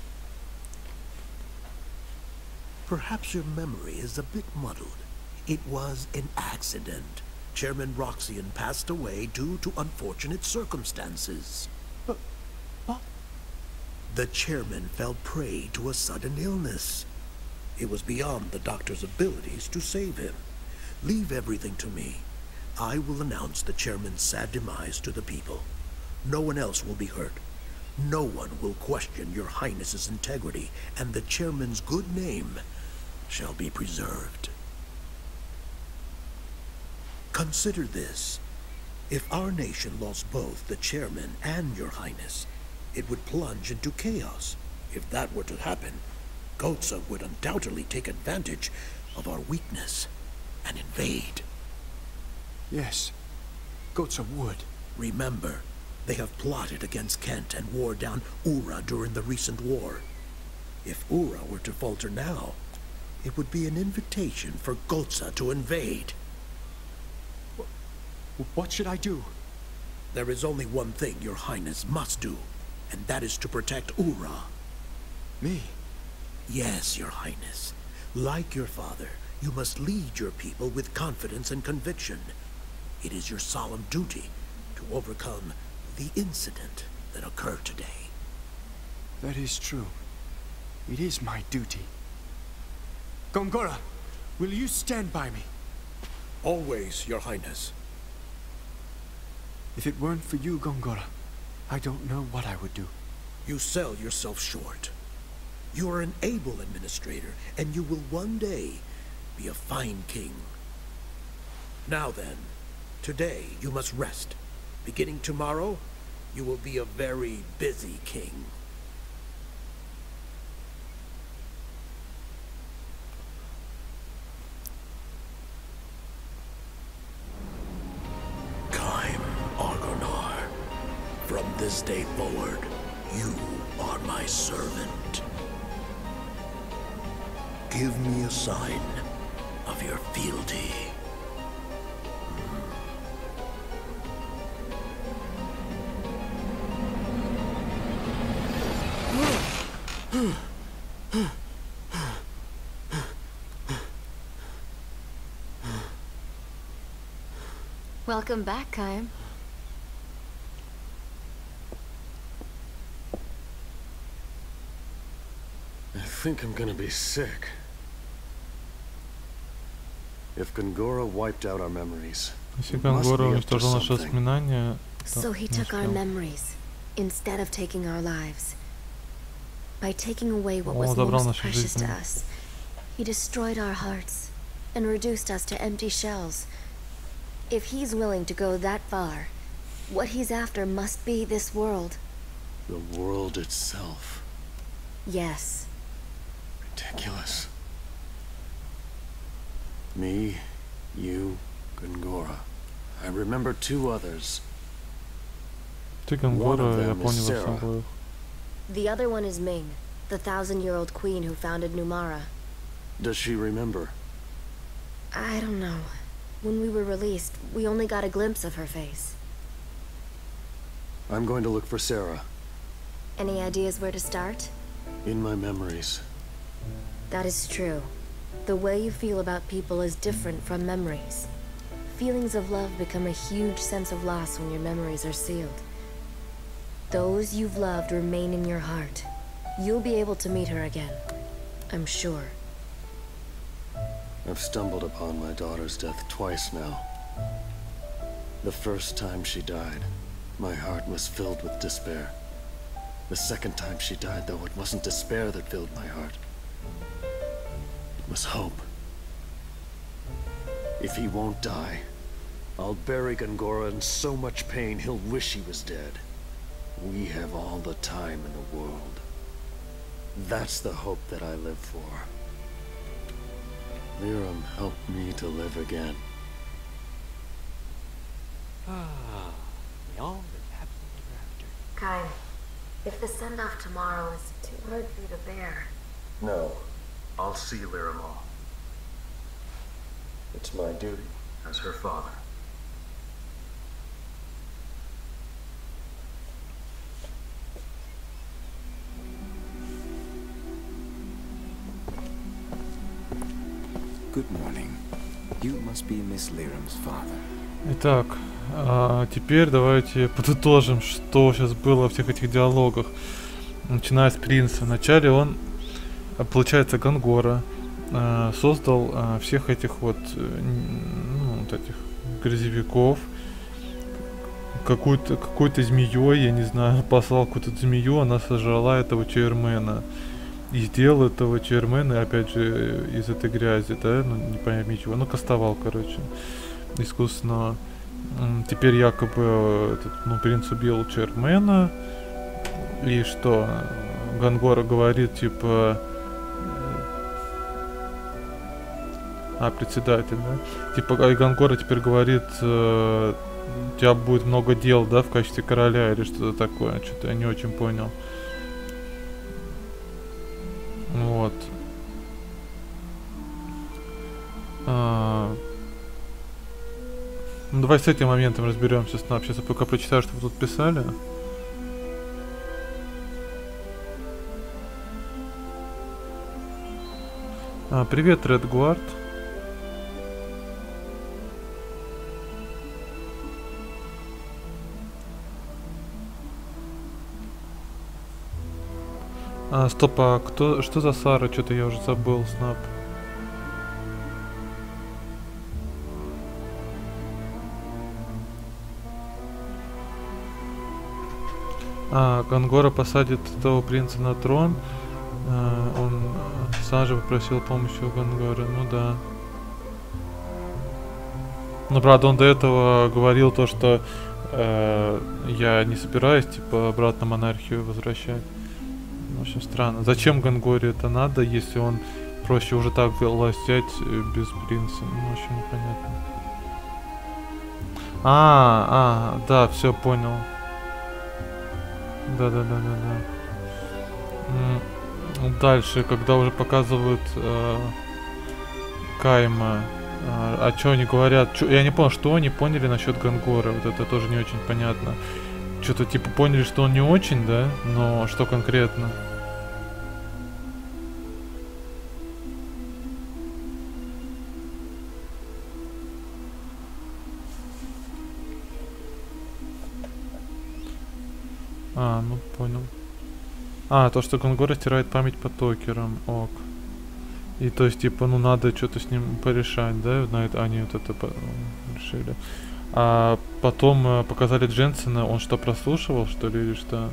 Perhaps your memory is a bit muddled. It was an accident. Chairman Roxian passed away due to unfortunate circumstances. What? The chairman fell prey to a sudden illness. It was beyond the doctor's abilities to save him. Leave everything to me. I will announce the chairman's sad demise to the people. No one else will be hurt. No one will question your highness's integrity, and the chairman's good name shall be preserved. Consider this. If our nation lost both the chairman and your highness, it would plunge into chaos. If that were to happen, Gotza would undoubtedly take advantage of our weakness and invade. Yes, Gotza would. Remember, they have plotted against Kent and wore down Ura during the recent war. If Ura were to falter now, it would be an invitation for Gotza to invade. What should I do? There is only one thing your highness must do, and that is to protect Ura. Me? Yes, your highness. Like your father, you must lead your people with confidence and conviction. It is your solemn duty to overcome the incident that occurred today. That is true. It is my duty. Gongora, will you stand by me? Always, your highness. If it weren't for you, Gongora, I don't know what I would do. You sell yourself short. You are an able administrator, and you will one day be a fine king. Now then, today you must rest. Beginning tomorrow, you will be a very busy king. Kaim Argonar, from this day forward, you are my servant. Give me a sign of your fealty. Welcome back, Kaim. I think I'm gonna be sick. If Gongora wiped out our memories, Если Гонгора уничтожил наши воспоминания, So he took our memories instead of taking our lives. By taking away what was most precious to us, he destroyed our hearts and reduced us to empty shells. If he's willing to go that far, what he's after must be this world. the world itself. Yes. Ridiculous. Me, you, Gongora. I remember two others. Ты Гонгора, я помню вас обоих. The other one is Ming, the 1,000-year-old queen who founded Numara. Does she remember? I don't know. When we were released, we only got a glimpse of her face. I'm going to look for Sarah. Any ideas where to start? In my memories. That is true. The way you feel about people is different from memories. Feelings of love become a huge sense of loss when your memories are sealed. Those you've loved remain in your heart. You'll be able to meet her again. I'm sure. I've stumbled upon my daughter's death twice now. The first time she died, my heart was filled with despair. The second time she died, though, it wasn't despair that filled my heart. It was hope. If he won't die, I'll bury Gongora in so much pain he'll wish he was dead. We have all the time in the world. That's the hope that I live for. Liram helped me to live again. We all live happily ever after. Kai, if the send-off tomorrow is too hard for you to bear... No, I'll see Liram off. It's my duty as her father. Good morning. You must be Miss Liram's father. Итак, теперь давайте подытожим, что сейчас было в всех этих диалогах. Начиная с принца. Вначале он, получается, Гонгора создал всех этих вот, вот этих грязевиков. Какой-то змеей, я не знаю, послал какую-то змею, она сожрала этого Чейрмена. И сделал этого Чейрмена, опять же, из этой грязи, да, ну не пойми чего, ну кастовал, короче, искусственно. Теперь якобы этот, принц убил Чейрмена. И что? Гонгора говорит, типа... председатель, да? Типа, Гонгора теперь говорит, у тебя будет много дел, да, в качестве короля или что-то такое. Что-то я не очень понял. Вот. Ну, давай с этим моментом разберемся. Сейчас я пока прочитаю, что вы тут писали. Привет, Редгуард. Стоп, что за Сара? Что-то я уже забыл, Снап. Гонгора посадит этого принца на трон. Он сам же попросил помощи у Гонгоры, ну да. Но правда он до этого говорил то, что я не собираюсь, типа, обратно монархию возвращать. В общем, странно. Зачем Гонгоре это надо, если он проще уже так власть взять без принца? Ну, в общем, непонятно. Да, все понял. Да. Дальше, когда уже показывают Кайма, что они говорят? Я не понял, что они поняли насчет Гонгора. Вот это тоже не очень понятно. Что-то типа поняли, что он не очень, да? Но что конкретно? Ну понял. То, что Гонгора стирает память по токерам. Ок. И то есть, типа, ну надо что-то с ним порешать, да? Они вот это решили. А потом показали Дженсена, он что, прослушивал, что ли, или что?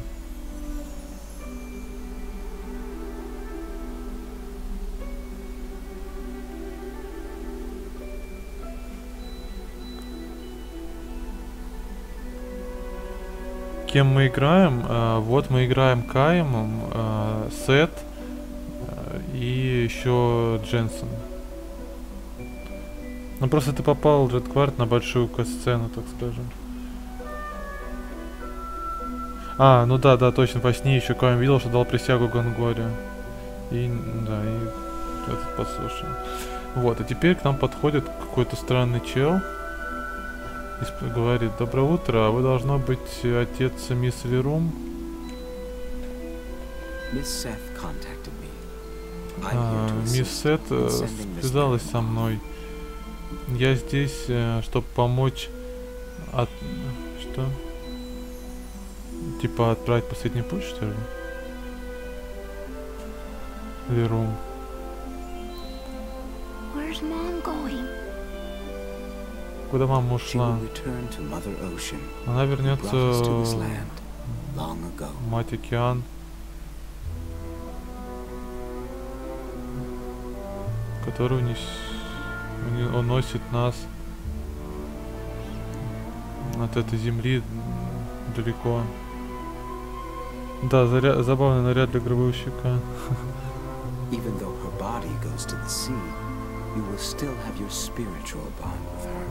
Кем мы играем? Вот мы играем Каемом, Сет и еще Дженсен. Ну просто ты попал, Редгуард, на большую кат-сцену, так скажем. Ну да, точно, во сне еще Каем видел, что дал присягу Гонгоре. И этот послушал. Вот, и теперь к нам подходит какой-то странный чел. И говорит: доброе утро, вы должно быть отец мисс Лирум. Мисс Сет связалась со мной. Я здесь, чтобы помочь Что? Типа отправить последний путь, что ли? Лирум. Куда мама ушла? Она вернется в Мать Океан, который уносит нас от этой земли далеко. Да, забавный наряд для гробовщика. Even though her body goes to the sea, you will still have your spiritual bond with her.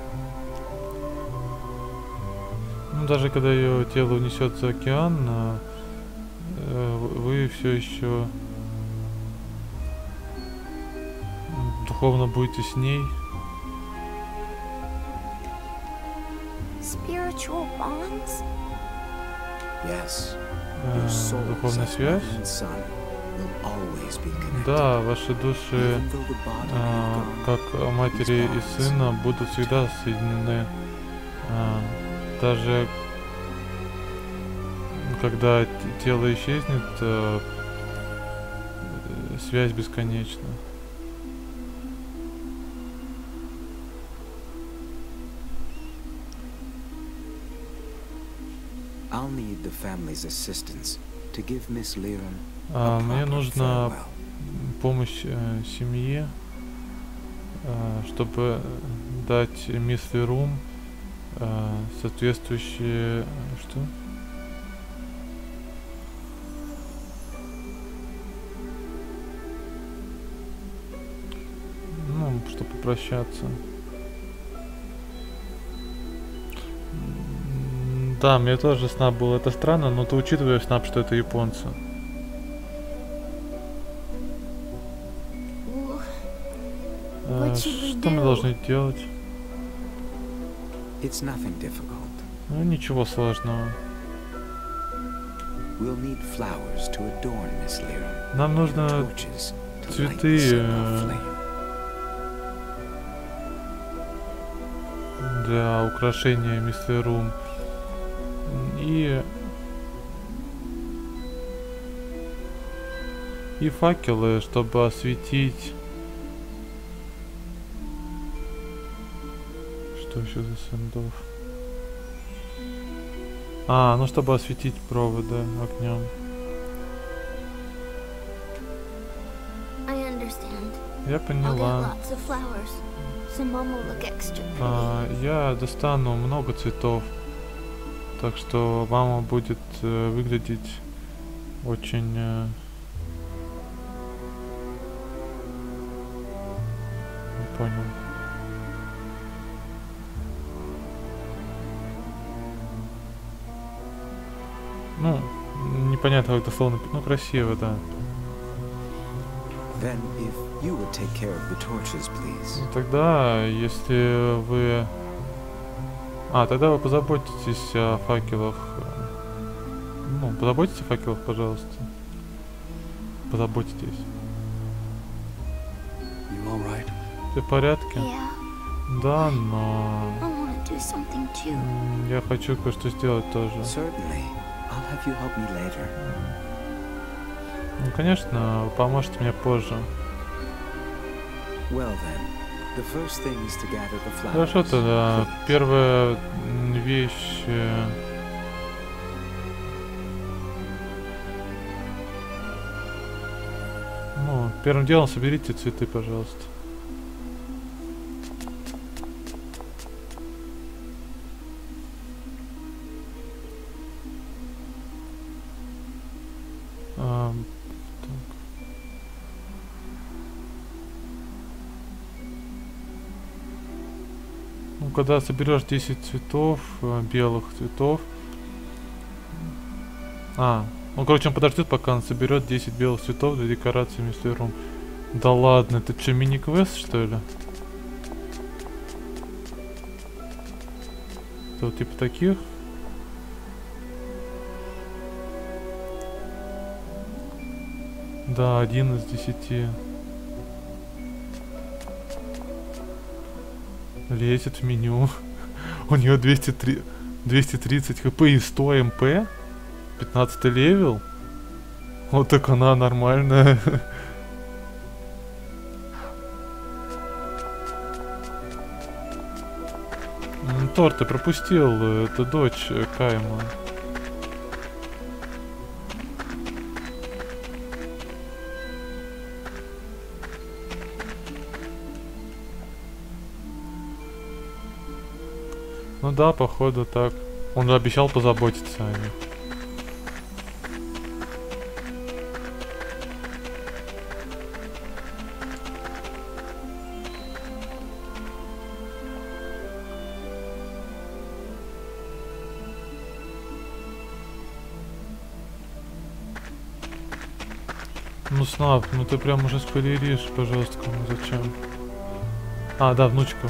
Ну, даже когда ее тело унесет за океан, вы все еще духовно будете с ней. Spiritual bonds? Yes. Духовная связь. Да, ваши души, как матери и сына, будут всегда соединены. Даже когда тело исчезнет, связь бесконечна. Мне нужна помощь семье, чтобы дать мисс Лерум соответствующие... Что? Ну, чтобы попрощаться. Да, мне тоже снап был. Это странно, но ты учитываешь снап, что это японцы. Что мы должны делать? Ну, ничего сложного. Нам нужно цветы для украшения мисс Лерум. И факелы, чтобы осветить. Что еще за сэндов? Ну чтобы осветить проводы огнем. Я поняла. Я достану много цветов. Так что мама будет выглядеть очень... Не понял. Ну, непонятно, как это словно... Ну, красиво, да. Тогда, если вы... тогда вы позаботитесь о факелах. Ну, позаботьтесь о факелах, пожалуйста. Позаботитесь. Ты в порядке? Да, но... Я хочу кое-что сделать тоже. Ну, конечно, вы поможете мне позже. Хорошо, тогда первая вещь... Ну, первым делом соберите цветы, пожалуйста. Когда соберешь 10 цветов, белых цветов. Ну, короче, он подождет, пока он соберет 10 белых цветов для декорации мисс Лерум. Да ладно, это что, мини-квест, что ли? Это вот типа таких? Да, 1 из 10. Лезет в меню. У нее 230 хп и 100 мп. 15 левел. Вот так она нормальная. Тор, ты пропустил. Это дочь Кайма. Ну Ну да, походу так. Он же обещал позаботиться о них. Ну, Снап, ну ты прям уже спойлеришь по-жесткому, зачем? А, да, внучка.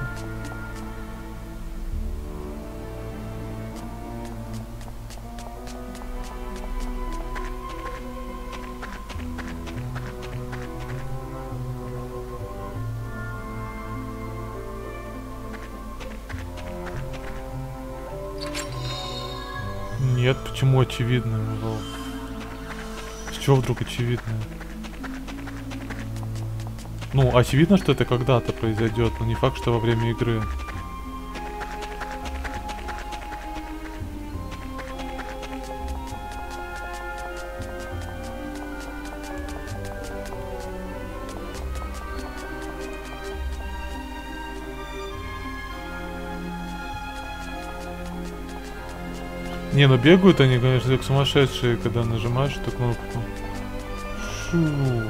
Нет, почему очевидно? С чего вдруг очевидно? Ну, очевидно, что это когда-то произойдет, но не факт, что во время игры. Не, ну бегают они, конечно, как сумасшедшие, когда нажимаешь эту кнопку. Шу.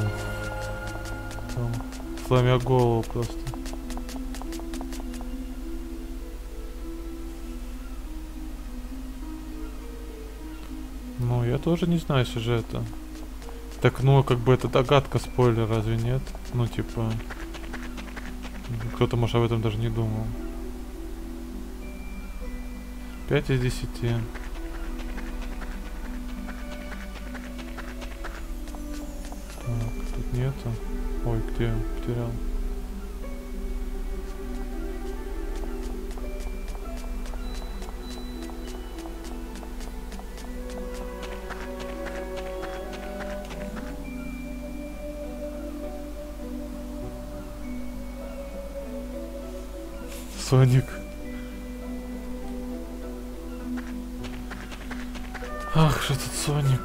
Там, сломя голову просто. Ну, я тоже не знаю сюжета. Так, ну, как бы это догадка, спойлер, разве нет? Ну, типа... Кто-то, может, об этом даже не думал. 5 из 10. Тут нету. Ой, где? Потерял. Соник. Ах, что тут Соник.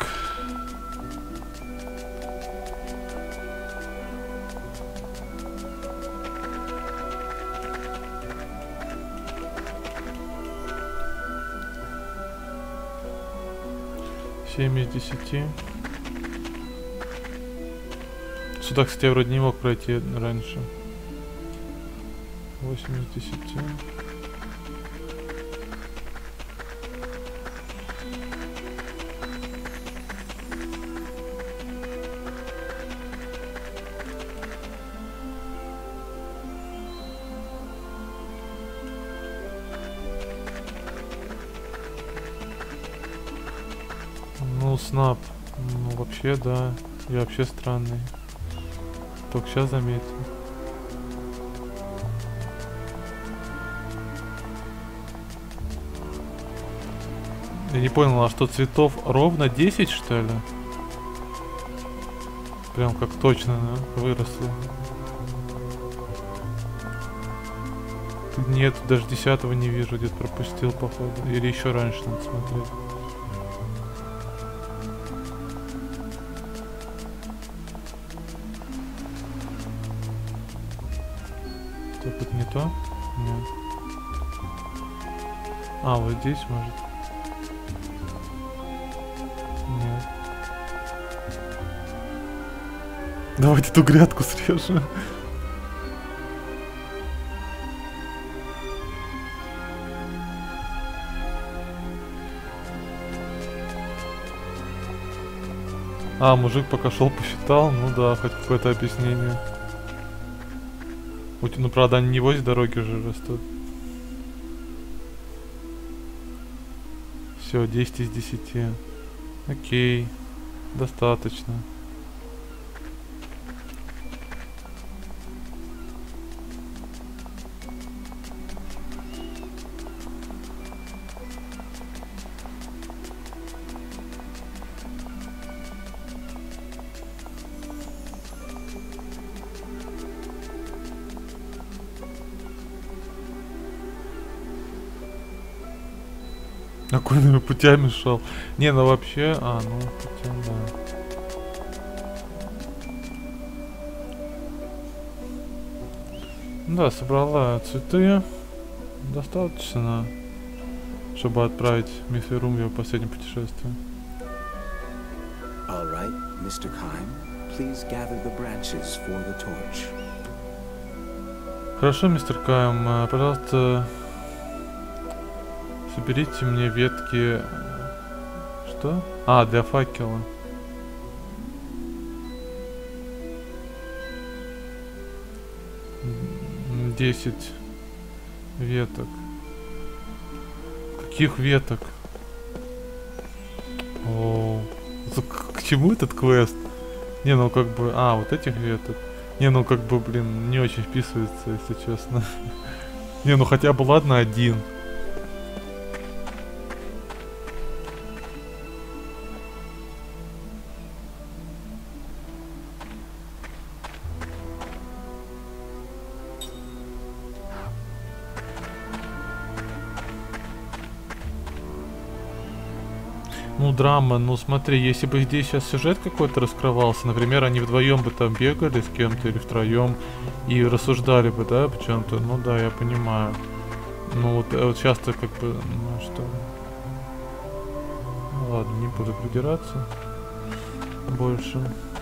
Из 10. Сюда, кстати, я вроде не мог пройти раньше. 8 из 10. Ну, Снап. Ну, вообще, да. Я вообще странный. Только сейчас заметил. Я не понял, а что цветов ровно 10, что ли? Прям как точно, да? Выросли. Нет, даже 10-го не вижу, где-то пропустил, походу. Или еще раньше надо смотреть. Так, это не то? Нет. А, вот здесь, может. Нет. Давайте эту грядку срежем. А, мужик пока шел, посчитал. Ну да, хоть какое-то объяснение. Ну, правда, они не возле дороги же растут. Все, 10 из 10. Окей. Достаточно. Окольными путями шел. Не, ну вообще... А, ну, путем, да. Да, собрала цветы. достаточно, чтобы отправить мисс Верум в его последнее путешествие. All right, Mr. Kime, please gather the branches for the torch. Хорошо, мистер Кайм, пожалуйста, соберите мне ветки. Что? А, для факела. Десять веток. Каких веток? О, к чему этот квест? Не, ну как бы... А, вот этих веток. Не, ну как бы, блин, не очень вписывается, если честно. Не, ну хотя бы ладно один. Ну, драма, ну смотри, если бы здесь сейчас сюжет какой-то раскрывался, например, они вдвоем бы там бегали с кем-то или втроем и рассуждали бы, да, по чем-то, ну да, я понимаю. Ну вот часто как бы, ну что... Ну ладно, не буду придираться больше.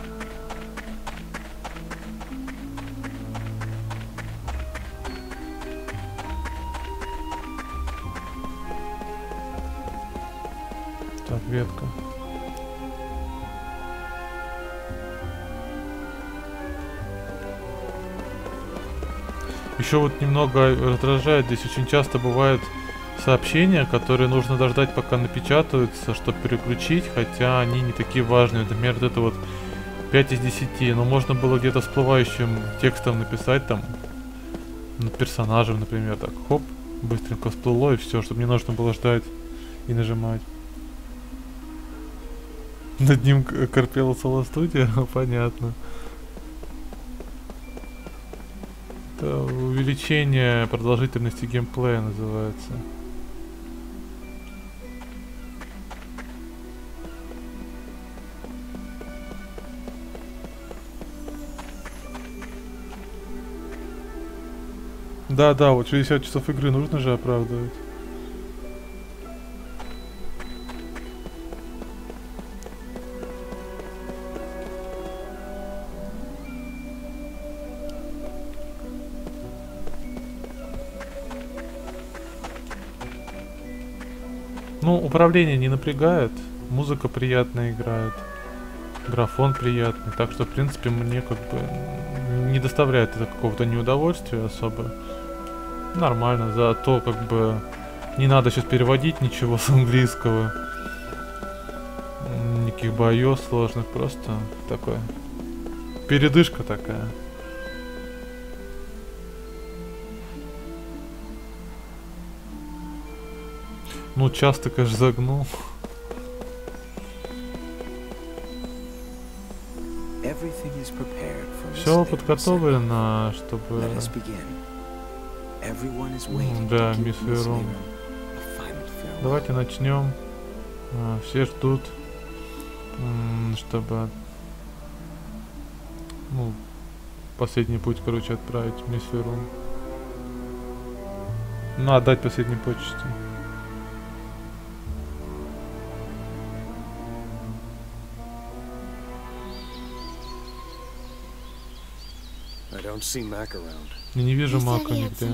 Так, ветка. Еще вот немного раздражает, здесь очень часто бывают сообщения, которые нужно дождать, пока напечатаются, чтобы переключить, хотя они не такие важные. Например, вот это вот 5 из 10, но можно было где-то всплывающим текстом написать там над персонажем, например, так, хоп, быстренько всплыло и все, чтобы не нужно было ждать и нажимать. Над ним корпела Соло Студия, понятно. Это увеличение продолжительности геймплея называется. Да, вот 60 часов игры нужно же оправдывать. Ну, управление не напрягает, музыка приятно играет, графон приятный, так что, в принципе, мне как бы не доставляет это какого-то неудовольствия особо. Нормально, зато как бы не надо сейчас переводить ничего с английского. Никаких боев сложных, просто такое. Передышка такая. Ну, часто, конечно, загнул. Все подготовлено, чтобы... Да, мисс Верум. Давайте начнем. Все ждут, чтобы... Ну, последний путь, короче, отправить мисс Верум. Ну, отдать последней почте. Я не вижу Мака нигде.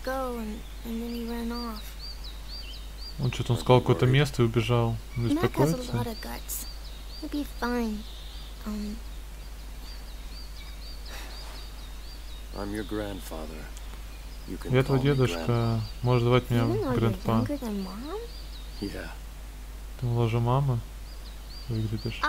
Он что-то сказал какое-то место и убежал. Беспокоится? Я твой дедушка. Можешь звать меня Грэндпа. Ты младше мамы выглядишь.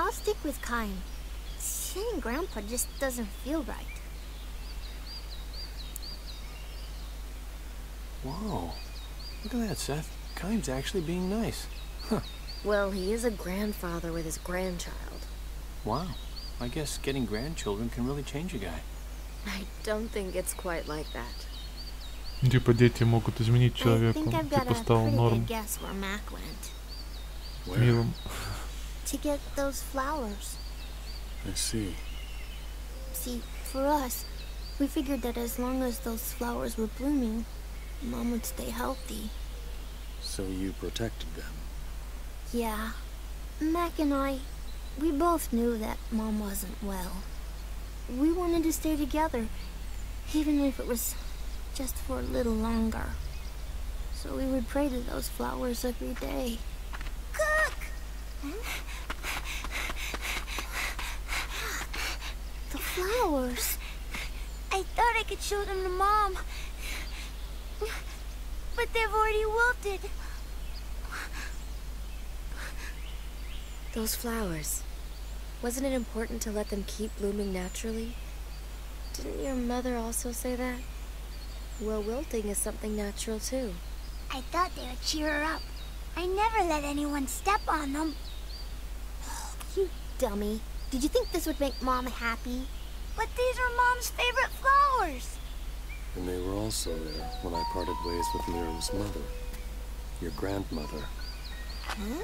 Whoa. Look at that, Seth. Kime's actually being nice. Huh. Well, he is a grandfather with his grandchild. Wow. I guess getting grandchildren can really change a guy. I don't think it's quite like that. Типа дети могут изменить человека. Типа стал норм. Милым. To get those flowers. I see. See, for us, we figured that as long as those flowers were blooming, Mom would stay healthy. So you protected them? Yeah. Mac and I, we both knew that Mom wasn't well. We wanted to stay together, even if it was just for a little longer. So we would pray to those flowers every day. Cook! The flowers. I thought I could show them to Mom. But they've already wilted. Those flowers. Wasn't it important to let them keep blooming naturally? Didn't your mother also say that? Well, wilting is something natural too. I thought they would cheer her up. I never let anyone step on them. You dummy. Did you think this would make Mom happy? But these are Mom's favorite flowers. And they were also there when I parted ways with Liram's mother. Your grandmother. Huh?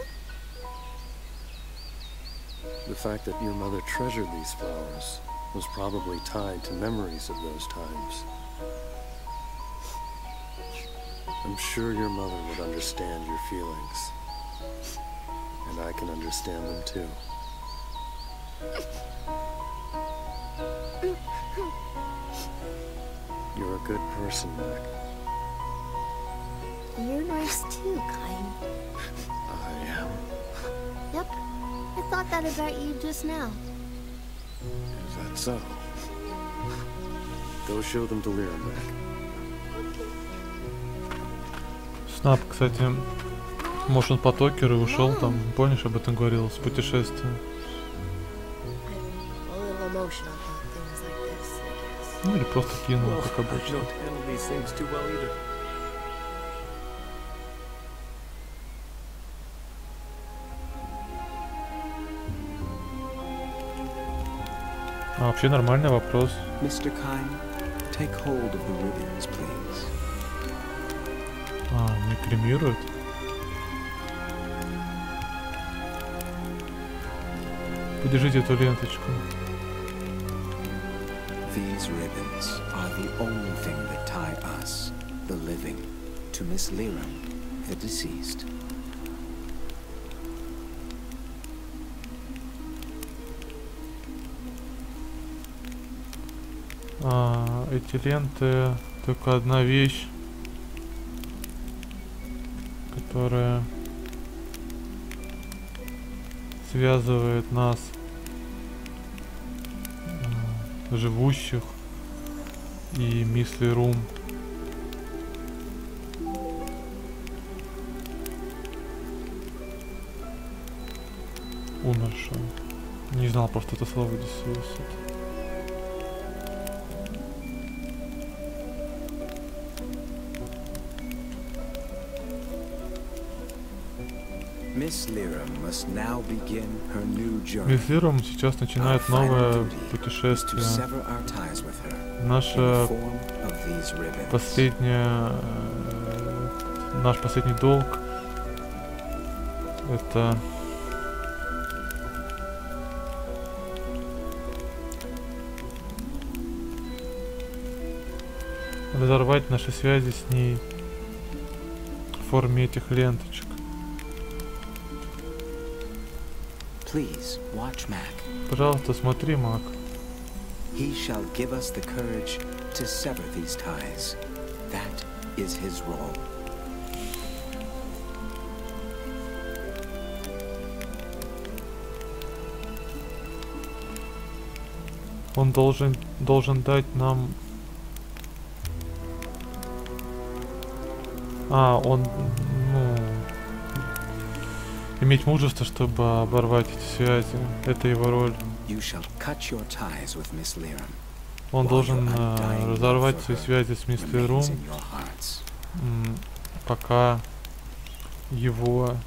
The fact that your mother treasured these flowers was probably tied to memories of those times. I'm sure your mother would understand your feelings. And I can understand them too. You're a good person, Mac. You're nice too, Kain. I am. Yep. I thought that about you just now. Is that so? Go show them to Liram, Mac. Снап, кстати, может он по Токеру ушел там, помнишь, об этом говорил, с путешествия. Ну или просто кинул, как обычно. А вообще нормальный вопрос. Mr. Kain, take hold of the ribbons, please. А, не кремируют? Подержите эту ленточку. These ribbons are the only thing that tie us, the living, to Miss Liram, the deceased. Эти ленты только одна вещь, которая связывает нас, живущих, и мисс Лирум. Умершая. Не знал просто это слово здесь висит. Miss Liram must now begin her new journey. Мисс Лирам сейчас начинает новое путешествие. Наша последняя, наш последний долг — это разорвать наши связи с ней в форме этих ленточек. Please watch Mac. Пожалуйста, смотри, Мак. He shall give us the courage to sever these ties. That is his role. Он должен дать нам... иметь мужество, чтобы оборвать эти связи. Это его роль. Он должен разорвать свои связи с мисс Лирум, пока его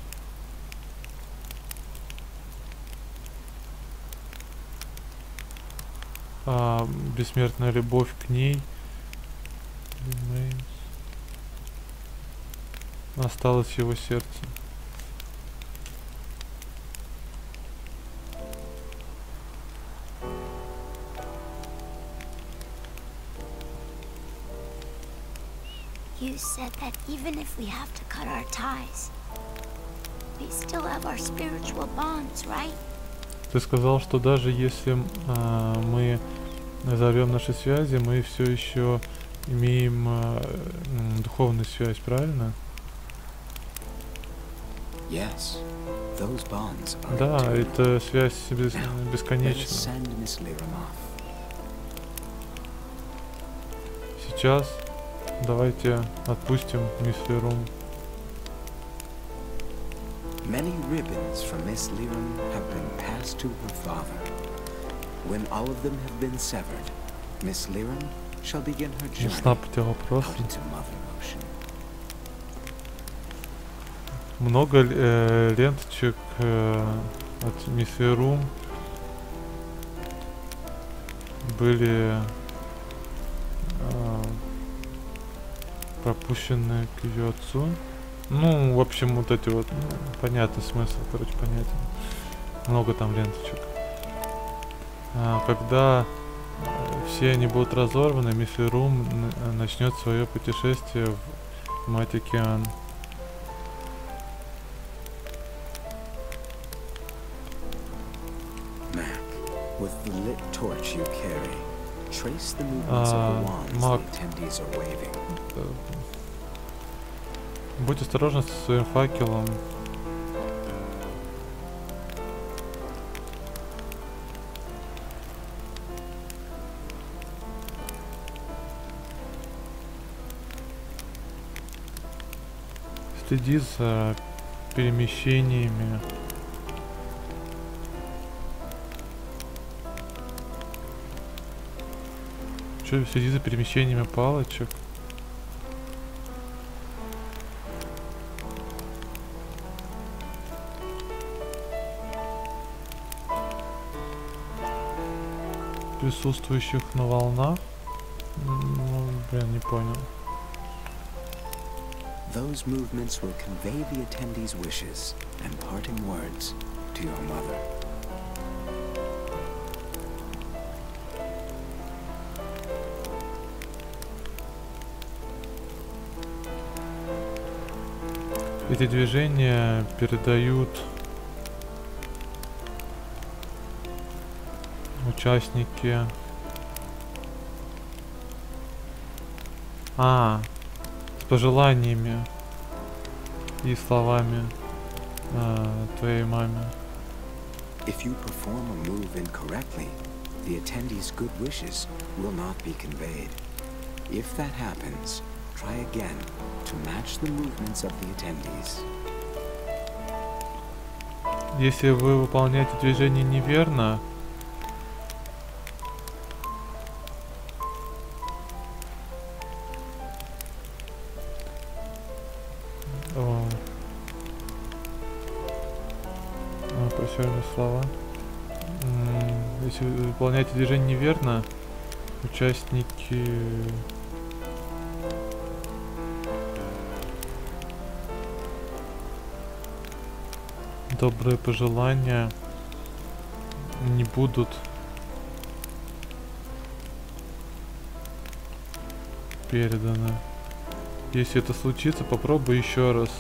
бессмертная любовь к ней осталась в его сердце. You always said that even if we have to cut our ties, we still have our spiritual bonds, right? Ты сказал, что даже если мы разорвем наши связи, мы все еще имеем духовную связь, правильно? Yes, those bonds are да, eternal. эта связь бесконечна. Сейчас давайте отпустим мисс Лерум. Many ribbons from Miss Liram have been passed to her father. When all of them have been severed, Miss Liram shall begin her journey out into Mother Ocean. Много ленточек от мисс Лерум были пропущены к ее отцу. Ну, в общем, вот эти вот, понятный смысл, короче, понятен. Много там ленточек. Когда все они будут разорваны, мисс Лерум начнет свое путешествие в Мать Океан. With the lit torch you carry, trace the movements of the wands the attendees are waving. Будь осторожна со своим факелом. Следи за перемещениями. Следи за перемещениями палочек. Присутствующих на волнах. Блин, не понял. Those movements will convey the attendees' wishes and parting words to your mother. Эти движения передают участники. С пожеланиями и словами твоей маме. If you perform a move incorrectly, the attendees' good wishes will not be conveyed. If that happens, try again to match the movements of the attendees. Если вы выполняете движение неверно, прощальные слова. Если вы выполняете движение неверно, участники добрые пожелания не будут переданы. Если это случится, попробуй еще раз.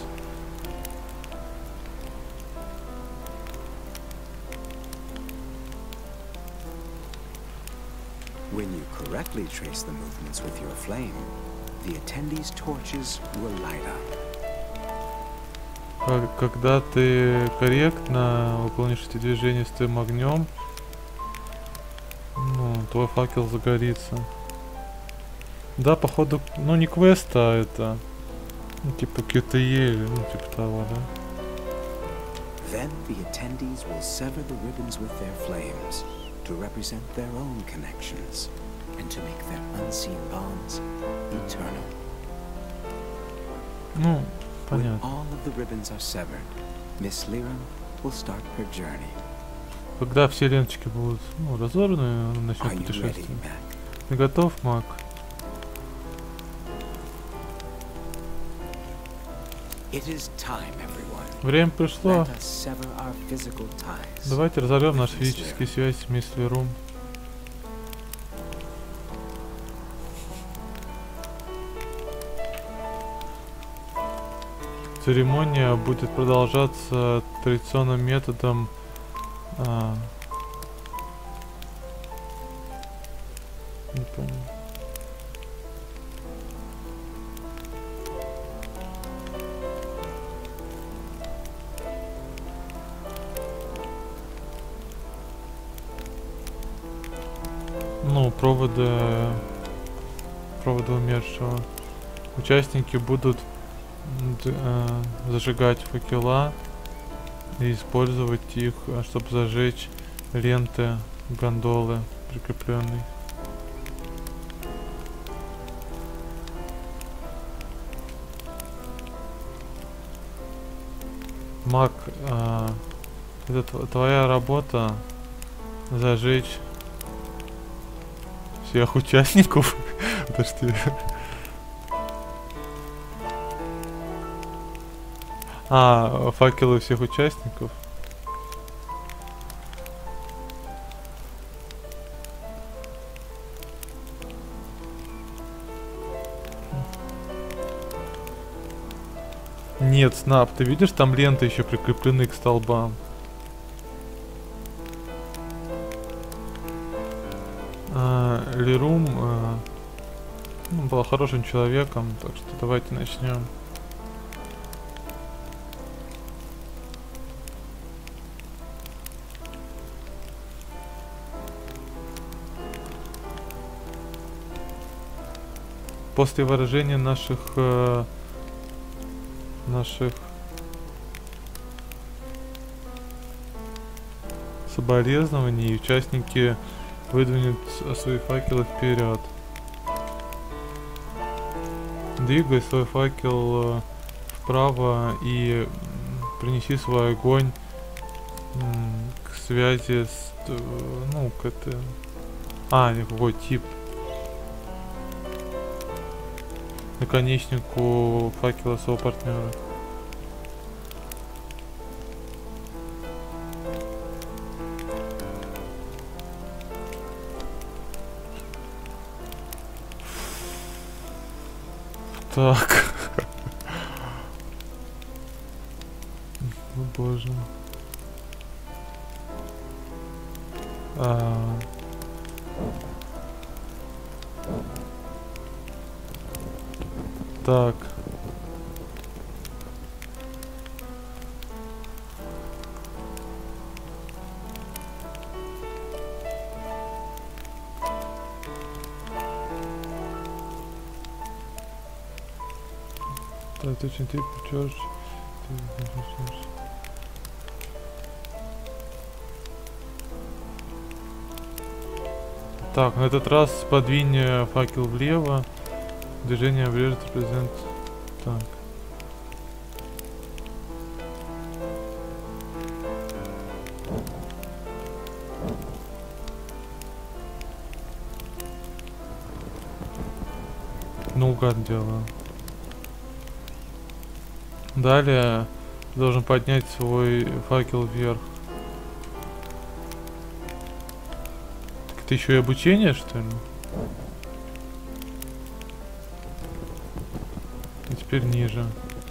When you correctly trace the movements with your flame, the attendees' torches will light up. Когда ты корректно выполнишь эти движения с твоим огнем, твой факел загорится. Да, походу, не квест, а это, типа QTE, типа того, да? Then the attendees will sever the ribbons with their flames to represent their own connections and to make their unseen bonds eternal. Понятно. When all of the ribbons are severed, Miss Liram will start her journey. Когда все ленточки будут разорваны, начнет путешествие. Ты готов, Мак? Время пришло. Давайте разорвем наши физические связи с мисс Лерум. Церемония будет продолжаться традиционным методом не понял. Ну, проводы умершего. Участники будут зажигать факела и использовать их, чтобы зажечь ленты гондолы прикрепленные. Мак, это твоя работа зажечь всех участников. Подожди. Факелы всех участников. Нет, Снап, ты видишь, там ленты еще прикреплены к столбам. Лерум была хорошим человеком, так что давайте начнем. После выражения наших соболезнований участники выдвинут свои факелы вперед. Двигай свой факел вправо и принеси свой огонь к связи с, ну, к это, какой тип, наконечнику факела своего партнера. Так. О боже. Так. Это очень тип Джордж. Так, на этот раз подвинь факел влево. Движение обрежет репрезент. Так. Наугад делаю. Далее должен поднять свой факел вверх. Так это еще и обучение, что ли? И теперь ниже.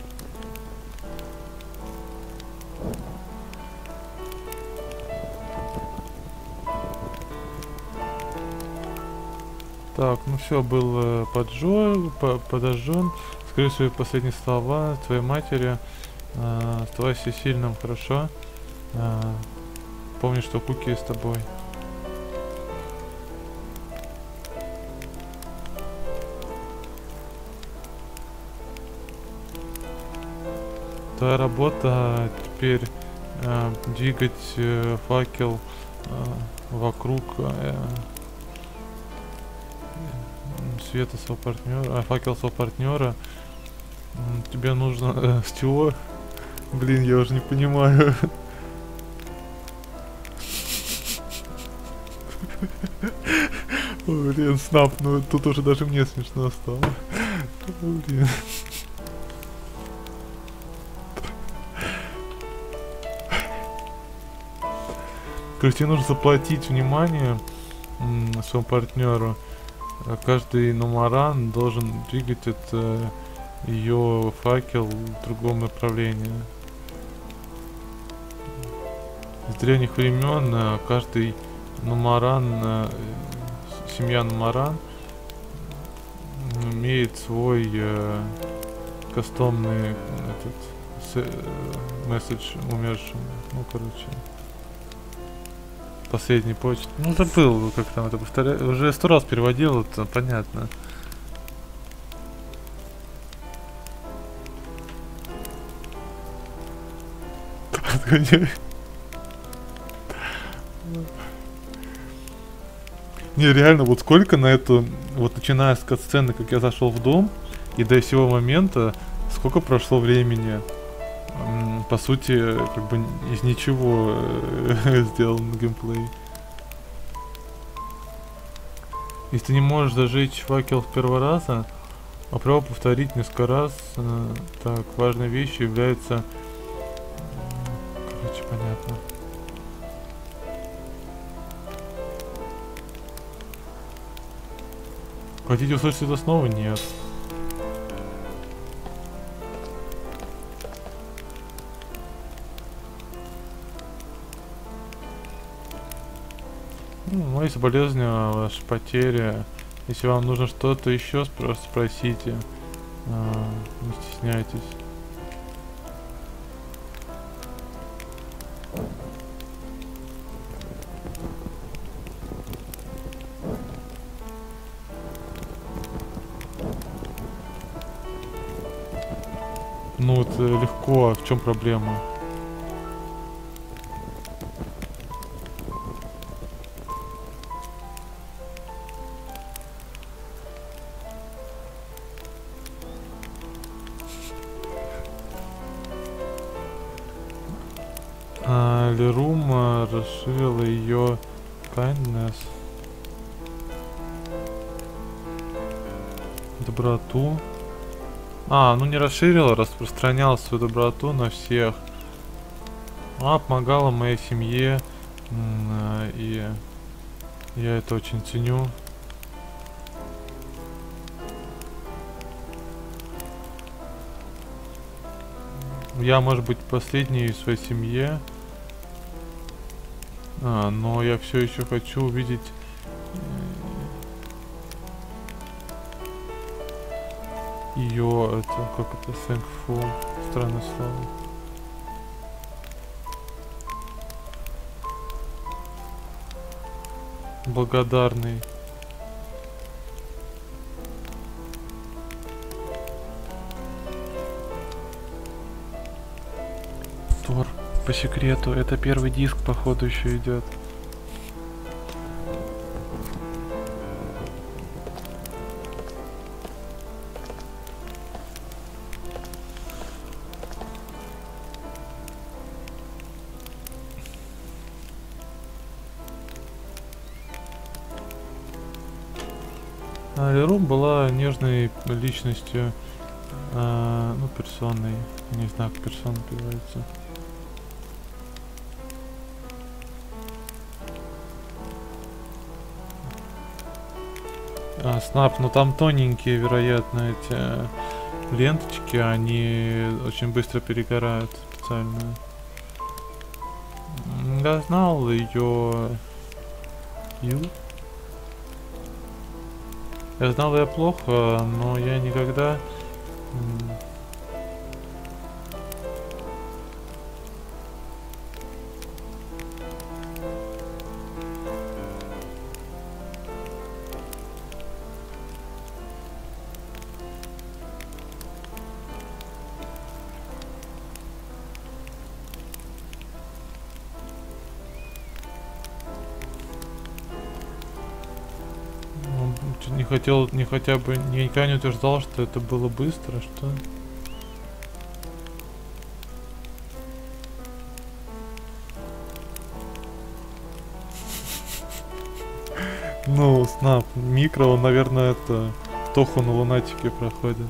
Так, ну все, был подожжен. Скажи свои последние слова твоей матери. Оставайся сильным, хорошо? Помни, что Куки с тобой. Твоя работа теперь двигать факел вокруг света своего партнера, факел своего партнера. Тебе нужно с чего? Блин, я уже не понимаю. Блин, Снап, ну тут уже даже мне смешно стало. Блин. Короче, тебе нужно заплатить внимание своему партнеру. Каждый номаран должен двигать это ее факел в другом направлении. С древних времен каждый Нумаран, семья Нумаран имеет свой кастомный месседж умершим. Ну, короче, последний почт. Ну, забыл, как там это повторяю. Уже 100 раз переводил, это понятно. Не, реально, вот сколько на эту, вот начиная с катсцены, как я зашел в дом, и до сего момента, сколько прошло времени. По сути, как бы из ничего сделан геймплей. Если ты не можешь зажечь факел с первого раза, попробуй повторить несколько раз. Так, важной вещью является... Короче, понятно. Хотите услышать это снова? Нет. Мои соболезнования, ваши потери. Если вам нужно что-то еще, просто спросите. Не стесняйтесь. Ну, это легко, в чем проблема? Лерум расширила ее kindness, доброту. Ну не расширила, распространяла свою доброту на всех. Помогала моей семье, и я это очень ценю. Я, может быть, последний в своей семье, но я все еще хочу увидеть ее, это, как это, thankful, странное слово. Благодарный. Тор, по секрету, это первый диск, походу, еще идет. Лерум была нежной личностью, ну, персоной, не знаю, как персона переводится. Снап, но там тоненькие, вероятно, эти ленточки, они очень быстро перегорают специально. Я знал ее... Я знал ее плохо, но я никогда... не хотя бы, никогда не утверждал, что это было быстро, что... Ну, Снап, микро, он, наверное, это... Тоху на лунатике проходит.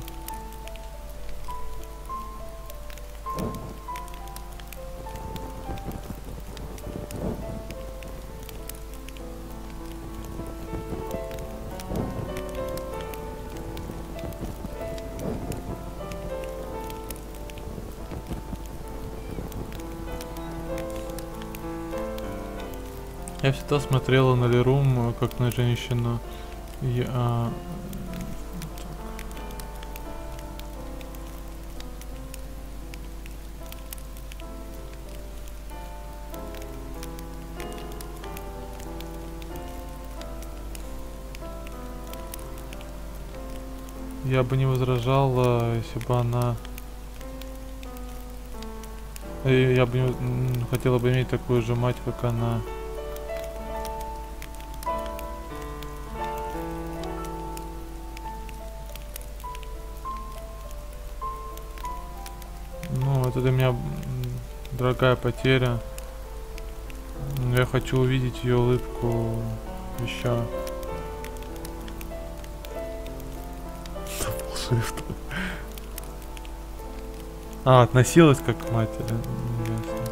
Я всегда смотрела на Лерум как на женщину. Я бы не возражал, если бы она... Я бы не... хотела бы иметь такую же мать, как она. Ну, это для меня дорогая потеря. Я хочу увидеть ее улыбку еще. Относилась как к матери. Ясно.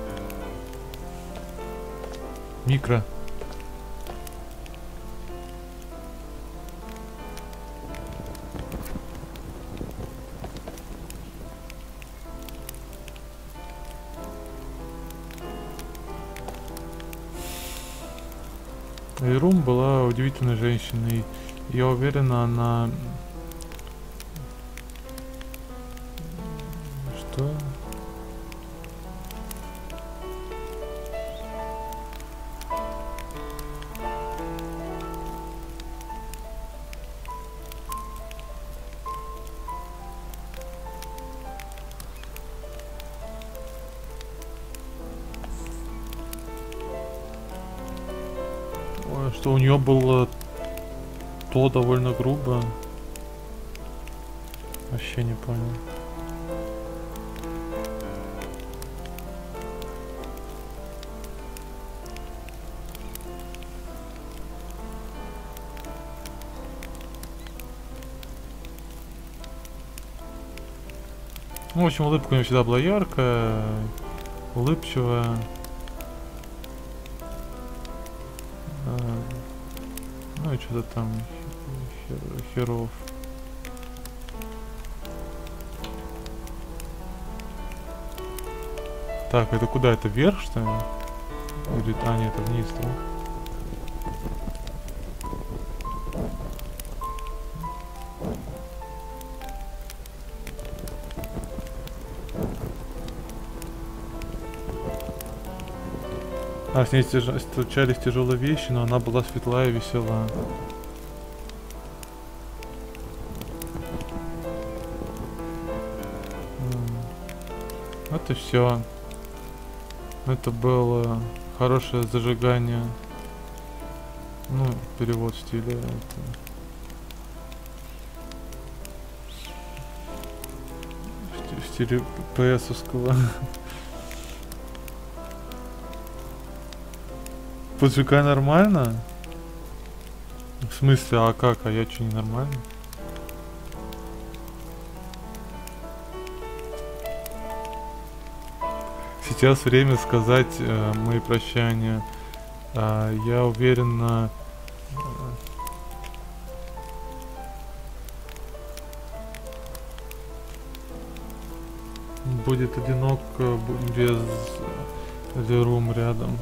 Микро. Лерум была удивительной женщиной. Я уверена, она... Что? Ой, что у нее было то довольно грубо. Вообще не понял. Ну, в общем, улыбка у нее всегда была яркая, улыбчивая. Ну и что-то там херов. Так, это куда? Это вверх, что ли? Или... А, нет, это вниз, да? С ней случались тяжелые вещи, но она была светлая и весела. Вот и все. Это было хорошее зажигание. Ну, перевод в стиле. В стиле ПСовского. Поджигай нормально? В смысле, а как? А я что, не нормально? Сейчас время сказать мои прощания. Я уверен, будет одинок без Лерум рядом.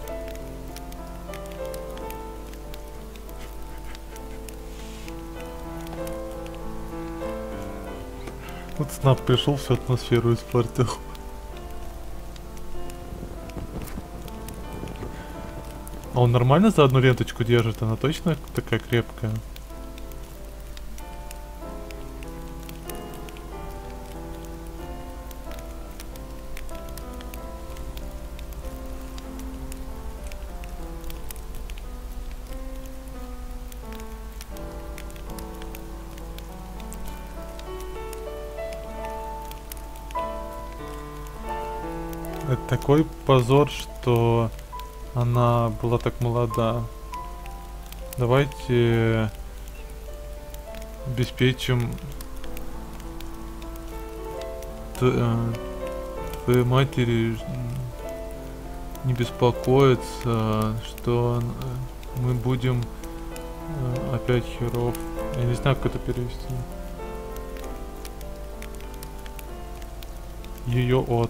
Вот Снап пришел, всю атмосферу испортил. А он нормально за одну ленточку держит? Она точно такая крепкая? Это такой позор, что она была так молода. Давайте обеспечим твоей матери не беспокоиться, что мы будем опять херов. Я не знаю, как это перевести. Ее от.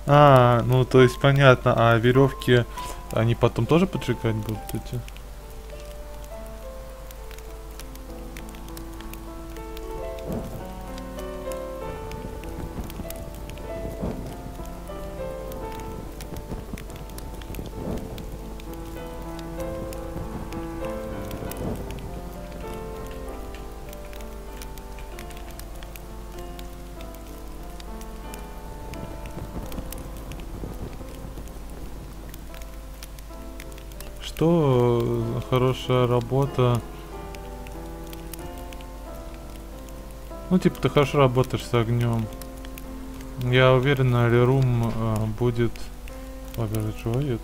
А, ну то есть понятно, а веревки они потом тоже поджигать будут эти? Что хорошая работа. Ну, типа, ты хорошо работаешь с огнем. Я уверен, Алирум будет... Чувает.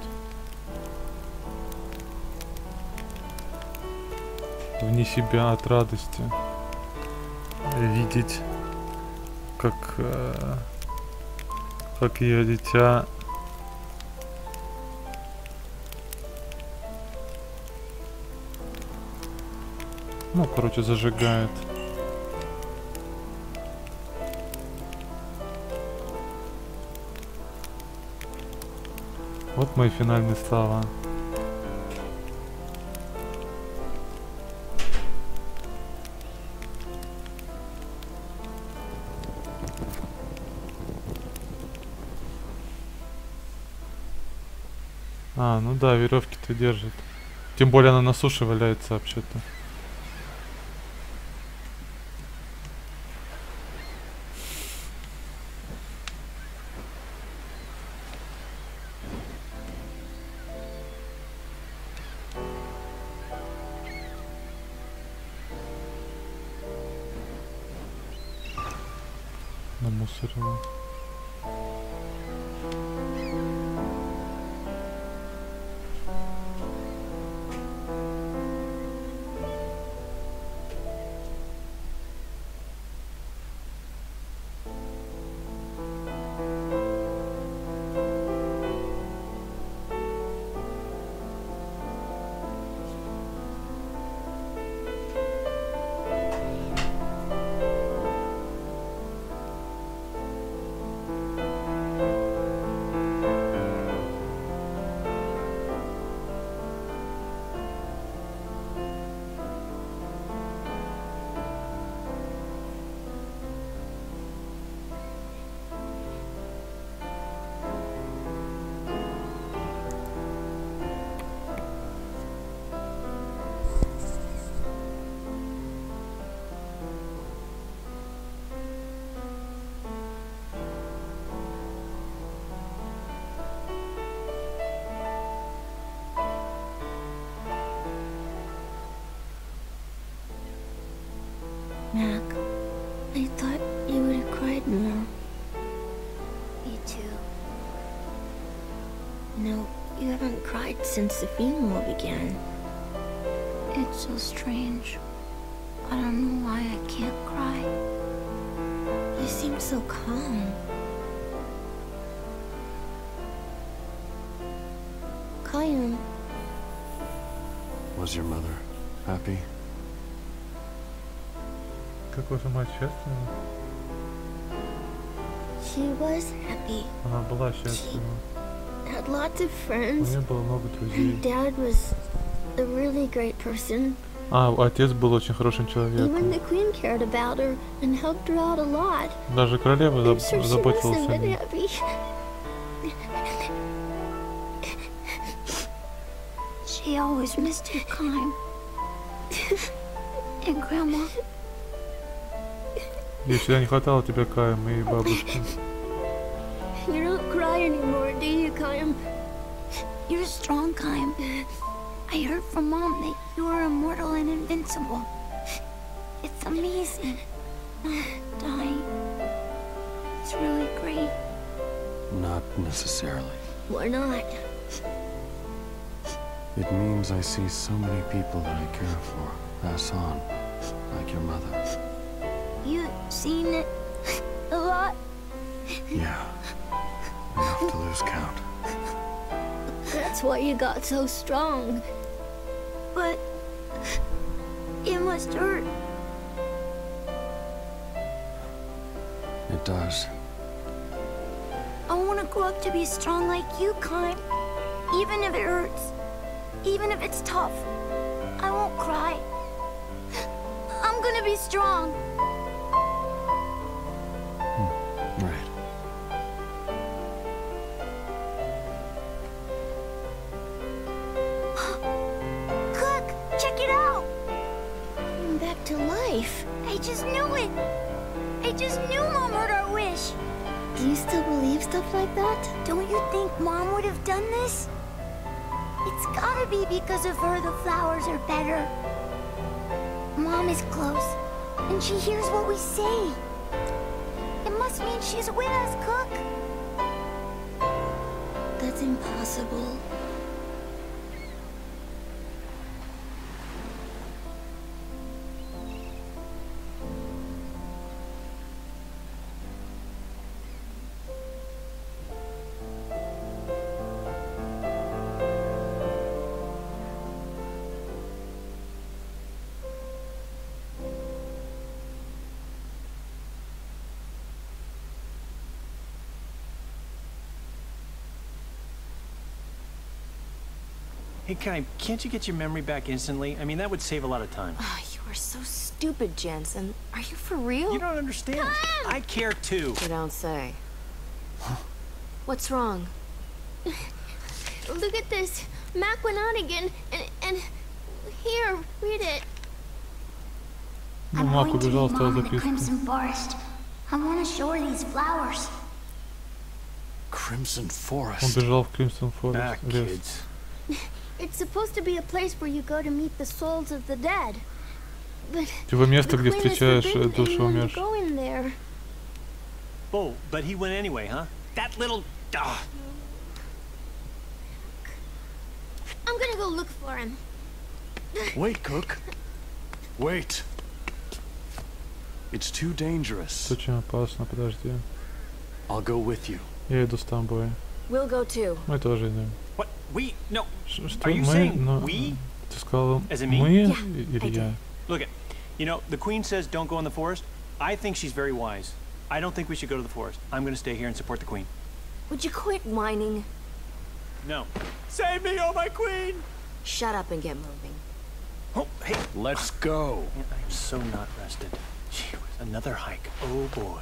Вне себя от радости. Видеть, как ее дитя... Ну, короче, зажигает. Вот мои финальные слова. А, ну да, веревки-то держит. Тем более она на суше валяется вообще-то. Намусорила. Mac, I thought you would have cried more. Me too. No, you haven't cried since the funeral began. It's so strange. I don't know why I can't cry. You seem so calm. Kayum. Was your mother happy? Какой же мать счастлива? She was happy. Она была счастлива. Had lots of У friends. нее было много друзей. Dad was a really great person. А, отец был очень хорошим Even человеком. the queen cared about her and helped her out a lot. Даже королева I'm sure she заботилась must о have been ней. happy. She always missed you, Kaim. And Grandma. Ей всегда не хватало тебя, Каем, и бабушки. You don't cry anymore, do you, Kayum? You're strong, Kaim. I heard from Mom that you are immortal and invincible. It's amazing. Not dying. It's really great. Not necessarily. Why not? It means I see so many people that I care for pass on, like your mother. You've seen it a lot. Yeah. Enough to lose count. That's why you got so strong. But it must hurt. It does. I want to grow up to be strong like you, Kaim. Even if it hurts. Even if it's tough. I won't cry. I'm gonna be strong. Right. Look! Check it out! I'm back to life. I just knew it. I just knew Mom heard our wish. Do you still believe stuff like that? Don't you think Mom would have done this? It's gotta be because of her the flowers are better. Mom is close, and she hears what we say. It must mean she's with us, Cook. That's impossible. Hey, Kai, can't you get your memory back instantly? I mean, that would save a lot of time. Oh, you are so stupid, Jensen. Are you for real? You don't understand. I care too. You don't say. What's wrong? Look at this. Mac went out again, and here, read it. I'm going to meet Mom in the Crimson Forest. I want to show her these flowers. Crimson Forest. Он бежал в Crimson Forest. Kids. It's supposed to be a place where you go to meet the souls of the dead. But Типа место, где встречаешь души умерших. Go in there. Oh, but he went anyway, huh? That little... I'm gonna go look for him. Wait, Cook. Wait. It's too dangerous. Очень опасно, подожди. I'll go with you. Я иду с тобой. We'll go too. Мы тоже идем. What? We? No. Что Are you мы? saying Но... we? Ты сказал As in me? мы Yeah, или я? Look, you know, the Queen says don't go in the forest. I think she's very wise. I don't think we should go to the forest. I'm going to stay here and support the Queen. Would you quit whining? No. Save me, oh my Queen! Shut up and get moving. Oh, hey. Let's go. Man, I am so not rested. Gee whiz, another hike. Oh boy.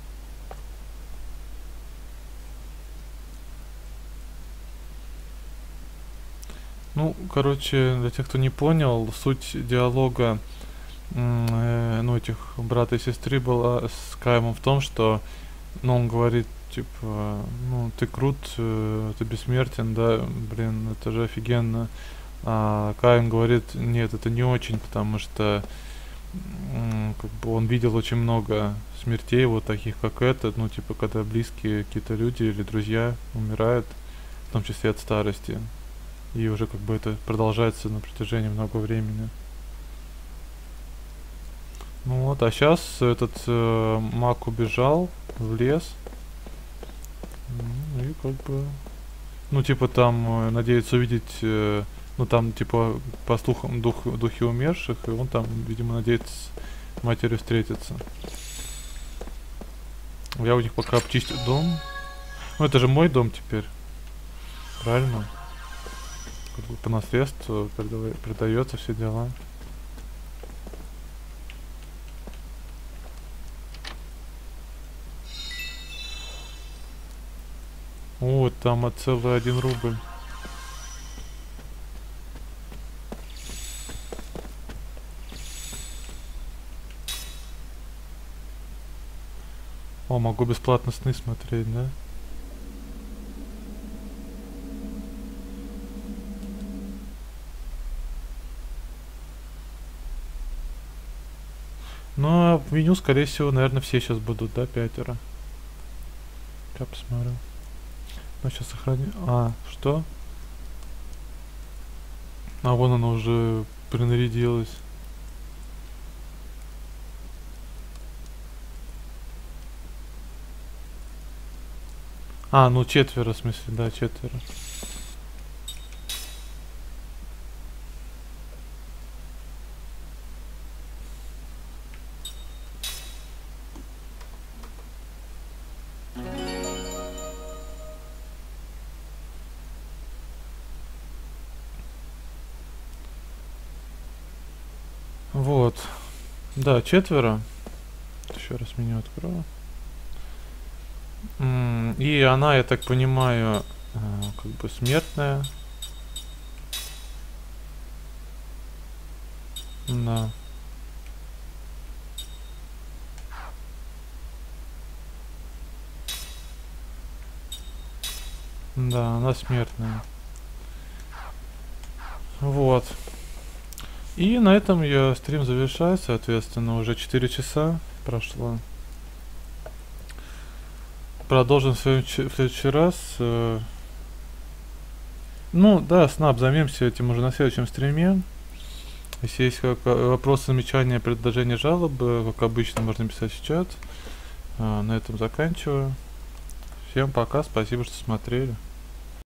Ну, короче, для тех, кто не понял, суть диалога ну, этих брата и сестры была с Каемом в том, что, ну, он говорит, типа, ну, ты крут, ты бессмертен, да, блин, это же офигенно. А Каим говорит, нет, это не очень, потому что, как бы, он видел очень много смертей, вот таких, как этот, ну, типа, когда близкие какие-то люди или друзья умирают, в том числе от старости. И уже как бы это продолжается на протяжении много времени. Ну вот, а сейчас этот маг убежал в лес. И как бы... Ну типа там надеется увидеть... ну там типа по слухам духи умерших. И он там, видимо, надеется с матерью встретиться. Я у них пока обчистю дом. Ну это же мой дом теперь. Правильно? По наследству передается все дела. О, там целый 1 рубль. О, могу бесплатно сны смотреть, да? Ну, а в меню, скорее всего, наверное, все сейчас будут, да, 5. Я посмотрю. Ну, сейчас сохраню. А, что? А, вон она уже принарядилась. А, ну 4, в смысле, да, 4. Вот. Да, 4. Еще раз меню открою. И она, я так понимаю, как бы смертная. Да. Да, она смертная. Вот. И на этом я стрим завершаю, соответственно, уже 4 часа прошло. Продолжим в следующий раз. Ну, да, снап, займемся этим уже на следующем стриме. Если есть вопросы, замечания, предложения, жалобы, как обычно, можно писать в чат. На этом заканчиваю. Всем пока, спасибо, что смотрели.